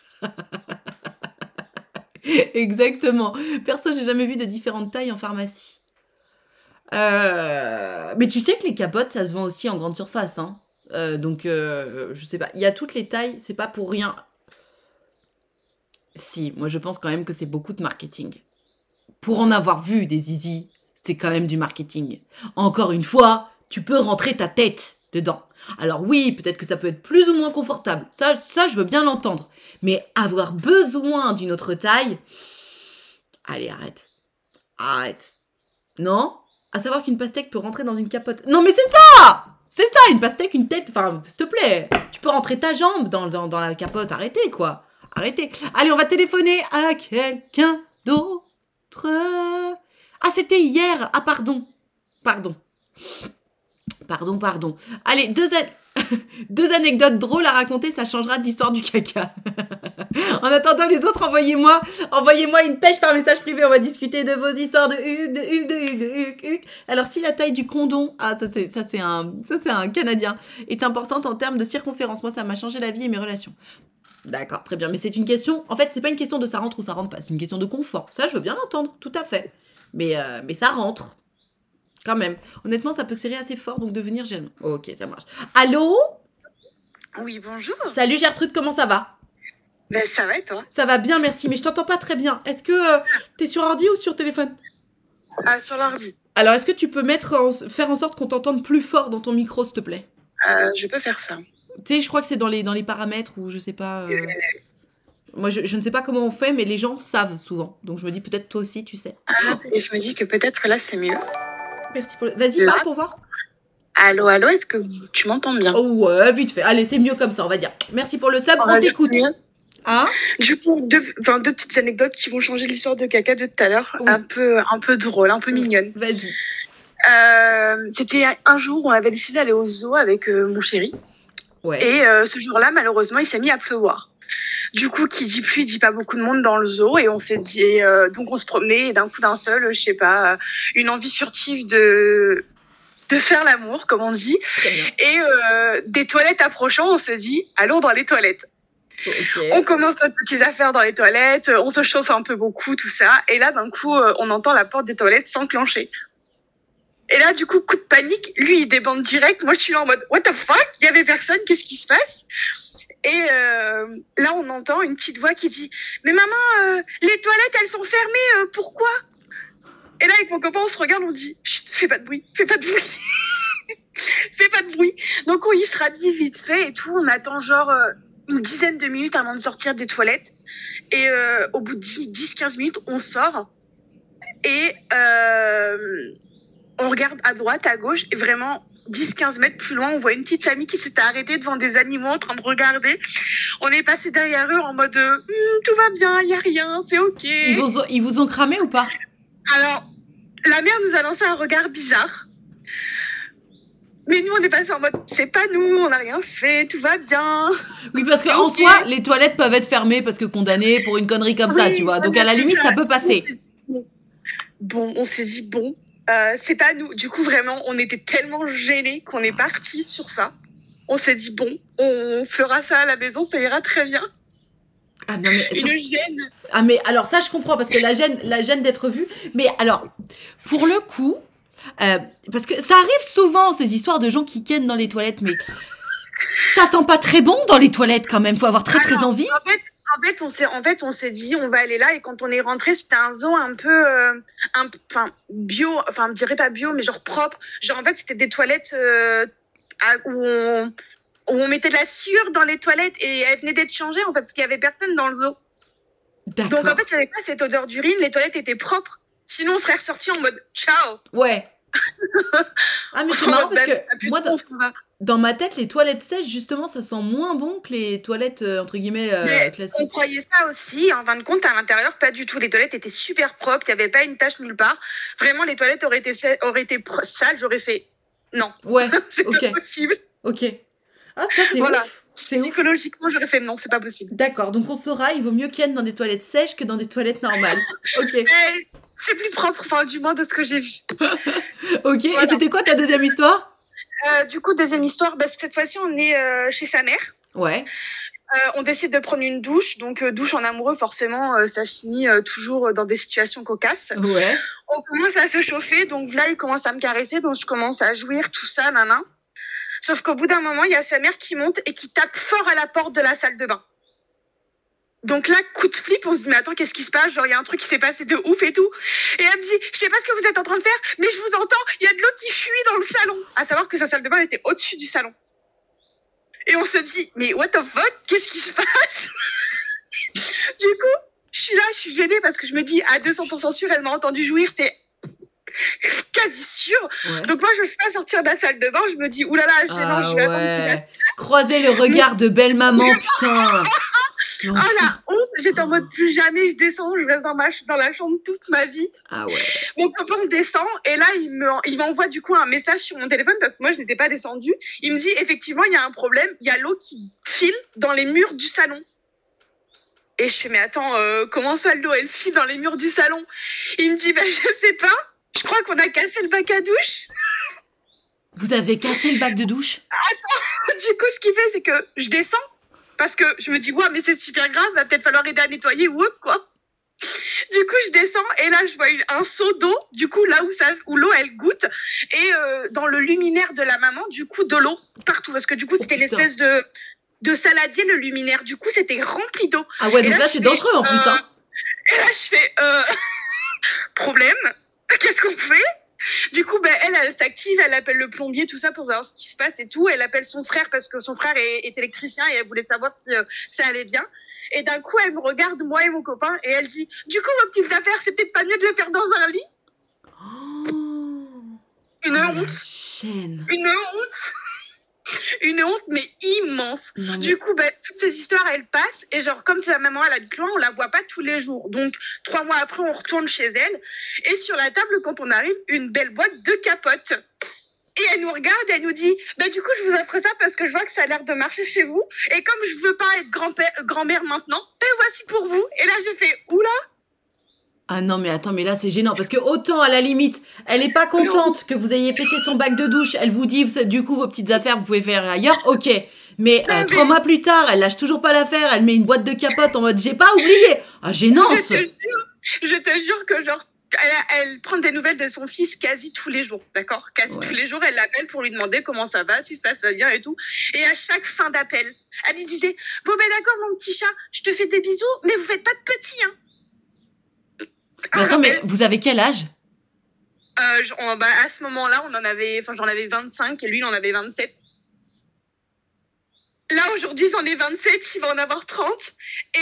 S1: Exactement. Perso, j'ai jamais vu de différentes tailles en pharmacie. Euh... Mais tu sais que les capotes, ça se vend aussi en grande surface. Hein. Euh, donc, euh, je sais pas. Il y a toutes les tailles, c'est pas pour rien. Si, moi je pense quand même que c'est beaucoup de marketing. Pour en avoir vu des zizi, c'est quand même du marketing. Encore une fois, tu peux rentrer ta tête dedans. Alors oui, peut-être que ça peut être plus ou moins confortable. Ça, ça je veux bien l'entendre. Mais avoir besoin d'une autre taille... Allez, arrête. Arrête. Non? À savoir qu'une pastèque peut rentrer dans une capote. Non, mais c'est ça! C'est ça, une pastèque, une tête... Enfin, s'il te plaît. Tu peux rentrer ta jambe dans, dans, dans la capote. Arrêtez, quoi. Arrêtez. Allez, on va téléphoner à quelqu'un d'autre. Ah, c'était hier. Ah, pardon. Pardon. Pardon, pardon. Allez, deux, an... deux anecdotes drôles à raconter, ça changera de l'histoire du caca. En attendant les autres, envoyez-moi envoyez-moi une pêche par message privé, on va discuter de vos histoires de Hugues, de Hugues, de Hugues, de Hugues, Hugues. Alors, si la taille du condom, ah, ça c'est, ça, c'est un, ça c'est un Canadien, est importante en termes de circonférence, moi ça m'a changé la vie et mes relations. D'accord, très bien, mais c'est une question, en fait, c'est pas une question de ça rentre ou ça rentre pas, c'est une question de confort. Ça, je veux bien l'entendre, tout à fait. Mais, euh, mais ça rentre. Quand même. Honnêtement, ça peut serrer assez fort, donc devenir gênant. Ok, ça marche. Allô?
S7: Oui, bonjour.
S1: Salut Gertrude, comment ça va?
S7: Ben, ça va et toi?
S1: Ça va bien, merci, mais je t'entends pas très bien. Est-ce que euh, t'es sur ordi ou sur téléphone?
S7: Ah, sur l'ordi.
S1: Alors, est-ce que tu peux mettre en- faire en sorte qu'on t'entende plus fort dans ton micro, s'il te plaît?
S7: Euh, je peux faire ça.
S1: Tu sais, je crois que c'est dans les, dans les paramètres ou je sais pas... euh, Moi, je, je ne sais pas comment on fait, mais les gens savent souvent. Donc, je me dis peut-être toi aussi, tu sais.
S7: Ah, et je me dis que peut-être que là, c'est mieux.
S1: Merci pour le... Vas-y,
S7: Là.
S1: parle pour voir.
S7: Allô, allô, est-ce que tu m'entends bien?
S1: Oh ouais, vite fait. Allez, c'est mieux comme ça, on va dire. Merci pour le sub,
S7: On
S1: on
S7: va dire
S1: t'écoute.
S7: mieux.
S1: Hein?
S7: Du coup, deux, enfin, deux petites anecdotes qui vont changer l'histoire de caca de tout à l'heure.
S1: Oui.
S7: Un peu, un peu drôle, un peu mignonne.
S1: Vas-y.
S7: Euh, c'était un jour où on avait décidé d'aller au zoo avec euh, mon chéri.
S1: Ouais.
S7: Et euh, ce jour-là, malheureusement, il s'est mis à pleuvoir. Du coup, qui dit pluie, dit pas beaucoup de monde dans le zoo. Et on s'est dit, euh, donc on se promenait et d'un coup d'un seul, je sais pas, euh, une envie furtive de de faire l'amour, comme on dit.
S1: Très bien.
S7: Et euh, des toilettes approchant, on se dit, allons dans les toilettes.
S1: Ok.
S7: On commence notre petites affaires dans les toilettes, on se chauffe un peu beaucoup, tout ça. Et là, d'un coup, euh, on entend la porte des toilettes s'enclencher. Et là, du coup, coup de panique, lui, il débande direct. Moi, je suis là en mode, what the fuck? Il y avait personne, qu'est-ce qui se passe? Et euh, là, on entend une petite voix qui dit, mais maman, euh, les toilettes, elles sont fermées, euh, pourquoi? Et là, avec mon copain, on se regarde, on dit, chut, fais pas de bruit, fais pas de bruit. Fais pas de bruit. Donc, on y se rhabille vite fait et tout. On attend genre euh, une dizaine de minutes avant de sortir des toilettes. Et euh, au bout de dix quinze minutes, on sort. Et euh, on regarde à droite, à gauche. Et vraiment, dix quinze mètres plus loin, on voit une petite famille qui s'était arrêtée devant des animaux en train de regarder. On est passé derrière eux en mode hm, tout va bien, il n'y a rien, c'est ok.
S1: Ils vous, ont, ils vous ont cramé ou pas?
S7: Alors, la mère nous a lancé un regard bizarre. Mais nous, on est passé en mode c'est pas nous, on n'a rien fait, tout va bien.
S1: Oui, parce qu'en okay. soi, les toilettes peuvent être fermées parce que condamnées pour une connerie comme oui, ça, tu vois. Donc à la limite, ça, ça peut passer.
S7: Bon, on s'est dit bon. Euh, c'est pas nous. Du coup, vraiment, on était tellement gênés qu'on est parti sur ça. On s'est dit, bon, on fera ça à la maison, ça ira très bien.
S1: Ah non, mais
S7: Une
S1: sur...
S7: gêne.
S1: Ah, mais alors ça, je comprends, parce que la gêne, la gêne d'être vue. Mais alors, pour le coup, euh, parce que ça arrive souvent, ces histoires de gens qui kennent dans les toilettes, mais ça sent pas très bon dans les toilettes quand même. Faut avoir très, alors, très envie.
S7: En fait, En fait, on s'est, en fait, on s'est dit, on va aller là. Et quand on est rentré, c'était un zoo un peu, euh, un, enfin, bio, enfin, je dirais pas bio, mais genre propre. Genre, en fait, c'était des toilettes euh, à, où, on, où on mettait de la sueur dans les toilettes et elles venaient d'être changées, en fait, parce qu'il y avait personne dans le zoo.
S1: D'accord.
S7: Donc, en fait, il n'y avait pas cette odeur d'urine. Les toilettes étaient propres. Sinon, on serait ressorti en mode ciao.
S1: Ouais. Ah, mais c'est marrant parce que moi, dans, dans ma tête, les toilettes sèches, justement, ça sent moins bon que les toilettes, euh, entre guillemets, euh, classiques.
S7: On croyait ça aussi. En fin de compte, à l'intérieur, pas du tout. Les toilettes étaient super propres. Il n'y avait pas une tache nulle part. Vraiment, les toilettes auraient été, auraient été sales. J'aurais fait non.
S1: Ouais,
S7: c'est
S1: ok.
S7: pas possible.
S1: Ok. Ah, ça, c'est
S7: voilà.
S1: ouf. C'est
S7: Psychologiquement, j'aurais fait non, c'est pas possible.
S1: D'accord, donc on saura, il vaut mieux qu'il y ait dans des toilettes sèches que dans des toilettes normales. Ok.
S7: Mais c'est plus propre, enfin, du moins de ce que j'ai vu.
S1: Ok, voilà. Et c'était quoi ta deuxième histoire?
S7: euh, Du coup, deuxième histoire, parce que cette fois-ci, on est euh, chez sa mère.
S1: Ouais.
S7: Euh, on décide de prendre une douche, donc euh, douche en amoureux, forcément, euh, ça finit euh, toujours dans des situations cocasses.
S1: Ouais.
S7: On commence à se chauffer, donc là, il commence à me caresser, donc je commence à jouir, tout ça, nanan. Sauf qu'au bout d'un moment, il y a sa mère qui monte et qui tape fort à la porte de la salle de bain. Donc là, coup de flip, on se dit, mais attends, qu'est-ce qui se passe? Genre, il y a un truc qui s'est passé de ouf et tout. Et elle me dit, je sais pas ce que vous êtes en train de faire, mais je vous entends, il y a de l'eau qui fuit dans le salon. À savoir que sa salle de bain, elle était au-dessus du salon. Et on se dit, mais what the fuck? Qu'est-ce qui se passe? Du coup, je suis là, je suis gênée parce que je me dis, à deux cents pour cent sûr, elle m'a entendu jouir, c'est quasi sûr. Ouais. Donc moi, je suis pas sortir de la salle de bain, je me dis, oulala, gênant, ah, je vais
S1: ouais.
S7: attendre.
S1: Croiser le regard de belle maman, putain.
S7: Oh la honte, j'étais en mode plus jamais je descends, je reste dans, ma ch- dans la chambre toute ma vie.
S1: Ah ouais.
S7: Mon copain descend et là il me, il m'envoie du coup un message sur mon téléphone parce que moi je n'étais pas descendue. Il me dit effectivement il y a un problème, il y a l'eau qui file dans les murs du salon. Et je fais mais attends, euh, comment ça l'eau elle file dans les murs du salon? Il me dit bah je sais pas, je crois qu'on a cassé le bac à douche.
S1: Vous avez cassé le bac de douche?
S7: Attends, du coup ce qu'il fait c'est que je descends. Parce que je me dis, ouais, mais c'est super grave, va peut-être falloir aider à nettoyer ou autre, quoi. Du coup, je descends et là, je vois une, un seau d'eau, du coup, là où, ça, où l'eau, elle goutte. Et euh, dans le luminaire de la maman, du coup, de l'eau partout. Parce que du coup, c'était oh, l'espèce de, de saladier, le luminaire. Du coup, c'était rempli d'eau.
S1: Ah ouais, donc là, là c'est fais, dangereux en
S7: euh,
S1: plus, hein.
S7: Et là, je fais, euh, problème, qu'est-ce qu'on fait? Du coup, ben, elle, elle s'active, elle appelle le plombier, tout ça, pour savoir ce qui se passe et tout. Elle appelle son frère parce que son frère est, est électricien et elle voulait savoir si euh, ça allait bien. Et d'un coup, elle me regarde, moi et mon copain, et elle dit, du coup, vos petites affaires, c'est peut-être pas mieux de les faire dans un lit?
S1: Oh,
S7: Une
S1: oh,
S7: honte.
S1: Chaîne.
S7: Une honte. Une honte, mais immense.
S1: Non, mais...
S7: Du coup, ben, toutes ces histoires, elles passent. Et genre, comme sa maman, elle habite loin, on la voit pas tous les jours. Donc, trois mois après, on retourne chez elle. Et sur la table, quand on arrive, une belle boîte de capotes. Et elle nous regarde et elle nous dit, bah, du coup, je vous offre ça parce que je vois que ça a l'air de marcher chez vous. Et comme je veux pas être grand-père, grand-mère maintenant, ben, voici pour vous. Et là, j'ai fait, oula.
S1: Ah non, mais attends, mais là, c'est gênant. Parce que autant, à la limite, elle est pas contente que vous ayez pété son bac de douche. Elle vous dit, du coup, vos petites affaires, vous pouvez faire ailleurs. Ok. Mais euh, trois mois plus tard, elle lâche toujours pas l'affaire. Elle met une boîte de capote en mode, j'ai pas oublié. Ah, gênance.
S7: Je te jure, je te jure que genre, elle, elle prend des nouvelles de son fils quasi tous les jours, d'accord? Quasi ouais. tous les jours, elle l'appelle pour lui demander comment ça va, si ça se passe bien et tout. Et à chaque fin d'appel, elle lui disait, bon ben d'accord, mon petit chat, je te fais des bisous, mais vous faites pas de petits, hein.
S1: Mais attends, mais vous avez quel âge?
S7: euh, on, bah, À ce moment-là, on en avait, enfin, j'en avais vingt-cinq et lui, il en avait vingt-sept. Là, aujourd'hui, j'en ai vingt-sept, il va en avoir trente. Et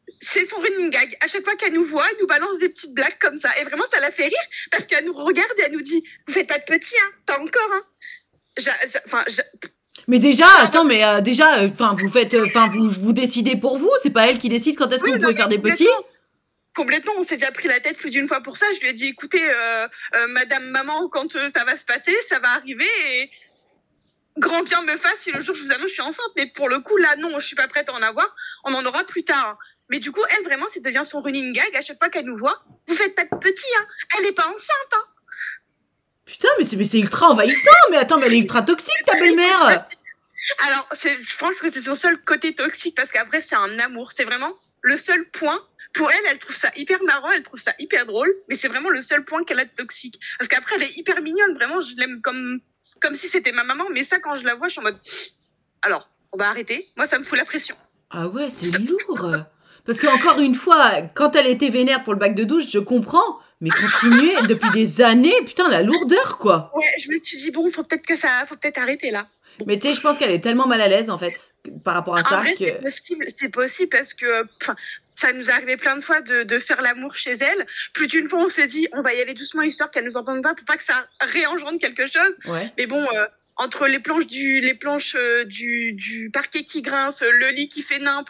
S7: c'est son running gag. À chaque fois qu'elle nous voit, elle nous balance des petites blagues comme ça. Et vraiment, ça la fait rire parce qu'elle nous regarde et elle nous dit « Vous faites pas de petit, hein, pas encore, hein. » Enfin,
S1: Mais déjà, attends, mais euh, déjà, enfin, euh, vous faites, enfin, euh, vous, vous décidez pour vous. C'est pas elle qui décide quand est-ce que oui, vous pouvez faire des petits.
S7: Complètement, on s'est déjà pris la tête plus d'une fois pour ça. Je lui ai dit, écoutez, euh, euh, madame maman, quand euh, ça va se passer, ça va arriver et grand bien me fasse si le jour je vous annonce je suis enceinte. Mais pour le coup, là, non, je suis pas prête à en avoir. On en aura plus tard. Mais du coup, elle, vraiment, ça devient son running gag. À chaque fois qu'elle nous voit, vous faites pas de petit, hein. Elle est pas enceinte, hein.
S1: Putain, mais c'est, mais c'est ultra envahissant. Mais attends, mais elle est ultra toxique, ta belle-mère.
S7: Alors, c'est, je pense que c'est son seul côté toxique parce qu'après, c'est un amour. C'est vraiment le seul point. Pour elle, elle trouve ça hyper marrant, elle trouve ça hyper drôle, mais c'est vraiment le seul point qu'elle a de toxique. Parce qu'après, elle est hyper mignonne, vraiment, je l'aime comme, comme si c'était ma maman, mais ça, quand je la vois, je suis en mode, alors, on va arrêter, moi, ça me fout la pression.
S1: Ah ouais, c'est lourd. Parce qu'encore une fois, quand elle était vénère pour le bac de douche, je comprends, mais continuer depuis des années, putain, la lourdeur, quoi.
S7: Ouais, je me suis dit, bon, faut peut-être que ça, faut peut-être arrêter là.
S1: Mais tu sais, je pense qu'elle est tellement mal à l'aise, en fait, par rapport à ça.
S7: En vrai,
S1: que...
S7: c'est possible, c'est possible parce que, enfin, ça nous est arrivé plein de fois de, de faire l'amour chez elle. Plus d'une fois, on s'est dit, on va y aller doucement, histoire qu'elle nous entende pas, pour pas que ça réengendre quelque chose.
S1: Ouais.
S7: Mais bon, euh, entre les planches du, les planches euh, du, du parquet qui grince, le lit qui fait nimpe,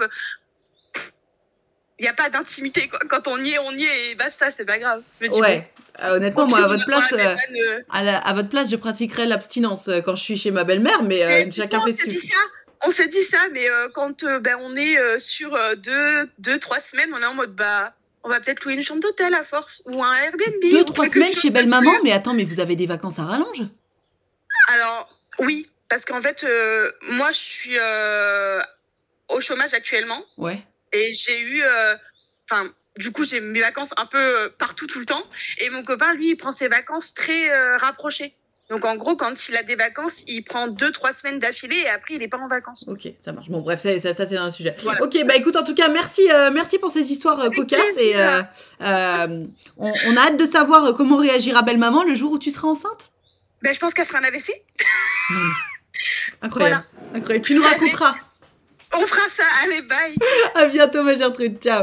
S7: il n'y a pas d'intimité, quoi. Quand on y est, on y est, et basta, c'est pas grave. Je me dis,
S1: ouais.
S7: bon,
S1: euh, honnêtement, moi, à votre place, euh,
S7: euh...
S1: à, la, à votre place, je pratiquerais l'abstinence quand je suis chez ma belle-mère, mais euh, chacun fait ce qu'il veut.
S7: On s'est dit ça, mais euh, quand euh, ben, on est euh, sur euh, deux, deux, trois semaines, on est en mode, bah, on va peut-être louer une chambre d'hôtel à force, ou un Airbnb.
S1: Deux, trois semaines chez belle-maman, mais attends, mais vous avez des vacances à rallonge?
S7: Alors, oui, parce qu'en fait, euh, moi, je suis euh, au chômage actuellement.
S1: Ouais.
S7: Et j'ai eu, enfin, euh, du coup, j'ai mes vacances un peu euh, partout, tout le temps. Et mon copain, lui, il prend ses vacances très euh, rapprochées. Donc, en gros, quand il a des vacances, il prend deux, trois semaines d'affilée et après, il n'est pas en vacances.
S1: Ok, ça marche. Bon, bref, ça, ça, ça c'est un sujet.
S7: Voilà.
S1: Ok, bah écoute, en tout cas, merci, euh, merci pour ces histoires euh, cocasses. Et euh, euh, on, on a hâte de savoir comment réagira belle-maman le jour où tu seras enceinte.
S7: Ben, je pense qu'elle fera un A V C.
S1: Non, mais... Incroyable. Voilà. Incroyable. Tu nous raconteras.
S7: On fera ça. Allez, bye.
S1: À bientôt, ma Gertrude. Ciao.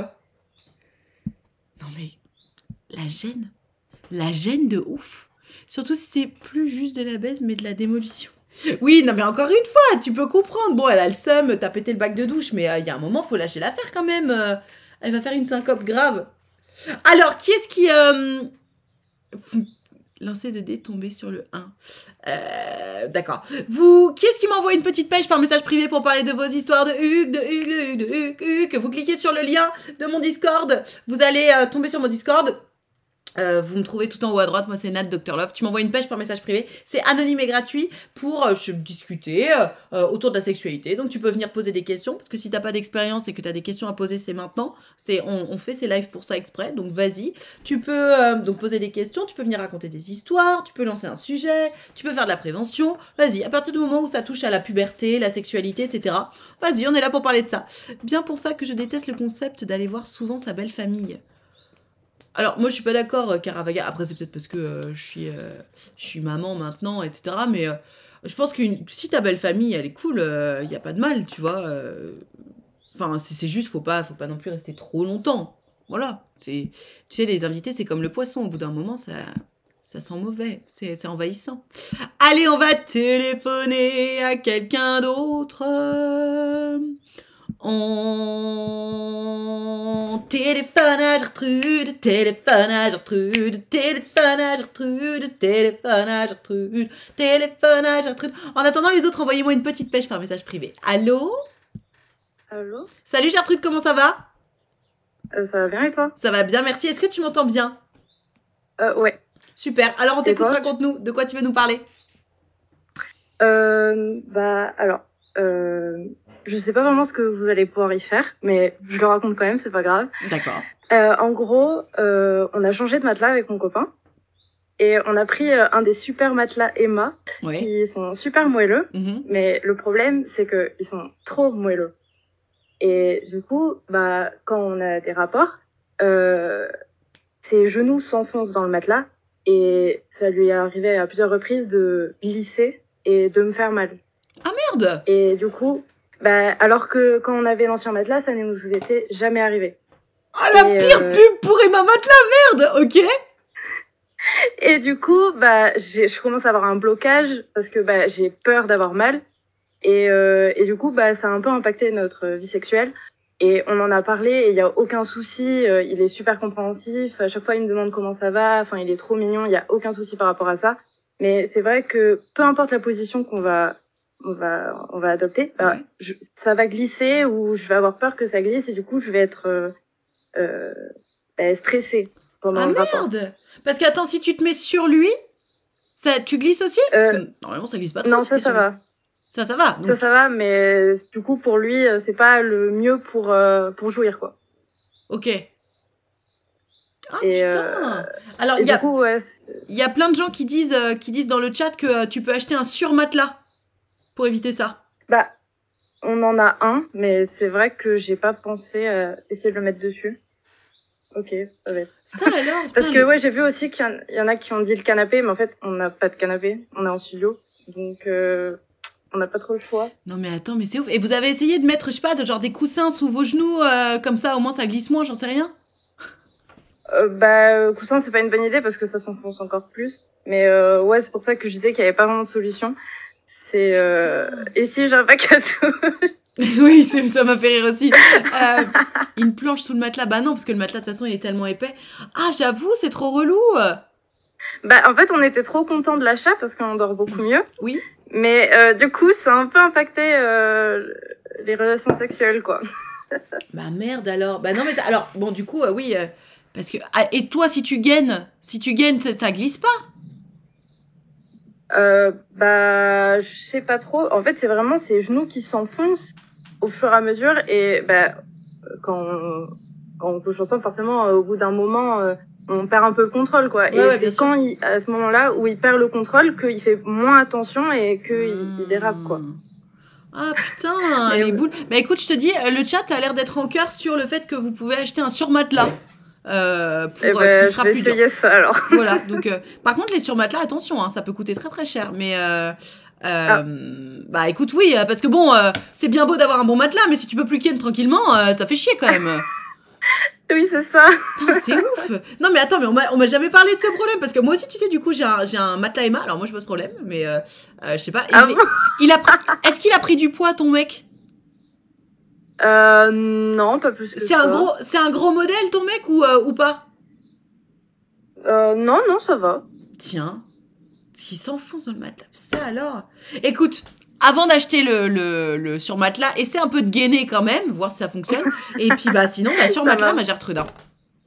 S1: Non, mais la gêne. La gêne de ouf. Surtout si c'est plus juste de la baise, mais de la démolition. Oui, non, mais encore une fois, tu peux comprendre. Bon, elle a le seum, t'as pété le bac de douche, mais il euh, y a un moment, faut lâcher l'affaire quand même. Euh, elle va faire une syncope grave. Alors, qui est-ce qui... Euh... Lancer de dés, tomber sur le un. Euh, D'accord. Vous, qui est-ce qui m'envoie une petite pêche par message privé pour parler de vos histoires de Hugues, de Hugues, de Hugues, de Hugues, Hugues. Vous cliquez sur le lien de mon Discord. Vous allez euh, tomber sur mon Discord. Euh, vous me trouvez tout en haut à droite, moi c'est Nat Doctor Love. Tu m'envoies une pêche par message privé, c'est anonyme et gratuit pour euh, discuter euh, autour de la sexualité. Donc tu peux venir poser des questions, parce que si t'as pas d'expérience et que t'as des questions à poser, c'est maintenant. C'est, on, on fait ces lives pour ça exprès, donc vas-y. Tu peux euh, donc poser des questions, tu peux venir raconter des histoires, tu peux lancer un sujet, tu peux faire de la prévention. Vas-y, à partir du moment où ça touche à la puberté, la sexualité, et cetera. Vas-y, on est là pour parler de ça. Bien pour ça que je déteste le concept d'aller voir souvent sa belle famille. Alors, moi, je suis pas d'accord, Caravaga. Après, c'est peut-être parce que euh, je suis, euh, je suis maman maintenant, et cetera. Mais euh, je pense que si ta belle famille, elle est cool, il euh, n'y a pas de mal, tu vois. Enfin, c'est, c'est juste, faut pas, faut pas non plus rester trop longtemps. Voilà. C'est, tu sais, les invités, c'est comme le poisson. Au bout d'un moment, ça, ça sent mauvais. C'est, c'est envahissant. Allez, on va téléphoner à quelqu'un d'autre. On téléphone à Gertrude, téléphone à Gertrude, téléphone à Gertrude, téléphone à Gertrude, téléphone à Gertrude. En attendant les autres, envoyez-moi une petite pêche par message privé. Allô?
S8: Allô?
S1: Salut Gertrude, comment ça va?
S8: euh, Ça va bien et toi?
S1: Ça va bien, merci. Est-ce que tu m'entends bien?
S8: Euh, ouais.
S1: Super. Alors on t'écoute, raconte-nous. De quoi tu veux nous parler?
S8: Euh, bah, alors... Euh... Je sais pas vraiment ce que vous allez pouvoir y faire, mais je le raconte quand même, c'est pas grave.
S1: D'accord.
S8: Euh, en gros, euh, on a changé de matelas avec mon copain et on a pris euh, un des super matelas Emma,
S1: oui.
S8: qui sont super moelleux,
S1: mm-hmm.
S8: mais le problème c'est que ils sont trop moelleux. Et du coup, bah quand on a des rapports, euh, ses genoux s'enfoncent dans le matelas et ça lui est arrivé à plusieurs reprises de glisser et de me faire mal.
S1: Ah merde!
S8: Et du coup. Bah, alors que quand on avait l'ancien matelas, ça ne nous était jamais arrivé.
S1: Oh, la
S8: Et,
S1: pire
S8: euh,
S1: pub pour Emma Matelas, merde. Ok.
S8: Et du coup, bah, j'ai- je commence à avoir un blocage parce que bah, j'ai peur d'avoir mal. Et, euh, et du coup, bah, ça a un peu impacté notre vie sexuelle. Et on en a parlé et il n'y a aucun souci. euh, Il est super compréhensif. À chaque fois, il me demande comment ça va. Enfin, il est trop mignon. Il n'y a aucun souci par rapport à ça. Mais c'est vrai que peu importe la position qu'on va, on va, on va adopter, bah,
S1: Ouais.
S8: je- ça va glisser ou je vais avoir peur que ça glisse et du coup, je vais être euh, euh, bah, stressée pendant
S1: Ah
S8: le rapport.
S1: merde. Parce que attends, si tu te mets sur lui, ça, tu glisses aussi? Parce
S8: Euh,
S1: que normalement, ça glisse pas trop
S8: non,
S1: si
S8: ça,
S1: t'es
S8: ça
S1: sur lui.
S8: va.
S1: Ça, ça va.
S8: Ça,
S1: Donc,
S8: ça va, mais du coup, pour lui, euh, c'est pas le mieux pour, euh, pour jouir, quoi.
S1: ok. Ah
S8: Et,
S1: putain.
S8: euh,
S1: Alors,
S8: et
S1: il y
S8: du
S1: a,
S8: coup, ouais, c'est-
S1: il y a plein de gens qui disent, euh, qui disent dans le chat que euh, tu peux acheter un surmatelas pour éviter ça.
S8: bah, on en a un, mais c'est vrai que j'ai pas pensé à essayer de le mettre dessus. Ok, ça va être.
S1: Ça alors,
S8: Parce
S1: putain,
S8: que
S1: le-
S8: ouais, j'ai vu aussi qu'il y, en- il y en a qui ont dit le canapé, mais en fait, on n'a pas de canapé, on est en studio, donc euh, on n'a pas trop le choix.
S1: Non mais attends, mais c'est ouf. Et vous avez essayé de mettre, je sais pas, de, genre des coussins sous vos genoux, euh, comme ça au moins ça glisse moins, j'en sais rien.
S8: Euh, bah, euh, coussin, c'est pas une bonne idée parce que ça s'enfonce encore plus. Mais euh, ouais, c'est pour ça que je disais qu'il y avait pas vraiment de solution. C'est euh... et si j'ai un bac à sous.
S1: Oui, c'est- ça m'a fait rire aussi. Euh, une planche sous le matelas, bah non, parce que le matelas de toute façon il est tellement épais. Ah j'avoue, c'est trop relou.
S8: Bah, en fait, on était trop contents de l'achat parce qu'on dort beaucoup mieux.
S1: Oui.
S8: Mais euh, du coup, ça a un peu impacté euh, les relations sexuelles, quoi.
S1: Bah merde alors. Bah non mais ça, alors bon du coup euh, oui, euh, parce que ah, et toi si tu gaines, si tu gaines ça, ça glisse pas.
S8: Euh, bah, je sais pas trop. En fait, c'est vraiment ses genoux qui s'enfoncent au fur et à mesure. Et bah, quand on, quand on couche ensemble, forcément, euh, au bout d'un moment, euh, on perd un peu le contrôle, quoi.
S1: Ouais,
S8: et
S1: ouais, bien
S8: c'est
S1: sûr.
S8: quand, il, à ce moment-là, où il perd le contrôle, qu'il fait moins attention et qu'il il dérape, quoi.
S1: Ah putain,
S8: Mais
S1: les
S8: oui.
S1: boules. Bah écoute, je te dis, euh, le chat a l'air d'être en cœur sur le fait que vous pouvez acheter un surmatelas. Euh, pour
S8: Eh
S1: euh,
S8: ben,
S1: qui
S8: je
S1: sera
S8: vais
S1: plus dur.
S8: essayer ça, alors.
S1: Voilà, donc euh, par contre les surmatelas, attention, hein, ça peut coûter très très cher, mais euh, euh, bah écoute oui, euh, parce que bon, euh, c'est bien beau d'avoir un bon matelas, mais si tu peux plus ken tranquillement, euh, ça fait chier quand même.
S8: Oui, c'est ça.
S1: Putain, c'est ouf. Non mais attends, mais on m'a on m'a jamais parlé de ce problème parce que moi aussi tu sais du coup j'ai un j'ai un matelas Emma, alors moi je pas ce problème, mais euh, euh, je sais pas.
S8: Ah
S1: il, est-
S8: bon
S1: il a pris- est-ce qu'il a pris du poids ton mec?
S8: Euh, non, pas plus que
S1: C'est
S8: ça.
S1: un gros c'est un gros modèle ton mec ou euh, ou pas?
S8: Euh, non, non, ça va.
S1: Tiens, s'il s'enfonce dans le matelas, ça alors. Écoute, avant d'acheter le, le, le surmatelas, essaie un peu de gainer quand même, voir si ça fonctionne. Et puis bah sinon, bah surmatelas,
S8: marche.
S1: ma Gertrude. hein.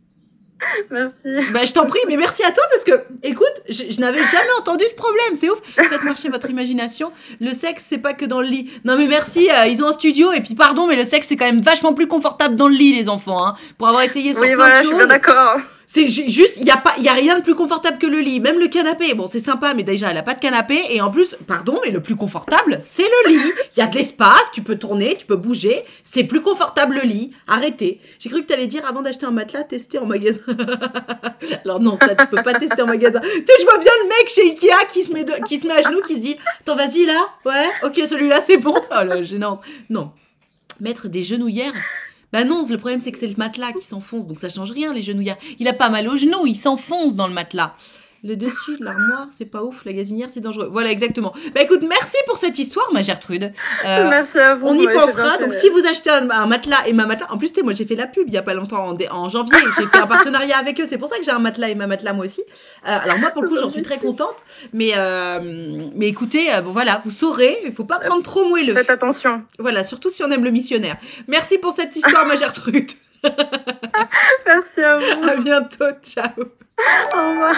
S8: Merci.
S1: Bah je t'en prie, mais merci à toi parce que, écoute, je, je n'avais jamais entendu ce problème, c'est ouf. Faites marcher votre imagination. Le sexe, c'est pas que dans le lit. Non mais merci, euh, ils ont un studio et puis pardon, mais le sexe c'est quand même vachement plus confortable dans le lit, les enfants, hein, pour avoir essayé sur
S8: Oui,
S1: plein
S8: voilà,
S1: de
S8: je suis bien
S1: choses.
S8: d'accord.
S1: C'est ju- juste, il y a pas, il y a rien de plus confortable que le lit, même le canapé. Bon, c'est sympa, mais déjà, elle a pas de canapé. Et en plus, pardon, mais le plus confortable, c'est le lit. Il y a de l'espace, tu peux tourner, tu peux bouger. C'est plus confortable le lit. Arrêtez. J'ai cru que t'allais dire avant d'acheter un matelas, tester en magasin. Alors non, ça, tu peux pas tester en magasin. Tu sais, je vois bien le mec chez Ikea qui se met, de- qui se met à genoux, qui se dit, attends, vas-y là, ouais, ok, celui-là, c'est bon. Oh la gênance. Non, mettre des genouillères. Bah non, le problème c'est que c'est le matelas qui s'enfonce, donc ça change rien les genouillères. Il a pas mal aux genoux, il s'enfonce dans le matelas. Le dessus de l'armoire, c'est pas ouf, la gazinière c'est dangereux. Voilà, exactement. Bah écoute, merci pour cette histoire, ma Gertrude. Euh,
S8: Merci à vous.
S1: on y
S8: ouais, c'est
S1: pensera.
S8: bien
S1: Donc
S8: fait.
S1: si vous achetez un, un matelas et ma matelas, en plus tu sais, moi j'ai fait la pub il y a pas longtemps en, dé- en janvier, j'ai fait un partenariat avec eux. C'est pour ça que j'ai un matelas et ma matelas moi aussi. Euh, alors moi pour le coup j'en suis très contente, mais euh, mais écoutez, euh, bon voilà, vous saurez, il faut pas prendre trop moelleux.
S8: Faites attention.
S1: Voilà, surtout si on aime le missionnaire. Merci pour cette histoire, ma Gertrude.
S8: Merci à vous.
S1: À bientôt, ciao.
S8: Au revoir.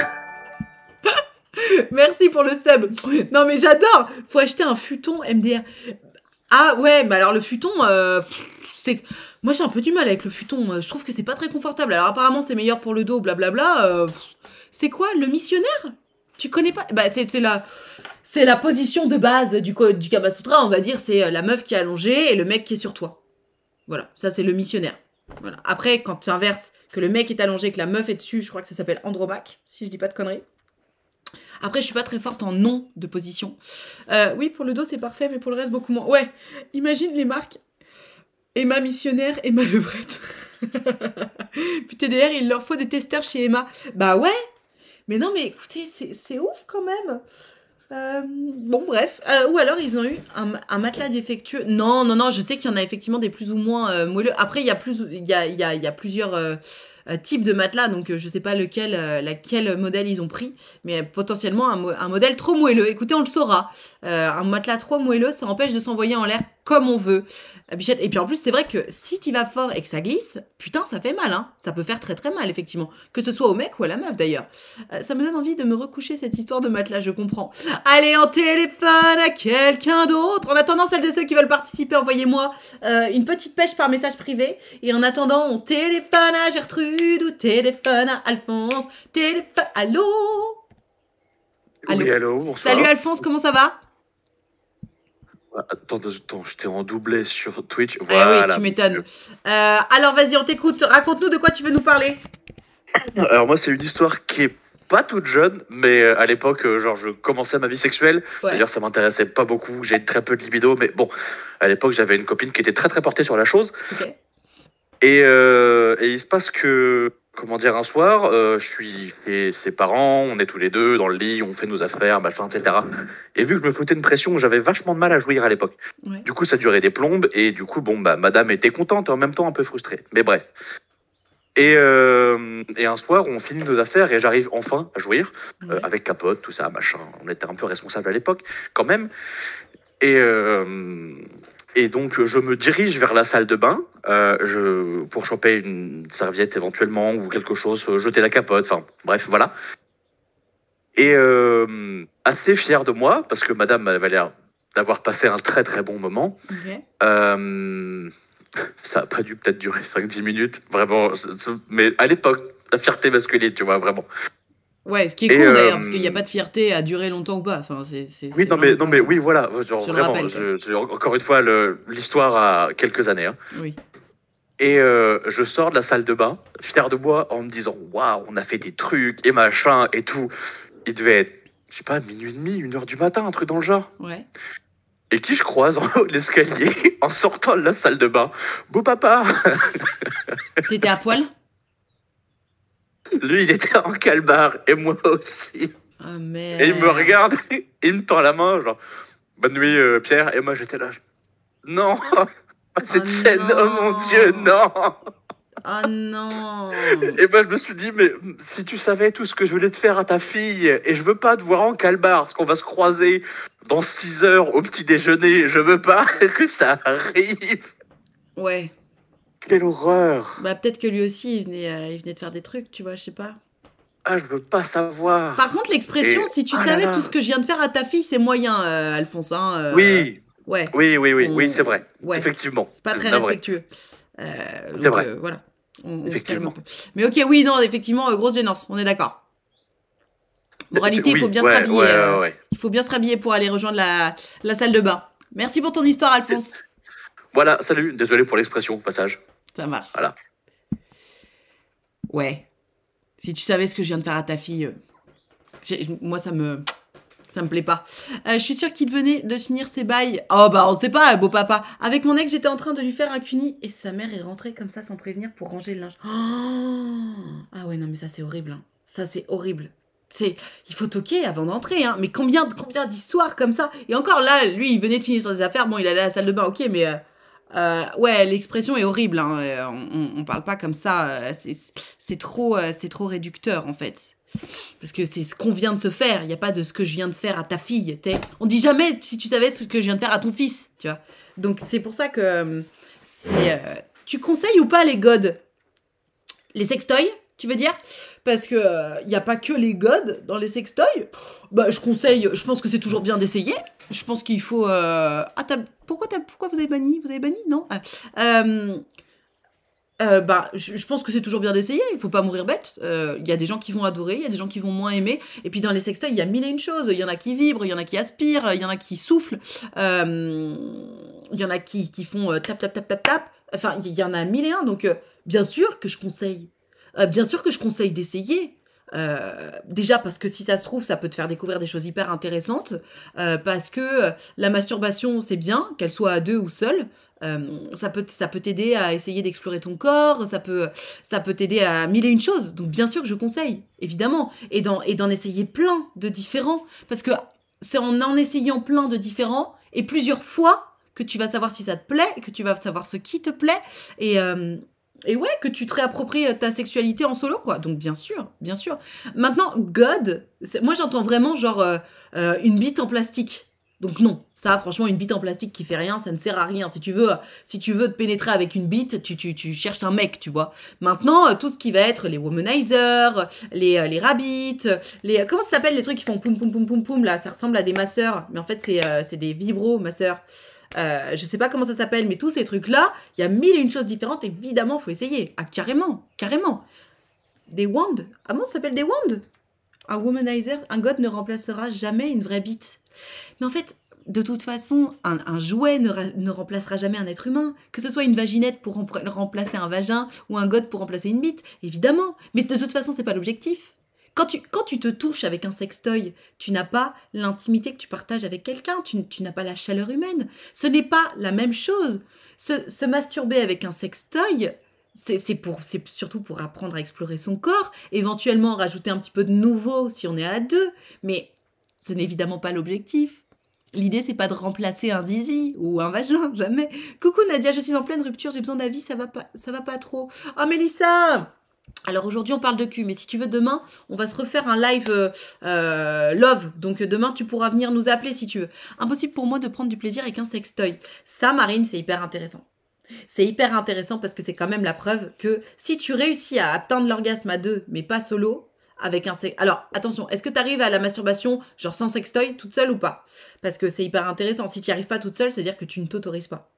S1: Merci pour le sub. Non mais j'adore. Faut acheter un futon M D R. Ah ouais, mais alors le futon, euh, c'est... Moi j'ai un peu du mal avec le futon. Je trouve que c'est pas très confortable. Alors apparemment c'est meilleur pour le dos, blablabla. Euh, c'est quoi, le missionnaire? Tu connais pas? Bah c'est, c'est la... C'est la position de base du, co- du Kama Sutra, on va dire. C'est la meuf qui est allongée et le mec qui est sur toi. Voilà, ça c'est le missionnaire. Voilà. Après, quand tu inverses, que le mec est allongé et que la meuf est dessus, je crois que ça s'appelle andromaque, si je dis pas de conneries. Après, je suis pas très forte en nom de position. Euh, oui, pour le dos, c'est parfait, mais pour le reste, beaucoup moins. Ouais, imagine les marques Emma missionnaire, Emma levrette. Puis T D R, il leur faut des testeurs chez Emma. Bah ouais. Mais non, mais écoutez, c'est c'est ouf quand même. Euh, bon, bref. Euh, ou alors, ils ont eu un, un matelas défectueux. Non, non, non, je sais qu'il y en a effectivement des plus ou moins euh, moelleux. Après, il y a, plus, il y a, il y a, il y a plusieurs euh, euh, types de matelas, donc euh, je sais pas lequel, euh, laquelle modèle ils ont pris, mais potentiellement un, mo- un modèle trop moelleux. Écoutez, on le saura. Euh, un matelas trop moelleux, ça empêche de s'envoyer en l'air comme on veut. Euh, Bichette. Et puis en plus, c'est vrai que si tu vas fort et que ça glisse, putain, ça fait mal, hein. Ça peut faire très très mal, effectivement. Que ce soit au mec ou à la meuf, d'ailleurs. Euh, ça me donne envie de me recoucher cette histoire de matelas, je comprends. Allez, on téléphone à quelqu'un d'autre. En attendant, celles et ceux qui veulent participer, envoyez-moi euh, une petite pêche par message privé. Et en attendant, on téléphone à Gertrude ou téléphone à Alphonse. Téléphone... Allô? Allô?
S9: Oui, allô, bonsoir.
S1: Salut Alphonse, comment ça va?
S9: Attends, attends, j'étais en doublé sur Twitch.
S1: Ah
S9: Voilà.
S1: oui, tu m'étonnes. Euh, alors vas-y, on t'écoute. Raconte-nous de quoi tu veux nous parler.
S9: Alors moi, c'est une histoire qui est pas toute jeune, mais euh, à l'époque, euh, genre, je commençais ma vie sexuelle.
S1: Ouais.
S9: D'ailleurs, ça m'intéressait pas beaucoup. J'ai très peu de libido, mais bon, à l'époque, j'avais une copine qui était très très portée sur la chose.
S1: Ok.
S9: Et, euh, et il se passe que, comment dire, un soir, euh, je suis chez ses parents, on est tous les deux dans le lit, on fait nos affaires, machin, et cetera. Et vu que je me foutais une pression, j'avais vachement de mal à jouir à l'époque.
S1: Ouais.
S9: Du coup, ça durait des plombes, et du coup, bon, bah, madame était contente et en même temps un peu frustrée. Mais bref. Et, euh, et un soir, on finit nos affaires et j'arrive enfin à jouir, euh,
S1: Ouais.
S9: avec capote, tout ça, machin. On était un peu responsable à l'époque, quand même. Et, euh, et donc, je me dirige vers la salle de bain euh, je, pour choper une serviette éventuellement ou quelque chose, euh, jeter la capote, enfin, bref, voilà. Et euh, assez fier de moi, parce que madame avait l'air d'avoir passé un très très bon moment.
S1: Ok.
S9: Euh, ça a pas dû peut-être durer cinq dix minutes, vraiment. c'est- c'est- Mais à l'époque, la fierté masculine, tu vois, vraiment.
S1: Ouais, ce qui est
S9: Et,
S1: con
S9: euh,
S1: d'ailleurs, parce qu'il n'y a pas de fierté à durer longtemps ou pas. Enfin, c'est, c'est,
S9: Oui,
S1: c'est
S9: non mais,
S1: vraiment
S9: non, mais
S1: pas-
S9: oui, voilà. Genre,
S1: Je le
S9: vraiment,
S1: rappelle, quoi.
S9: je- je- encore une fois, le- l'histoire a quelques années. Hein.
S1: Oui.
S9: Et euh, je sors de la salle de bain, fier de moi, en me disant, waouh, on a fait des trucs et machin et tout. Il devait être, je sais pas, minuit et demi, une heure du matin, un truc dans le genre.
S1: Ouais.
S9: Et qui je croise en haut de l'escalier, en sortant de la salle de bain. Beau papa.
S1: T'étais à poil?
S9: Lui, il était en calbar et moi aussi.
S1: Ah merde.
S9: Et il me regarde, il me tend la main, genre, bonne nuit, euh, Pierre. Et moi, j'étais là, je- non, cette
S1: Oh
S9: scène,
S1: non.
S9: oh mon Dieu, non.
S1: Ah non.
S9: Et moi, je me suis dit, mais si tu savais tout ce que je voulais te faire à ta fille, et je veux pas te voir en calbar, parce qu'on va se croiser dans six heures au petit déjeuner, je veux pas que ça arrive.
S1: Ouais.
S9: Quelle horreur.
S1: Bah peut-être que lui aussi, il venait, euh, il venait de faire des trucs, tu vois, je sais pas.
S9: Ah, je veux pas savoir.
S1: Par contre, l'expression,
S9: Et-
S1: si tu
S9: Ah là
S1: savais
S9: là.
S1: tout ce que je viens de faire à ta fille, c'est moyen, euh, Alphonse. Hein, euh,
S9: Oui,
S1: Ouais.
S9: oui, oui, oui,
S1: On-
S9: oui, c'est vrai.
S1: Ouais.
S9: Effectivement.
S1: C'est pas très
S9: Non, vrai.
S1: respectueux. Euh, donc,
S9: vrai.
S1: euh, voilà. On, on se calme un
S9: Effectivement.
S1: peu. Mais ok, oui, non, effectivement, euh, grosse gênance, on est d'accord. Moralité, il
S9: Oui,
S1: faut bien
S9: ouais,
S1: se rhabiller.
S9: ouais,
S1: euh,
S9: ouais, ouais.
S1: Il faut bien se rhabiller pour aller rejoindre la, la salle de bain. Merci pour ton histoire, Alphonse.
S9: Voilà, salut. Désolé pour l'expression, au passage.
S1: Ça marche.
S9: Voilà.
S1: Ouais. Si tu savais ce que je viens de faire à ta fille, euh, j'ai- moi, ça me... Ça me plaît pas. Euh, je suis sûre qu'il venait de finir ses bails. Oh bah on sait pas, beau papa. Avec mon ex, j'étais en train de lui faire un cuni et sa mère est rentrée comme ça sans prévenir pour ranger le linge. Oh ah ouais non mais ça c'est horrible. Hein. Ça c'est horrible. C'est, il faut toquer avant d'entrer. Hein. Mais combien, combien d'histoires comme ça. Et encore là, lui il venait de finir ses affaires. Bon il allait à la salle de bain, ok, mais euh, euh, ouais l'expression est horrible. Hein. Euh, On, on parle pas comme ça. euh, C'est, c'est trop, euh, c'est trop réducteur en fait. Parce que c'est ce qu'on vient de se faire. Il n'y a pas de ce que je viens de faire à ta fille. T'es... On dit jamais si tu savais ce que je viens de faire à ton fils. Tu vois. Donc c'est pour ça que euh, c'est. Euh, tu conseilles ou pas les godes? Les sextoys, tu veux dire? Parce que il n'y a pas que les godes dans les sextoys. Bah je conseille. Je pense que c'est toujours bien d'essayer. Je pense qu'il faut. Euh... Ah t'as... pourquoi t'as... pourquoi vous avez banni? Vous avez banni? Non. Ah. Euh... Euh, bah, je, je pense que c'est toujours bien d'essayer, il faut pas mourir bête. Il euh, y a des gens qui vont adorer, il y a des gens qui vont moins aimer. Et puis dans les sextoys, il y a mille et une choses. Il y en a qui vibrent, il y en a qui aspirent, il y en a qui soufflent, il euh, y en a qui, qui font euh, tap, tap, tap, tap, tap. Enfin, il y en a mille et un. Donc, euh, bien sûr que je conseille. Euh, bien sûr que je conseille d'essayer. Euh, déjà parce que si ça se trouve, ça peut te faire découvrir des choses hyper intéressantes. Euh, parce que la masturbation, c'est bien, qu'elle soit à deux ou seule. Euh, ça peut ça peut t'aider à essayer d'explorer ton corps, ça peut ça peut t'aider à mille et une choses. Donc bien sûr que je conseille, évidemment, et d'en et d'en essayer plein de différents, parce que c'est en en essayant plein de différents et plusieurs fois que tu vas savoir si ça te plaît, que tu vas savoir ce qui te plaît, et euh, et ouais, que tu te réappropries ta sexualité en solo, quoi. Donc bien sûr, bien sûr. Maintenant, God, c'est- moi j'entends vraiment genre euh, euh, une bite en plastique. Donc non, ça franchement une bite en plastique qui fait rien, ça ne sert à rien. Si tu veux, si tu veux te pénétrer avec une bite, tu, tu, tu cherches un mec, tu vois. Maintenant, euh, tout ce qui va être les womanizers, les, euh, les rabbits, les... Comment ça s'appelle les trucs qui font poum poum poum poum poum là? Ça ressemble à des masseurs, mais en fait c'est euh, c'est des vibros masseurs. Euh, je sais pas comment ça s'appelle, mais tous ces trucs-là, il y a mille et une choses différentes, évidemment, faut essayer. Ah, carrément, carrément. Des wands. Ah bon, ça s'appelle des wands? Un womanizer, un god ne remplacera jamais une vraie bite. Mais en fait, de toute façon, un, un jouet ne, ra- ne remplacera jamais un être humain. Que ce soit une vaginette pour rempla- remplacer un vagin ou un god pour remplacer une bite, évidemment. Mais de toute façon, c'est pas l'objectif. Quand tu, quand tu te touches avec un sextoy, tu n'as pas l'intimité que tu partages avec quelqu'un, tu, tu n'as pas la chaleur humaine. Ce n'est pas la même chose. Se, se masturber avec un sextoy, c'est c'est pour, c'est surtout pour apprendre à explorer son corps, éventuellement rajouter un petit peu de nouveau si on est à deux, mais ce n'est évidemment pas l'objectif. L'idée, c'est pas de remplacer un zizi ou un vagin, jamais. Coucou Nadia, je suis en pleine rupture, j'ai besoin d'avis, ça va pas, ça va pas trop. Oh Mélissa! Alors aujourd'hui on parle de cul, mais si tu veux demain, on va se refaire un live euh, euh, love. Donc demain tu pourras venir nous appeler si tu veux. Impossible pour moi de prendre du plaisir avec un sextoy. Ça Marine, c'est hyper intéressant. C'est hyper intéressant parce que c'est quand même la preuve que si tu réussis à atteindre l'orgasme à deux, mais pas solo, avec un sex... Alors attention, est-ce que tu arrives à la masturbation genre sans sextoy, toute seule ou pas? Parce que c'est hyper intéressant. Si tu n'y arrives pas toute seule, c'est-à-dire que tu ne t'autorises pas.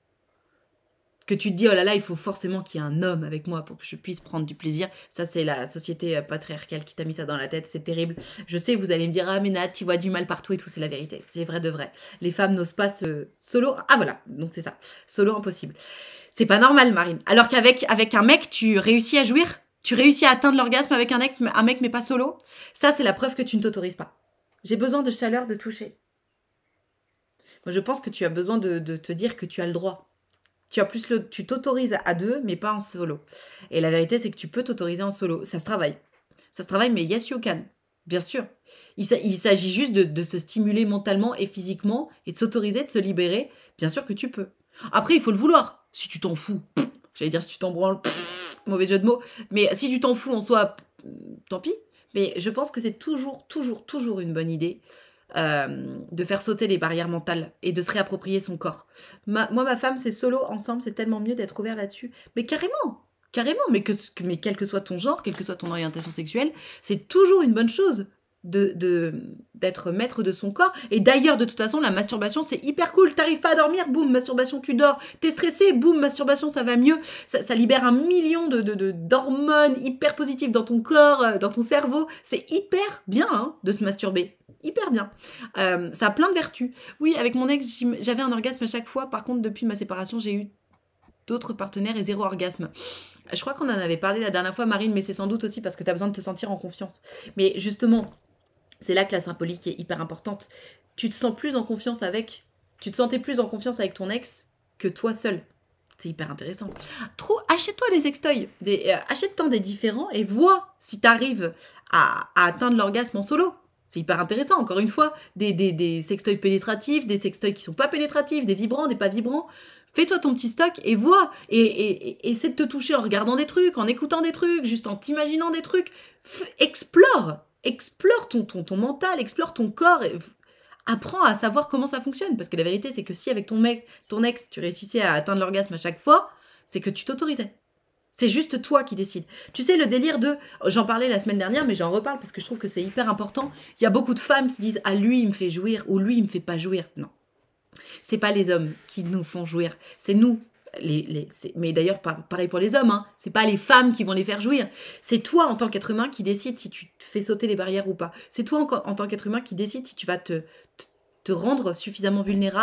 S1: Que tu te dis, oh là là, il faut forcément qu'il y ait un homme avec moi pour que je puisse prendre du plaisir. Ça, c'est la société euh, patriarcale qui t'a mis ça dans la tête. C'est terrible. Je sais, vous allez me dire, ah, mais Nat, tu vois du mal partout et tout. C'est la vérité. C'est vrai de vrai. Les femmes n'osent pas se solo. Ah, voilà. Donc, c'est ça. Solo, impossible. C'est pas normal, Marine. Alors qu'avec avec un mec, tu réussis à jouir. Tu réussis à atteindre l'orgasme avec un mec, un mec, mais pas solo. Ça, c'est la preuve que tu ne t'autorises pas. J'ai besoin de chaleur, de toucher. Moi, je pense que tu as besoin de, de te dire que tu as le droit. Tu as plus le, tu t'autorises à deux, mais pas en solo. Et la vérité, c'est que tu peux t'autoriser en solo. Ça se travaille. Ça se travaille, mais yes, you can. Bien sûr. Il, sa- il s'agit juste de, de se stimuler mentalement et physiquement et de s'autoriser, de se libérer. Bien sûr que tu peux. Après, il faut le vouloir. Si tu t'en fous, pff, j'allais dire si tu t'en branles, pff, mauvais jeu de mots. Mais si tu t'en fous en soi, pff, tant pis. Mais je pense que c'est toujours, toujours, toujours une bonne idée euh, de faire sauter les barrières mentales et de se réapproprier son corps. Ma- moi, ma femme, c'est solo, ensemble, c'est tellement mieux d'être ouvert là-dessus. Mais carrément, carrément, mais, que, que- mais quel que soit ton genre, quelle que soit ton orientation sexuelle, c'est toujours une bonne chose de, de- d'être maître de son corps. Et d'ailleurs, de toute façon, la masturbation, c'est hyper cool. T'arrives pas à dormir, boum, masturbation, tu dors. T'es stressé, boum, masturbation, ça va mieux. Ça, ça libère un million de, de- de- d'hormones hyper positives dans ton corps, euh, dans ton cerveau. C'est hyper bien hein, de se masturber. Hyper bien. Euh, ça a plein de vertus. Oui, avec mon ex, j'im- j'avais un orgasme à chaque fois. Par contre, depuis ma séparation, j'ai eu d'autres partenaires et zéro orgasme. Je crois qu'on en avait parlé la dernière fois, Marine, mais c'est sans doute aussi parce que tu as besoin de te sentir en confiance. Mais justement, c'est là que la symbolique est hyper importante. Tu te sens plus en confiance avec... Tu te sentais plus en confiance avec ton ex que toi seul. C'est hyper intéressant. Trop, achète-toi des sextoys. Des, euh, achète-toi des différents et vois si tu arrives à, à atteindre l'orgasme en solo. C'est hyper intéressant, encore une fois. Des, des, des sextoys pénétratifs, des sextoys qui sont pas pénétratifs, des vibrants, des pas vibrants. Fais-toi ton petit stock et vois. Et, et, et essaie de te toucher en regardant des trucs, en écoutant des trucs, juste en t'imaginant des trucs. F- explore. Explore ton, ton, ton mental, explore ton corps. Et, apprends à savoir comment ça fonctionne. Parce que la vérité, c'est que si avec ton mec, ton ex, tu réussissais à atteindre l'orgasme à chaque fois, c'est que tu t'autorisais. C'est juste toi qui décides. Tu sais, le délire de... J'en parlais la semaine dernière, mais j'en reparle parce que je trouve que c'est hyper important. Il y a beaucoup de femmes qui disent « Ah, lui, il me fait jouir » ou « Lui, il me fait pas jouir ». Non. C'est pas les hommes qui nous font jouir. C'est nous. Les, les, c'est- mais d'ailleurs, par- pareil pour les hommes. Hein. C'est pas les femmes qui vont les faire jouir. C'est toi, en tant qu'être humain, qui décide si tu te fais sauter les barrières ou pas. C'est toi, en, en tant qu'être humain, qui décide si tu vas te, te, te rendre suffisamment vulnérable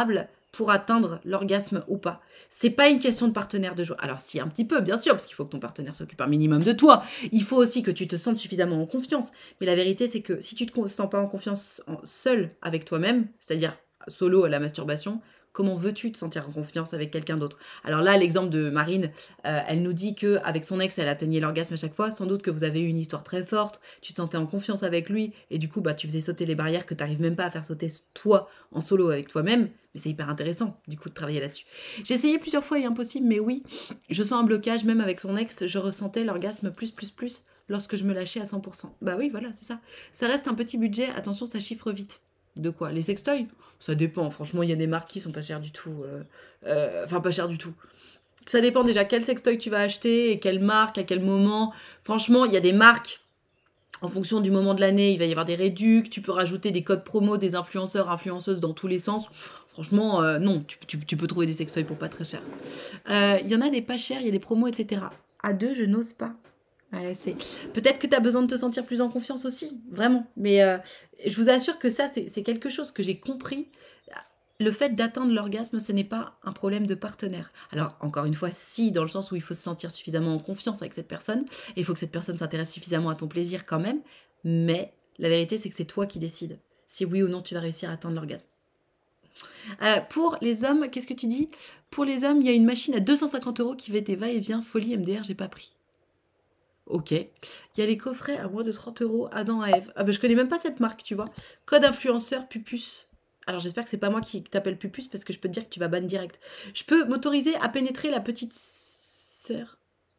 S1: pour atteindre l'orgasme ou pas. C'est pas une question de partenaire de joie. Alors si, un petit peu, bien sûr, parce qu'il faut que ton partenaire s'occupe un minimum de toi. Il faut aussi que tu te sentes suffisamment en confiance. Mais la vérité, c'est que si tu te sens pas en confiance en, seul avec toi-même, c'est-à-dire solo à la masturbation, comment veux-tu te sentir en confiance avec quelqu'un d'autre? Alors là, l'exemple de Marine, euh, elle nous dit qu'avec son ex, elle atteignait l'orgasme à chaque fois. Sans doute que vous avez eu une histoire très forte, tu te sentais en confiance avec lui, et du coup, bah, tu faisais sauter les barrières que tu n'arrives même pas à faire sauter toi en solo avec toi-même. Mais c'est hyper intéressant, du coup, de travailler là-dessus. J'ai essayé plusieurs fois et impossible, mais oui, je sens un blocage, même avec son ex, je ressentais l'orgasme plus, plus, plus, lorsque je me lâchais à cent pour cent. Bah oui, voilà, c'est ça. Ça reste un petit budget, attention, ça chiffre vite. De quoi? Les sextoys? Ça dépend, franchement, il y a des marques qui sont pas chères du tout. Euh, euh, enfin, pas chères du tout. Ça dépend déjà quel sextoy tu vas acheter, et quelle marque, à quel moment. Franchement, il y a des marques, en fonction du moment de l'année, il va y avoir des réducs, tu peux rajouter des codes promo, des influenceurs, influenceuses dans tous les sens. Franchement, euh, non, tu, tu, tu peux trouver des sextoys pour pas très cher. Euh, il y en a des pas chers, il y a des promos, et cetera. À deux, je n'ose pas. Ouais, c'est... Peut-être que tu as besoin de te sentir plus en confiance aussi, vraiment. Mais euh, je vous assure que ça, c'est, c'est quelque chose que j'ai compris. Le fait d'atteindre l'orgasme, ce n'est pas un problème de partenaire. Alors, encore une fois, si, dans le sens où il faut se sentir suffisamment en confiance avec cette personne, et il faut que cette personne s'intéresse suffisamment à ton plaisir quand même, mais la vérité, c'est que c'est toi qui décides si oui ou non tu vas réussir à atteindre l'orgasme. Euh, pour les hommes, qu'est-ce que tu dis? Pour les hommes, il y a une machine à deux cent cinquante euros qui fait des va-et-vient, folie M D R, j'ai pas pris. Ok. Il y a les coffrets à moins de trente euros, Adam à Ève. Ah ben je connais même pas cette marque, tu vois. Code influenceur Pupus. Alors j'espère que c'est pas moi qui t'appelle Pupus parce que je peux te dire que tu vas ban direct. Je peux m'autoriser à pénétrer la petite sœur.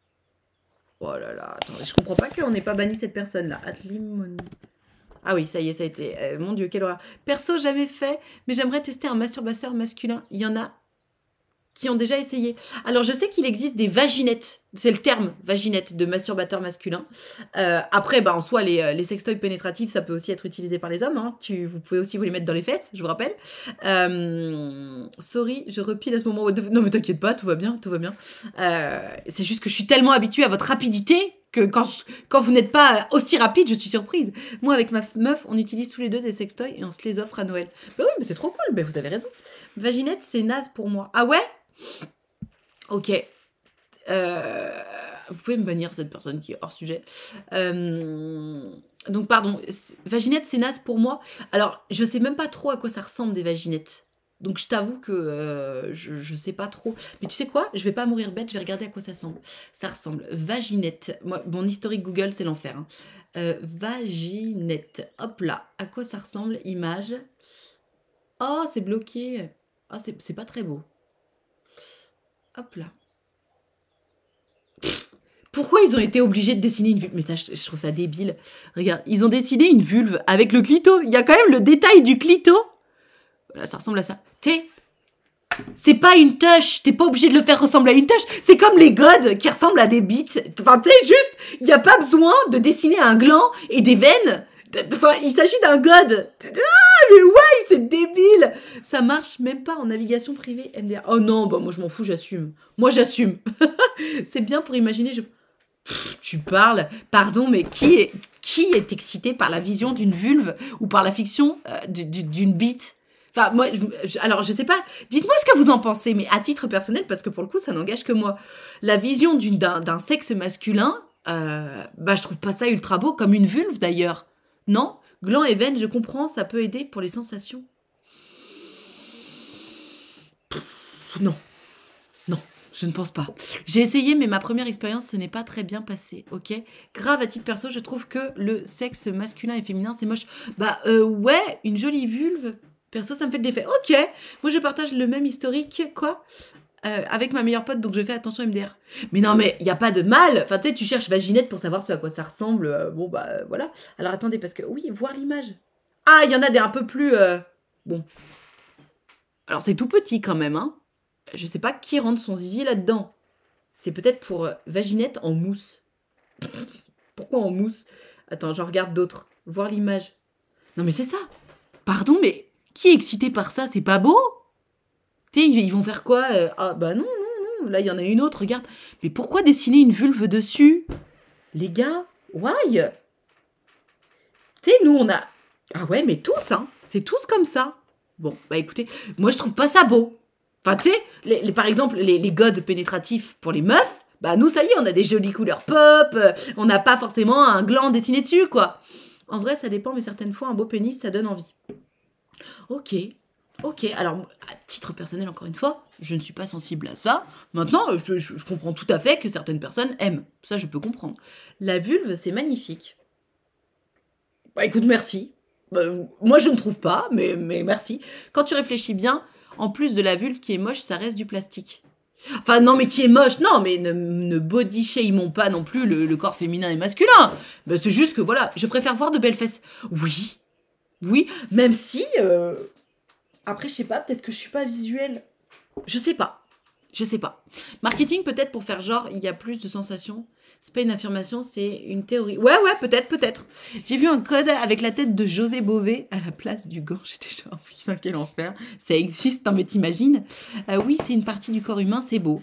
S1: Oh là là, attendez, je comprends pas qu'on n'ait pas banni cette personne-là. Atlimoni. Ah oui, ça y est, ça a été. Euh, mon Dieu, quelle horreur. Perso, jamais fait, mais j'aimerais tester un masturbateur masculin. Il y en a qui ont déjà essayé. Alors, je sais qu'il existe des vaginettes. C'est le terme, vaginette, de masturbateur masculin. Euh, après, bah, en soi, les, les sextoys pénétratifs, ça peut aussi être utilisé par les hommes. Hein. Tu, vous pouvez aussi vous les mettre dans les fesses, je vous rappelle. Euh, sorry, je repile à ce moment. Non, mais t'inquiète pas, tout va bien, tout va bien. Euh, c'est juste que je suis tellement habituée à votre rapidité que quand, je, quand vous n'êtes pas aussi rapide, je suis surprise. Moi, avec ma meuf, on utilise tous les deux des sextoys et on se les offre à Noël. Bah oui, mais c'est trop cool, bah, vous avez raison. Vaginette, c'est naze pour moi. Ah ouais? Ok. Euh, vous pouvez me bannir cette personne qui est hors sujet. Euh, donc, pardon. Vaginette, c'est naze pour moi. Alors, je sais même pas trop à quoi ça ressemble des vaginettes. Donc, je t'avoue que euh, je, je sais pas trop. Mais tu sais quoi? Je vais pas mourir bête, je vais regarder à quoi ça ressemble. Ça ressemble. Vaginette. Moi, mon historique Google, c'est l'enfer. Hein. Euh, vaginette. Hop là. À quoi ça ressemble? Image. Oh, c'est bloqué. Ah, oh, c'est pas très beau. Hop là. Pff, pourquoi ils ont été obligés de dessiner une vulve? Mais ça, je, je trouve ça débile. Regarde, ils ont dessiné une vulve avec le clito. Il y a quand même le détail du clito. Voilà, ça ressemble à ça. T'es... C'est pas une touche. T'es pas obligé de le faire ressembler à une touche. C'est comme les godes qui ressemblent à des bites. Enfin, t'es juste... Il n'y a pas besoin de dessiner un gland et des veines. Enfin, il s'agit d'un god. Ah, mais ouais, c'est débile. Ça marche même pas en navigation privée M D R. Oh non, bah moi je m'en fous, j'assume. Moi j'assume. C'est bien pour imaginer. Je... Pff, tu parles. Pardon, mais qui est, qui est excité par la vision d'une vulve ou par la fiction euh, d'une bite? Enfin, moi, je, alors je sais pas. Dites-moi ce que vous en pensez, mais à titre personnel, parce que pour le coup, ça n'engage que moi. La vision d'une, d'un, d'un sexe masculin, euh, bah je trouve pas ça ultra beau, comme une vulve d'ailleurs. Non, gland et veine, je comprends, ça peut aider pour les sensations. Pff, non, non, je ne pense pas. J'ai essayé, mais ma première expérience, ce n'est pas très bien passé, ok? Grave, à titre perso, je trouve que le sexe masculin et féminin, c'est moche. Bah, euh, ouais, une jolie vulve, perso, ça me fait de l'effet. Ok, moi je partage le même historique, quoi Euh, avec ma meilleure pote, donc je fais attention M D R. Mais non, mais il n'y a pas de mal. Enfin, tu sais, tu cherches vaginette pour savoir ce à quoi ça ressemble. Euh, bon, bah, euh, voilà. Alors, attendez, parce que, oui, voir l'image. Ah, il y en a des un peu plus... Euh... Bon. Alors, c'est tout petit, quand même, hein. Je sais pas qui rentre son zizi là-dedans. C'est peut-être pour euh, vaginette en mousse. Pourquoi en mousse? Attends, j'en regarde d'autres. Voir l'image. Non, mais c'est ça. Pardon, mais qui est excité par ça? C'est pas beau? Tu sais, ils vont faire quoi? Ah bah non, non, non, là il y en a une autre, regarde. Mais pourquoi dessiner une vulve dessus? Les gars, why? Tu sais, nous on a... Ah ouais, mais tous, hein. C'est tous comme ça. Bon, bah écoutez, moi je trouve pas ça beau. Enfin, tu sais, les, les- par exemple, les, les godes pénétratifs pour les meufs, bah nous, ça y est, on a des jolies couleurs pop, euh, on n'a pas forcément un gland dessiné dessus, quoi. En vrai, ça dépend, mais certaines fois, un beau pénis, ça donne envie. Ok, ok. Alors, à titre personnel, encore une fois, je ne suis pas sensible à ça. Maintenant, je, je- je comprends tout à fait que certaines personnes aiment. Ça, je peux comprendre. La vulve, c'est magnifique. Bah écoute, merci. Bah, moi, je ne trouve pas, mais, mais merci. Quand tu réfléchis bien, en plus de la vulve qui est moche, ça reste du plastique. Enfin, non, mais qui est moche, non, mais ne, ne body shameons pas non plus le, le corps féminin et masculin. Bah, c'est juste que, voilà, je préfère voir de belles fesses. Oui, oui, même si... euh, Après, je sais pas, peut-être que je suis pas visuelle. Je sais pas. Je sais pas. Marketing, peut-être pour faire genre, il y a plus de sensations. C'est pas une affirmation, c'est une théorie. Ouais, ouais, peut-être, peut-être. J'ai vu un code avec la tête de José Bové à la place du gant. J'étais genre, putain, quel enfer. Ça existe, non mais t'imagines. Euh, oui, c'est une partie du corps humain, c'est beau.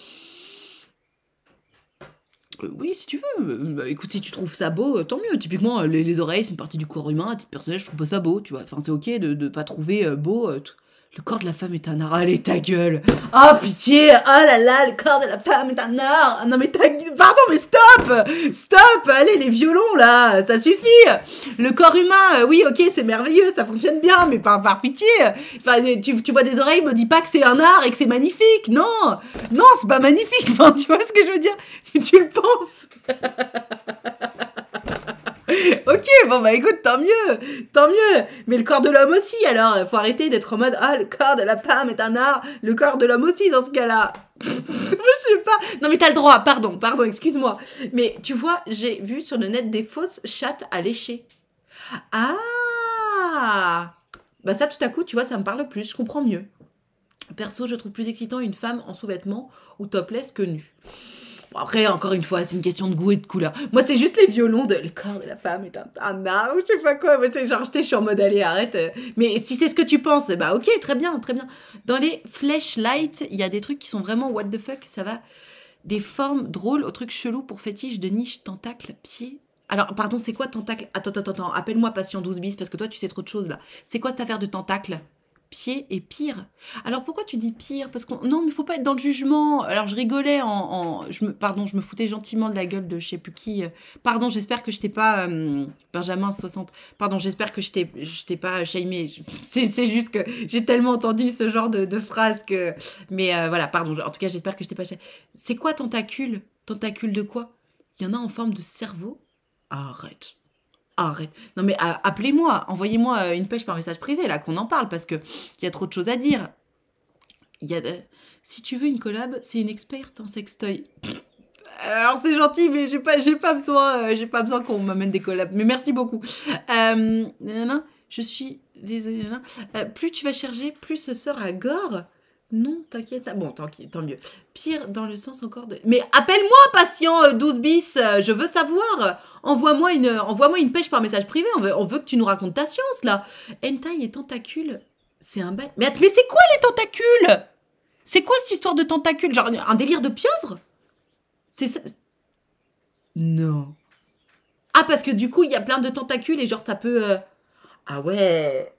S1: Euh, oui, si tu veux. Euh, bah, écoute, si tu trouves ça beau, euh, tant mieux. Typiquement, euh, les, les oreilles, c'est une partie du corps humain. À titre personnel, je trouve pas ça beau, tu vois. Enfin, c'est ok de, de pas trouver euh, beau. euh, tout. Le corps de la femme est un art. Allez, ta gueule. Ah, pitié. Oh là là, le corps de la femme est un art. Ah, non, mais ta gu- pardon, mais stop. Stop. Allez, les violons, là, ça suffit. Le corps humain, euh, oui, ok, c'est merveilleux, ça fonctionne bien, mais par, par pitié. Enfin, tu, tu vois des oreilles, me dis pas que c'est un art et que c'est magnifique. Non. Non, c'est pas magnifique. Enfin, tu vois ce que je veux dire? Mais tu le penses. Ok, bon bah écoute, tant mieux, tant mieux. Mais le corps de l'homme aussi, alors, faut arrêter d'être en mode ah le corps de la femme est un art, le corps de l'homme aussi dans ce cas-là. Je sais pas. Non mais t'as le droit, pardon, pardon, excuse-moi. Mais tu vois, j'ai vu sur le net des fausses chattes à lécher. Ah, bah ça tout à coup, tu vois, ça me parle plus, je comprends mieux. Perso, je trouve plus excitant une femme en sous-vêtements ou topless que nue. Bon, après, encore une fois, c'est une question de goût et de couleur. Moi, c'est juste les violons de le corps de la femme est un, un art ou je sais pas quoi. Moi, c'est genre, je suis en mode allez, arrête. euh. Mais si c'est ce que tu penses, bah ok, très bien, très bien. Dans les flashlights, il y a des trucs qui sont vraiment what the fuck, ça va. Des formes drôles aux trucs chelous pour fétiches de niche, tentacles, pieds. Alors, pardon, c'est quoi tentacle? Attends, attends, attends, appelle-moi patient douze bis parce que toi, tu sais trop de choses là. C'est quoi cette affaire de tentacle? Pied et pire. Alors pourquoi tu dis pire? Parce qu'on non mais faut pas être dans le jugement. Alors je rigolais en, en- je me pardon, je me foutais gentiment de la gueule de je sais plus qui. Pardon, j'espère que je t'ai pas euh, Benjamin soixante. Pardon, j'espère que je t'ai je t'ai pas shamé. C'est c'est juste que j'ai tellement entendu ce genre de, de phrases que mais euh, voilà, pardon. En tout cas, j'espère que je t'ai pas shamé. C'est quoi tentacule? Tentacule de quoi? Il y en a en forme de cerveau? Arrête. Arrête. Non mais euh, appelez-moi, envoyez-moi euh, une pêche par message privé là qu'on en parle parce que il y a trop de choses à dire. Il y a euh, si tu veux une collab, c'est une experte en sextoy. Alors c'est gentil mais j'ai pas j'ai pas besoin euh, j'ai pas besoin qu'on m'amène des collabs. Mais merci beaucoup. Euh, nanana, je suis désolée. nanana. Euh, plus tu vas chercher, plus ce sera gore. Non, t'inquiète. Bon, tant, tant mieux. Pire dans le sens encore de... Mais appelle-moi, patient euh, douze bis. euh, Je veux savoir. Envoie-moi une, envoie-moi une pêche par message privé. On veut, on veut que tu nous racontes ta science, là. Hentai et tentacules, c'est un bail... Mais, att- mais c'est quoi, les tentacules? C'est quoi, cette histoire de tentacules? Genre, un délire de pieuvre? C'est ça... Non. Ah, parce que du coup, il y a plein de tentacules et genre, ça peut... euh, Ah ouais...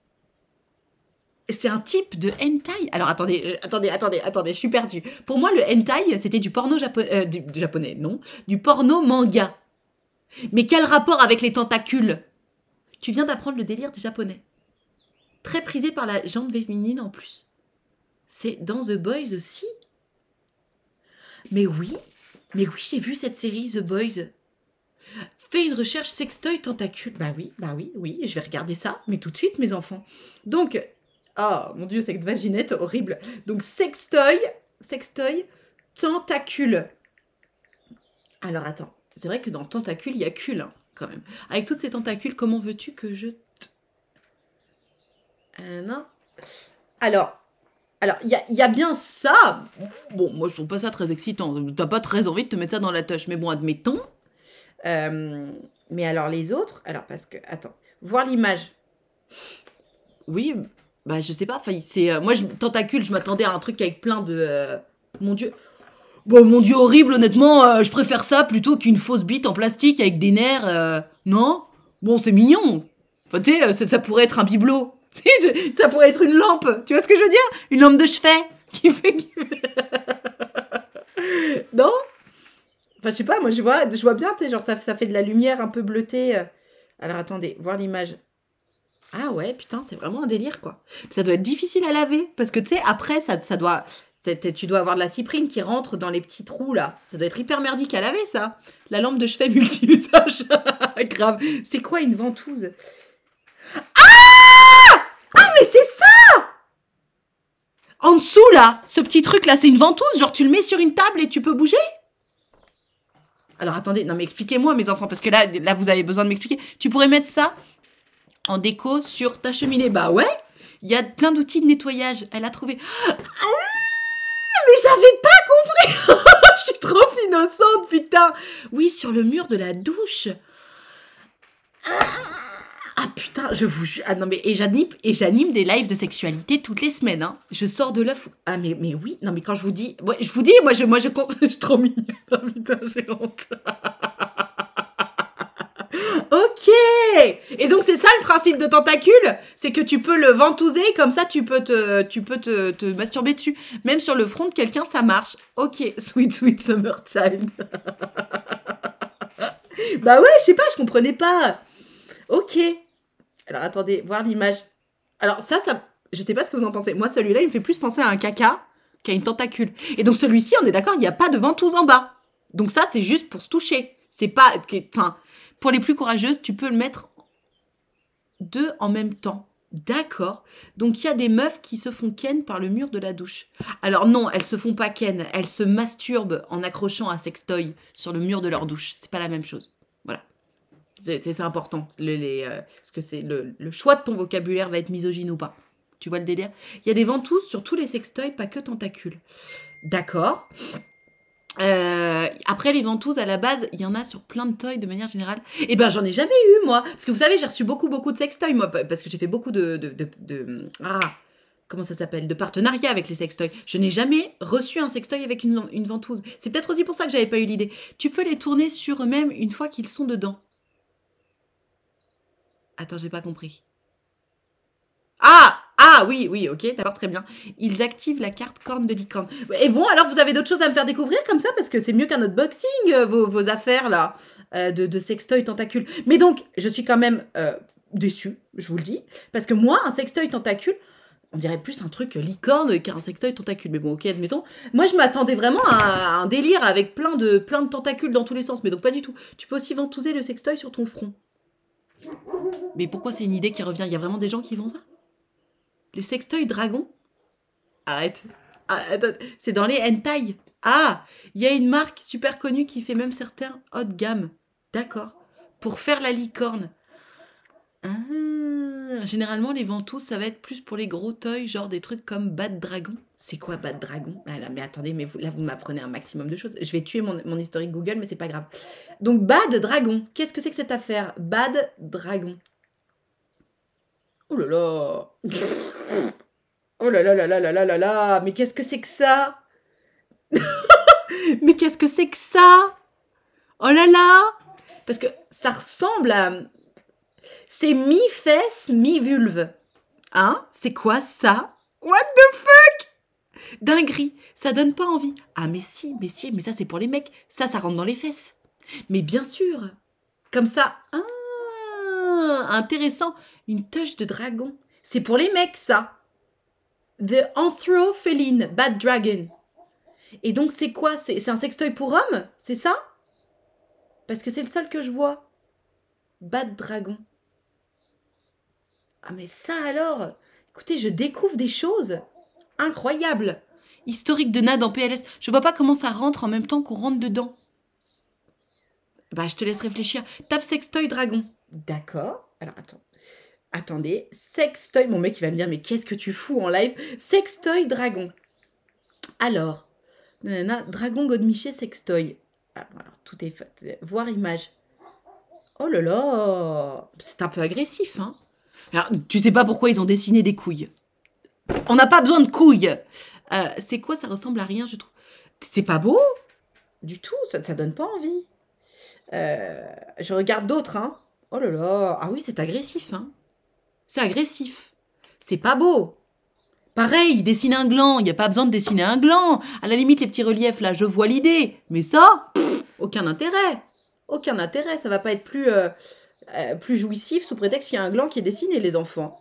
S1: C'est un type de hentai. Alors attendez, euh, attendez, attendez, attendez, je suis perdue. Pour moi, le hentai, c'était du porno japo- euh, du, du japonais, non, du porno manga. Mais quel rapport avec les tentacules? Tu viens d'apprendre le délire des japonais. Très prisé par la gente féminine en plus. C'est dans The Boys aussi. Mais oui, mais oui, j'ai vu cette série The Boys. Fais une recherche sextoy tentacule. Bah oui, bah oui, oui, je vais regarder ça, mais tout de suite, mes enfants. Donc... Oh, mon Dieu, cette vaginette, horrible. Donc, sextoy, sextoy, tentacule. Alors, attends. C'est vrai que dans tentacule, il y a cul, hein, quand même. Avec toutes ces tentacules, comment veux-tu que je... T... Euh, non. Alors, alors, il y a, y a bien ça. Bon, moi, je trouve pas ça très excitant. T'as pas très envie de te mettre ça dans la touche. Mais bon, admettons. Euh, mais alors, les autres... Alors, parce que... Attends. Voir l'image. Oui... Bah, je sais pas, enfin, c'est... euh, moi, je, tentacule, je m'attendais à un truc avec plein de... euh, mon Dieu... Bon, mon Dieu, horrible, honnêtement, euh, je préfère ça plutôt qu'une fausse bite en plastique avec des nerfs, euh, non? Bon, c'est mignon. Enfin, tu sais, euh, ça, ça pourrait être un bibelot. Je- ça pourrait être une lampe. Tu vois ce que je veux dire? Une lampe de chevet qui fait... qui fait- non? Enfin, je sais pas, moi, je vois, je vois bien, tu sais, genre, ça, ça fait de la lumière un peu bleutée. euh. Alors, attendez, voir l'image. Ah ouais, putain, c'est vraiment un délire, quoi. Ça doit être difficile à laver, parce que, tu sais, après, ça, ça doit... t'es- t'es- Tu dois avoir de la cyprine qui rentre dans les petits trous, là. Ça doit être hyper merdique à laver, ça. La lampe de chevet multi-usage. Grave. C'est quoi, une ventouse? Ah, mais c'est ça! En dessous, là, ce petit truc-là, c'est une ventouse. Genre, tu le mets sur une table et tu peux bouger? Alors, attendez, non, mais expliquez-moi, mes enfants, parce que là, là, vous avez besoin de m'expliquer. Tu pourrais mettre ça en déco sur ta cheminée? Bah ouais, il y a plein d'outils de nettoyage. Elle a trouvé... Ah, mais j'avais pas compris. Je suis trop innocente, putain. Oui, sur le mur de la douche. Ah putain, je vous jure. Ah non, mais et j'anime, et j'anime des lives de sexualité toutes les semaines. Hein. Je sors de l'œuf. Ah mais, mais oui, non mais quand je vous dis... Ouais, je vous dis, moi je, moi, je, compte- je suis trop mignonne. Ah, putain, j'ai honte. Ok. Et donc c'est ça le principe de tentacule, c'est que tu peux le ventouser, comme ça tu peux te, tu peux te, te masturber dessus. Même sur le front de quelqu'un, ça marche. Ok, sweet sweet summer child. Bah ouais, je sais pas, je comprenais pas. Ok. Alors attendez, voir l'image. Alors ça, ça, je sais pas ce que vous en pensez. Moi, celui-là, il me fait plus penser à un caca qu'à une tentacule. Et donc celui-ci, on est d'accord, il n'y a pas de ventouse en bas. Donc ça, c'est juste pour se toucher. C'est pas... Enfin, pour les plus courageuses, tu peux le mettre deux en même temps. D'accord. Donc il y a des meufs qui se font ken par le mur de la douche. Alors non, elles se font pas ken, elles se masturbent en accrochant un sextoy sur le mur de leur douche. C'est pas la même chose. Voilà. C'est c'est- c'est important. Le, les, euh, parce que c'est le, le choix de ton vocabulaire va être misogyne ou pas. Tu vois le délire? Il y a des ventouses sur tous les sextoys, pas que tentacules. D'accord. Euh, après les ventouses, à la base, il y en a sur plein de toys de manière générale. Eh ben, j'en ai jamais eu, moi. Parce que vous savez, j'ai reçu beaucoup, beaucoup de sextoys, moi, parce que j'ai fait beaucoup de... de, de, de- ah, comment ça s'appelle? De partenariats avec les sextoys. Je n'ai jamais reçu un sextoy avec une, une ventouse. C'est peut-être aussi pour ça que j'avais pas eu l'idée. Tu peux les tourner sur eux-mêmes une fois qu'ils sont dedans. Attends, j'ai pas compris. Ah! Ah oui, oui, ok, d'accord, très bien. Ils activent la carte corne de licorne. Et bon, alors vous avez d'autres choses à me faire découvrir comme ça? Parce que c'est mieux qu'un unboxing, euh, vos, vos affaires là, euh, de, de sextoy tentacule. Mais donc, je suis quand même euh, déçue, je vous le dis. Parce que moi, un sextoy tentacule, on dirait plus un truc licorne qu'un sextoy tentacule. Mais bon, ok, admettons. Moi, je m'attendais vraiment à, à un délire avec plein de, plein de tentacules dans tous les sens. Mais donc, pas du tout. Tu peux aussi ventouser le sextoy sur ton front. Mais pourquoi c'est une idée qui revient? Il y a vraiment des gens qui font ça? Les sextoys dragons? Arrête. Ah, attends, c'est dans les hentai. Ah, il y a une marque super connue qui fait même certains haut de gamme. D'accord. Pour faire la licorne. Ah, généralement, les ventouses, ça va être plus pour les gros toys, genre des trucs comme Bad Dragon. C'est quoi Bad Dragon? Ah là, mais attendez, mais vous, là, vous m'apprenez un maximum de choses. Je vais tuer mon, mon historique Google, mais c'est pas grave. Donc, Bad Dragon. Qu'est-ce que c'est que cette affaire? Bad Dragon. Oh là là. Oh là là là là là là là là. Mais qu'est-ce que c'est que ça? Mais qu'est-ce que c'est que ça? Oh là là. Parce que ça ressemble à... C'est mi-fesse, mi-vulve. Hein? C'est quoi ça? What the fuck? Dinguerie. Ça donne pas envie. Ah mais si, mais si, mais ça c'est pour les mecs. Ça, ça rentre dans les fesses. Mais bien sûr. Comme ça. Ah, intéressant. Une touche de dragon. C'est pour les mecs, ça. The Anthropheline Bad Dragon. Et donc, c'est quoi? C'est c'est un sextoy pour hommes? C'est ça? Parce que c'est le seul que je vois. Bad Dragon. Ah, mais ça alors? Écoutez, je découvre des choses incroyables. Historique de Nad en P L S. Je vois pas comment ça rentre en même temps qu'on rentre dedans. Bah, je te laisse réfléchir. Tape sextoy dragon. D'accord. Alors, attends. Attendez. Sextoy. Mon mec, il va me dire, mais qu'est-ce que tu fous en live? Sextoy dragon. Alors. Nanana, dragon godemiché sextoy. Alors, tout est fait. Voir image. Oh là là. C'est un peu agressif, hein. Alors, tu sais pas pourquoi ils ont dessiné des couilles. On n'a pas besoin de couilles. Euh, c'est quoi? Ça ressemble à rien, je trouve. C'est pas beau du tout. Ça, ça donne pas envie. Euh, je regarde d'autres, hein. Oh là là. Ah oui, c'est agressif, hein. C'est agressif. C'est pas beau. Pareil, dessiner un gland, il n'y a pas besoin de dessiner un gland. À la limite, les petits reliefs, là, je vois l'idée. Mais ça, pff, aucun intérêt. Aucun intérêt, ça va pas être plus, euh, euh, plus jouissif sous prétexte qu'il y a un gland qui est dessiné, les enfants.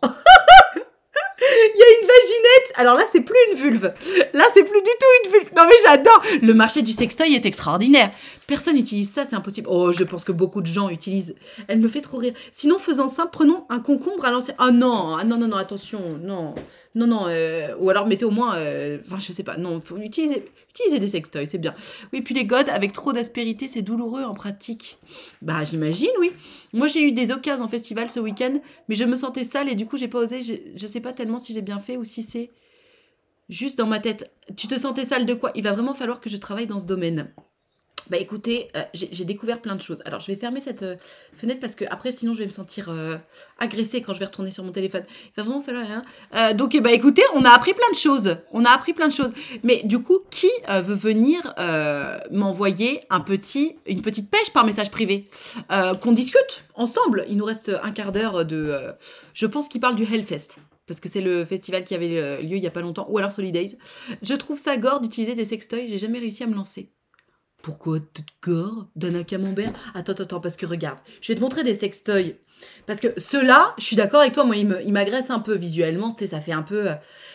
S1: Il y a une vaginette. Alors là, c'est plus une vulve. Là, c'est plus du tout une vulve. Non, mais j'adore. Le marché du sextoy est extraordinaire. Personne n'utilise ça, c'est impossible. Oh, je pense que beaucoup de gens utilisent. Elle me fait trop rire. Sinon, faisant simple, prenons un concombre à l'ancienne. Ah non, ah non, non, non, attention. Non, non, non. Euh... Ou alors, mettez au moins. Euh... Enfin, je sais pas. Non, faut utiliser, utiliser des sextoys, c'est bien. Oui, puis les godes, avec trop d'aspérité, c'est douloureux en pratique. Bah, j'imagine, oui. Moi, j'ai eu des occasions en festival ce week-end, mais je me sentais sale et du coup, j'ai pas osé. Je, je sais pas tellement si j'ai bien fait ou si c'est juste dans ma tête. Tu te sentais sale de quoi? Il va vraiment falloir que je travaille dans ce domaine. Bah écoutez, euh, j'ai découvert plein de choses. Alors je vais fermer cette euh, fenêtre parce que après sinon je vais me sentir euh, agressée quand je vais retourner sur mon téléphone. Il va vraiment falloir rien. Euh, donc bah écoutez, on a appris plein de choses. On a appris plein de choses. Mais du coup, qui euh, veut venir euh, m'envoyer un petit, une petite pêche par message privé euh, qu'on discute ensemble. Il nous reste un quart d'heure de. Euh, je pense qu'il parle du Hellfest. Parce que c'est le festival qui avait lieu il y a pas longtemps, ou alors Solidays. Je trouve ça gore d'utiliser des sextoys. J'ai jamais réussi à me lancer. Pourquoi toute gore? Donne un camembert? Attends, attends, attends, parce que regarde, je vais te montrer des sextoys. Parce que ceux-là, je suis d'accord avec toi, moi, ils m'agressent un peu visuellement, tu sais, ça fait un peu... Euh,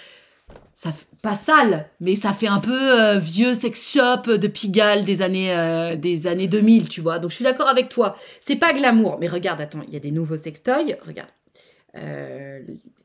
S1: ça, pas sale, mais ça fait un peu euh, vieux sex shop de Pigalle des années, euh, des années deux mille, tu vois. Donc, je suis d'accord avec toi. C'est pas glamour, mais regarde, attends, il y a des nouveaux sextoys. Regarde. Euh,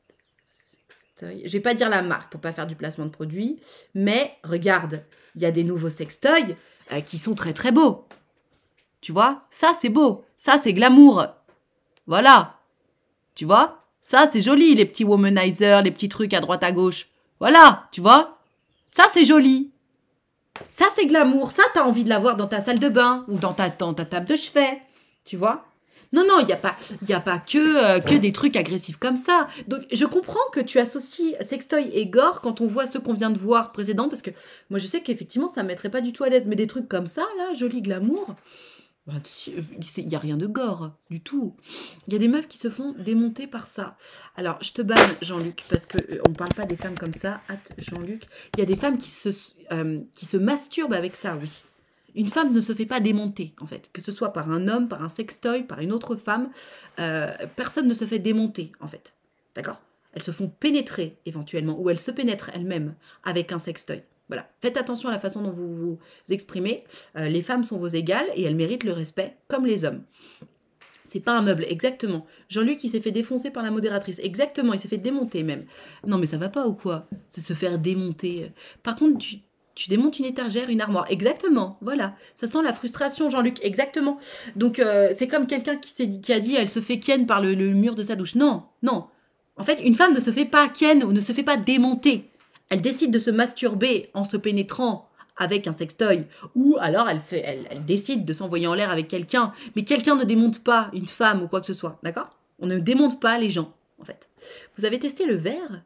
S1: sextoys. Je vais pas dire la marque pour pas faire du placement de produit, mais regarde, il y a des nouveaux sextoys Euh, qui sont très très beaux. Tu vois? Ça, c'est beau. Ça, c'est glamour. Voilà. Tu vois? Ça, c'est joli, les petits womanizers, les petits trucs à droite à gauche. Voilà, tu vois? Ça, c'est joli. Ça, c'est glamour. Ça, t'as envie de l'avoir dans ta salle de bain ou dans ta, dans ta table de chevet. Tu vois? Non, non, il n'y a pas, y a pas que, euh, que des trucs agressifs comme ça. Donc, je comprends que tu associes sextoy et gore quand on voit ceux qu'on vient de voir précédents, parce que moi, je sais qu'effectivement, ça ne me mettrait pas du tout à l'aise. Mais des trucs comme ça, là, joli glamour, il n'y a rien de gore, du tout. Il y a des meufs qui se font démonter par ça. Alors, je te banne, Jean-Luc, parce qu'on euh, ne parle pas des femmes comme ça. Hâte, Jean-Luc. Il y a des femmes qui se, euh, qui se masturbent avec ça, oui. Une femme ne se fait pas démonter, en fait. Que ce soit par un homme, par un sextoy, par une autre femme, euh, personne ne se fait démonter, en fait. D'accord? Elles se font pénétrer, éventuellement, ou elles se pénètrent elles-mêmes avec un sextoy. Voilà. Faites attention à la façon dont vous vous exprimez. Euh, les femmes sont vos égales et elles méritent le respect, comme les hommes. C'est pas un meuble, exactement. Jean-Luc, il s'est fait défoncer par la modératrice. Exactement, il s'est fait démonter, même. Non, mais ça va pas, ou quoi? C'est se faire démonter. Par contre, tu... Tu démontes une étagère, une armoire. Exactement, voilà. Ça sent la frustration, Jean-Luc, exactement. Donc, euh, c'est comme quelqu'un qui, qui a dit « elle se fait ken par le, le mur de sa douche ». Non, non. En fait, une femme ne se fait pas ken ou ne se fait pas démonter. Elle décide de se masturber en se pénétrant avec un sextoy. Ou alors, elle, fait, elle, elle décide de s'envoyer en l'air avec quelqu'un. Mais quelqu'un ne démonte pas une femme ou quoi que ce soit, d'accord? On ne démonte pas les gens, en fait. Vous avez testé le verre?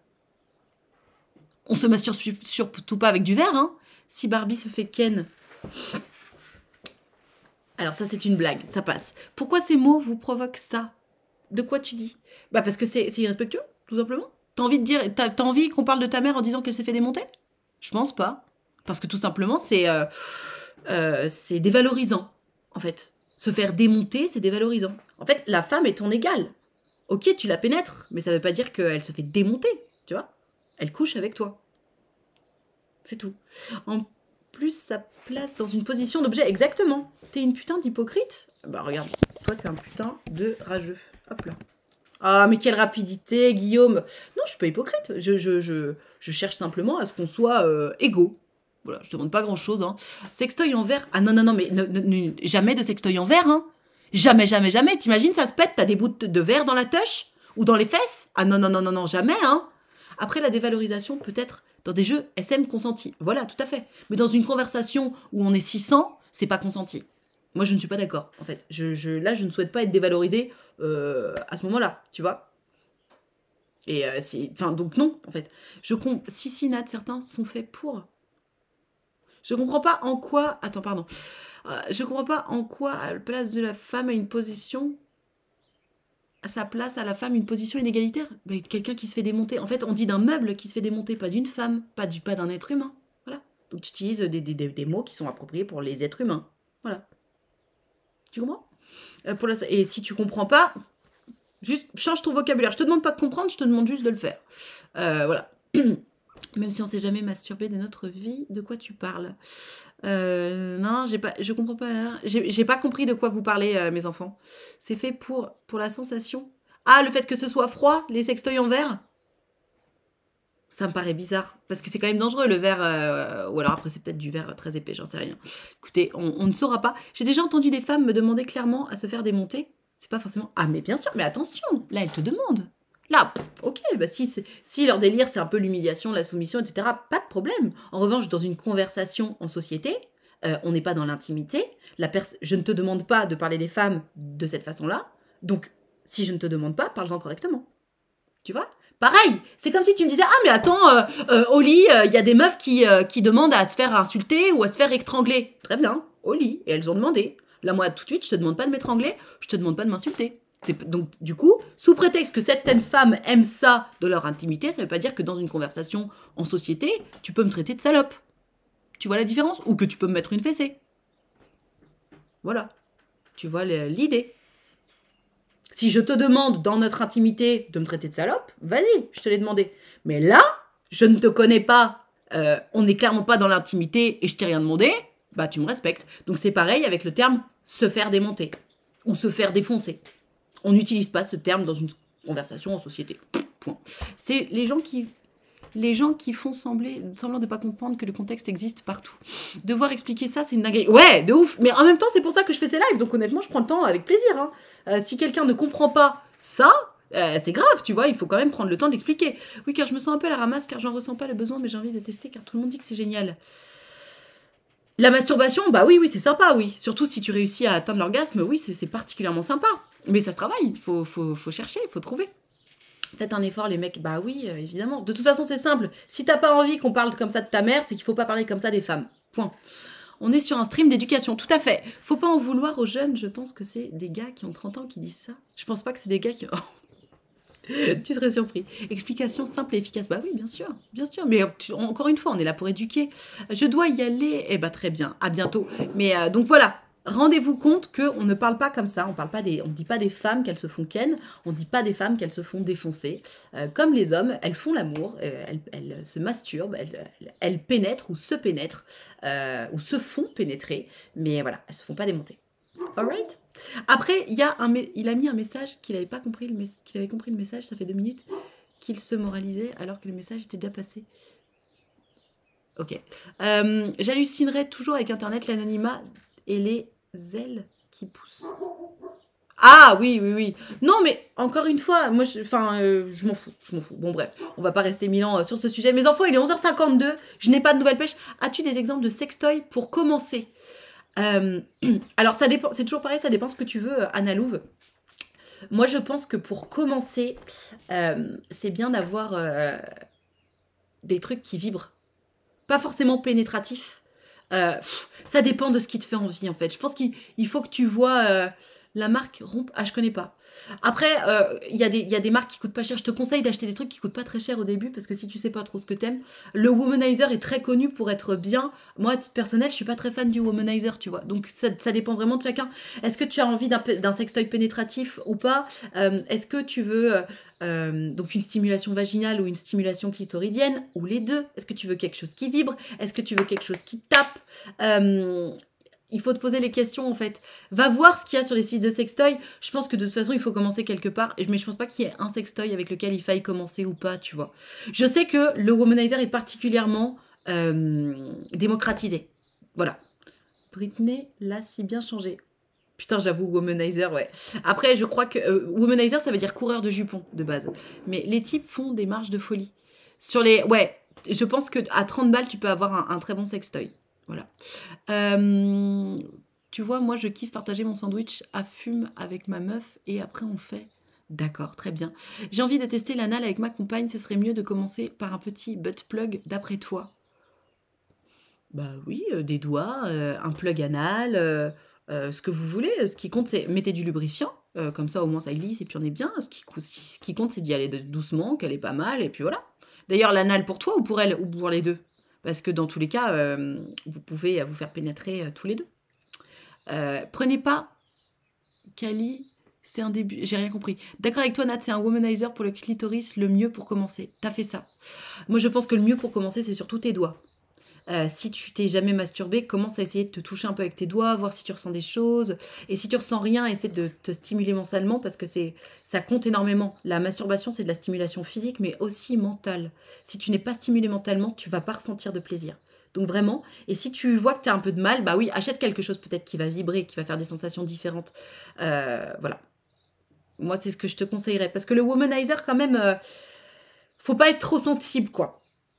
S1: On se masturbe surtout pas avec du verre, hein. Si Barbie se fait ken. Alors ça, c'est une blague, ça passe. Pourquoi ces mots vous provoquent ça? De quoi tu dis? Bah parce que c'est irrespectueux, tout simplement. T'as envie de dire, t'as t'as envie qu'on parle de ta mère en disant qu'elle s'est fait démonter? Je pense pas. Parce que tout simplement, c'est euh, euh, c'est dévalorisant, en fait. Se faire démonter, c'est dévalorisant. En fait, la femme est ton égale. Ok, tu la pénètres, mais ça veut pas dire qu'elle se fait démonter, tu vois? Elle couche avec toi. C'est tout. En plus, ça place dans une position d'objet. Exactement. T'es une putain d'hypocrite. Bah regarde, toi t'es un putain de rageux. Hop là. Ah mais quelle rapidité, Guillaume. Non, je suis pas hypocrite. Je, je, je, je cherche simplement à ce qu'on soit euh, égaux. Voilà, je demande pas grand chose. Hein. Sextoy en verre. Ah non, non, non, mais ne, ne, ne, jamais de sextoy en verre. Hein. Jamais, jamais, jamais. T'imagines, ça se pète, t'as des bouts de, de verre dans la touche ou dans les fesses. Ah non, non, non, non, non, jamais. Hein. Après, la dévalorisation peut être dans des jeux S M consentis. Voilà, tout à fait. Mais dans une conversation où on est six cents, c'est pas consenti. Moi, je ne suis pas d'accord, en fait. Je, je, là, je ne souhaite pas être dévalorisée euh, à ce moment-là, tu vois. Et euh, si, enfin, donc non, en fait. Je comprends. Si, si, Nat, certains sont faits pour. Je comprends pas en quoi. Attends, pardon. Euh, je comprends pas en quoi, à la place de la femme, a une position. à sa place à la femme une position inégalitaire? Ben, quelqu'un qui se fait démonter. En fait, on dit d'un meuble qui se fait démonter, pas d'une femme, pas du pas d'un être humain. Voilà. Donc tu utilises des, des, des, des mots qui sont appropriés pour les êtres humains. Voilà. Tu comprends? euh, pour la... Et si tu comprends pas, juste change ton vocabulaire. Je te demande pas de comprendre, je te demande juste de le faire. Euh, voilà. Même si on s'est jamais masturbé de notre vie, de quoi tu parles? Euh, non, j'ai pas, je comprends pas. Hein. J'ai j'ai pas compris de quoi vous parlez, euh, mes enfants. C'est fait pour, pour la sensation. Ah, le fait que ce soit froid, les sextoys en verre? Ça me paraît bizarre. Parce que c'est quand même dangereux, le verre. euh, ou alors après, c'est peut-être du verre très épais, j'en sais rien. Écoutez, on, on ne saura pas. J'ai déjà entendu des femmes me demander clairement à se faire démonter. C'est pas forcément. Ah, mais bien sûr, mais attention, là, elles te demandent. Là, pff, ok, bah si, c'est- si leur délire c'est un peu l'humiliation, la soumission, et cetera, pas de problème. En revanche, dans une conversation en société, euh, on n'est pas dans l'intimité. La pers- je ne te demande pas de parler des femmes de cette façon-là. Donc, si je ne te demande pas, parle-en correctement. Tu vois? Pareil, c'est comme si tu me disais, ah mais attends, euh, euh, au lit, il y a des meufs qui, euh, qui demandent à se faire insulter ou à se faire étrangler. Très bien, au lit, et elles ont demandé. Là, moi, tout de suite, je te demande pas de m'étrangler, je te demande pas de m'insulter. C'est- Donc, du coup, sous prétexte que certaines femmes aiment ça de leur intimité, ça veut pas dire que dans une conversation en société, tu peux me traiter de salope. Tu vois la différence? Ou que tu peux me mettre une fessée. Voilà. Tu vois le- l'idée. Si je te demande dans notre intimité de me traiter de salope, vas-y, je te l'ai demandé. Mais là, je ne te connais pas, euh, on n'est clairement pas dans l'intimité et je t'ai rien demandé, bah tu me respectes. Donc c'est pareil avec le terme se faire démonter ou se faire défoncer. On n'utilise pas ce terme dans une conversation en société. Point. C'est les gens qui, les gens qui font sembler, semblant de ne pas comprendre que le contexte existe partout. Devoir expliquer ça, c'est une dinguerie. Ouais, de ouf. Mais en même temps, c'est pour ça que je fais ces lives. Donc honnêtement, je prends le temps avec plaisir. Hein. Euh, si quelqu'un ne comprend pas ça, euh, c'est grave, tu vois. Il faut quand même prendre le temps d'expliquer. Oui, car je me sens un peu à la ramasse, car j'en ressens pas le besoin, mais j'ai envie de tester, car tout le monde dit que c'est génial. La masturbation, bah oui, oui, c'est sympa, oui. Surtout si tu réussis à atteindre l'orgasme, oui, c'est c'est particulièrement sympa. Mais ça se travaille, il faut, faut, faut chercher, il faut trouver. Faites un effort, les mecs. Bah oui, euh, évidemment. De toute façon, c'est simple. Si t'as pas envie qu'on parle comme ça de ta mère, c'est qu'il faut pas parler comme ça des femmes. Point. On est sur un stream d'éducation, tout à fait. Faut pas en vouloir aux jeunes, je pense que c'est des gars qui ont trente ans qui disent ça. Je pense pas que c'est des gars qui... Tu serais surpris. Explication simple et efficace. Bah oui, bien sûr, bien sûr. Mais tu- encore une fois, on est là pour éduquer. Je dois y aller. Eh bah très bien. À bientôt. Mais euh, donc voilà. Rendez-vous compte qu'on ne parle pas comme ça. On parle pas des, on dit pas des femmes qu'elles se font ken. On dit pas des femmes qu'elles se font défoncer. Euh, comme les hommes, elles font l'amour. euh, elles, elles se masturbent. Elles, elles- elles pénètrent ou se pénètrent euh, ou se font pénétrer. Mais voilà, elles se font pas démonter. Alright. Après, il y a un, mé- il a mis un message qu'il avait pas compris le mes- qu'il avait compris le message. Ça fait deux minutes qu'il se moralisait alors que le message était déjà passé. Ok. Euh, J'hallucinerais toujours avec Internet, l'anonymat et les ailes qui poussent. Ah oui, oui, oui. Non, mais encore une fois, moi, je, enfin, euh, je m'en fous, je m'en fous. Bon, bref, on va pas rester mille ans euh, sur ce sujet. Mes enfants, il est onze heures cinquante-deux, je n'ai pas de nouvelles pêches. As-tu des exemples de sextoy pour commencer? Euh, Alors, ça dépend, c'est toujours pareil, ça dépend ce que tu veux, euh, Anna Louve. Moi, je pense que pour commencer, euh, c'est bien d'avoir euh, des trucs qui vibrent. Pas forcément pénétratifs. Euh, pff, ça dépend de ce qui te fait envie, en fait. Je pense qu'il il faut que tu vois euh, la marque rompe. Ah, je connais pas. Après, euh, il y, a des- il y a des marques qui coûtent pas cher. Je te conseille d'acheter des trucs qui coûtent pas très cher au début parce que si tu sais pas trop ce que t'aimes, le womanizer est très connu pour être bien. Moi, à titre personnel, je suis pas très fan du womanizer, tu vois. Donc, ça, ça dépend vraiment de chacun. Est-ce que tu as envie d'un pe- d'un sextoy pénétratif ou pas? Euh, Est-ce que tu veux euh, euh, donc une stimulation vaginale ou une stimulation clitoridienne ou les deux? Est-ce que tu veux quelque chose qui vibre? Est-ce que tu veux quelque chose qui tape? Euh, Il faut te poser les questions en fait. Va voir ce qu'il y a sur les sites de sextoy. Je pense que de toute façon, il faut commencer quelque part. Mais je pense pas qu'il y ait un sextoy avec lequel il faille commencer ou pas, tu vois. Je sais que le womanizer est particulièrement euh, démocratisé. Voilà. Britney l'a si bien changé. Putain, j'avoue, womanizer, ouais. Après, je crois que... euh, womanizer, ça veut dire coureur de jupons, de base. Mais les types font des marches de folie. Sur les... Ouais, je pense qu'à trente balles, tu peux avoir un, un très bon sextoy. Voilà. Euh, tu vois, moi, je kiffe partager mon sandwich à fume avec ma meuf et après, on fait... D'accord, très bien. J'ai envie de tester l'anal avec ma compagne. Ce serait mieux de commencer par un petit butt plug d'après toi. Bah oui, euh, des doigts, euh, un plug anal, euh, euh, ce que vous voulez. Ce qui compte, c'est mettez du lubrifiant. Euh, comme ça, au moins, ça glisse et puis on est bien. Ce qui, cou- ce qui compte, c'est d'y aller de- doucement, qu'elle est pas mal, et puis voilà. D'ailleurs, l'anal pour toi ou pour elle, ou pour les deux? Parce que dans tous les cas, euh, vous pouvez euh, vous faire pénétrer euh, tous les deux. Euh, prenez pas Kali, c'est un début. J'ai rien compris. D'accord avec toi, Nat, c'est un womanizer pour le clitoris, le mieux pour commencer. T'as fait ça. Moi, je pense que le mieux pour commencer, c'est surtout tes doigts. Euh, si tu t'es jamais masturbé, commence à essayer de te toucher un peu avec tes doigts, voir si tu ressens des choses. Et si tu ressens rien, essaie de te stimuler mentalement parce que c'est, ça compte énormément. La masturbation, c'est de la stimulation physique, mais aussi mentale. Si tu n'es pas stimulé mentalement, tu vas pas ressentir de plaisir. Donc vraiment, et si tu vois que tu as un peu de mal, bah oui, achète quelque chose peut-être qui va vibrer, qui va faire des sensations différentes. Euh, voilà. Moi, c'est ce que je te conseillerais. Parce que le womanizer, quand même, euh, faut pas être trop sensible, quoi.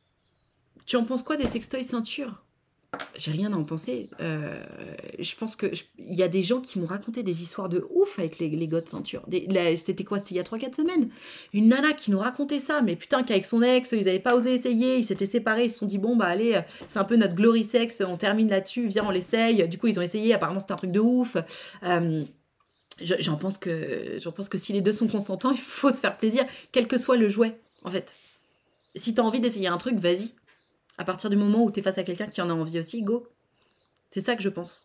S1: Tu en penses quoi des sextoys ceintures? J'ai rien à en penser. Euh, je pense que je- il y a des gens qui m'ont raconté des histoires de ouf avec les, les gars de ceinture. Des- la- C'était quoi? C'était il y a trois quatre semaines. Une nana qui nous racontait ça, mais putain, qu'avec son ex, ils avaient pas osé essayer, ils s'étaient séparés, ils se sont dit, bon, bah allez, euh, c'est un peu notre glory sex, on termine là-dessus, viens, on l'essaye. Du coup, ils ont essayé, apparemment, c'était un truc de ouf. Euh, je- J'en pense que, j'en pense que si les deux sont consentants, il faut se faire plaisir, quel que soit le jouet, en fait. Si t'as envie d'essayer un truc, vas-y. À partir du moment où t'es face à quelqu'un qui en a envie aussi, go. C'est ça que je pense.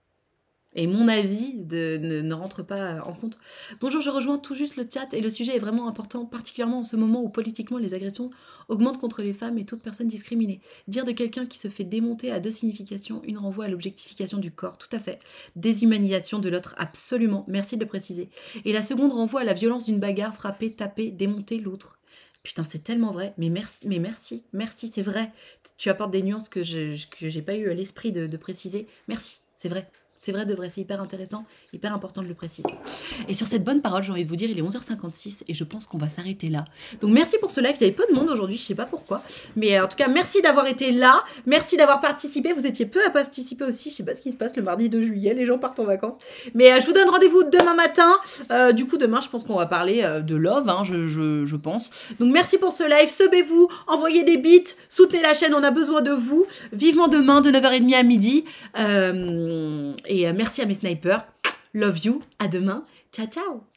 S1: Et mon avis de, ne, ne rentre pas en compte. Bonjour, je rejoins tout juste le chat et le sujet est vraiment important, particulièrement en ce moment où politiquement les agressions augmentent contre les femmes et toute personne discriminée. Dire de quelqu'un qui se fait démonter a deux significations. Une renvoie à l'objectification du corps, tout à fait. Déshumanisation de l'autre, absolument. Merci de le préciser. Et la seconde renvoie à la violence d'une bagarre, frapper, taper, démonter l'autre. Putain, c'est tellement vrai. Mais merci, mais merci, merci, c'est vrai. Tu apportes des nuances que je que j'ai pas eu l'esprit de, de préciser. Merci, c'est vrai. C'est vrai, de vrai, c'est hyper intéressant, hyper important de le préciser. Et sur cette bonne parole, j'ai envie de vous dire, il est onze heures cinquante-six et je pense qu'on va s'arrêter là. Donc merci pour ce live, il y avait peu de monde aujourd'hui, je sais pas pourquoi. Mais en tout cas, merci d'avoir été là, merci d'avoir participé. Vous étiez peu à participer aussi, je sais pas ce qui se passe le mardi deux juillet, les gens partent en vacances. Mais euh, je vous donne rendez-vous demain matin. Euh, du coup, demain, je pense qu'on va parler euh, de love, hein, je, je, je pense. Donc merci pour ce live, subez-vous, envoyez des bits, soutenez la chaîne, on a besoin de vous. Vivement demain de neuf heures trente à midi. Euh, et euh, merci à mes snipers. Love you, à demain. Ciao, ciao.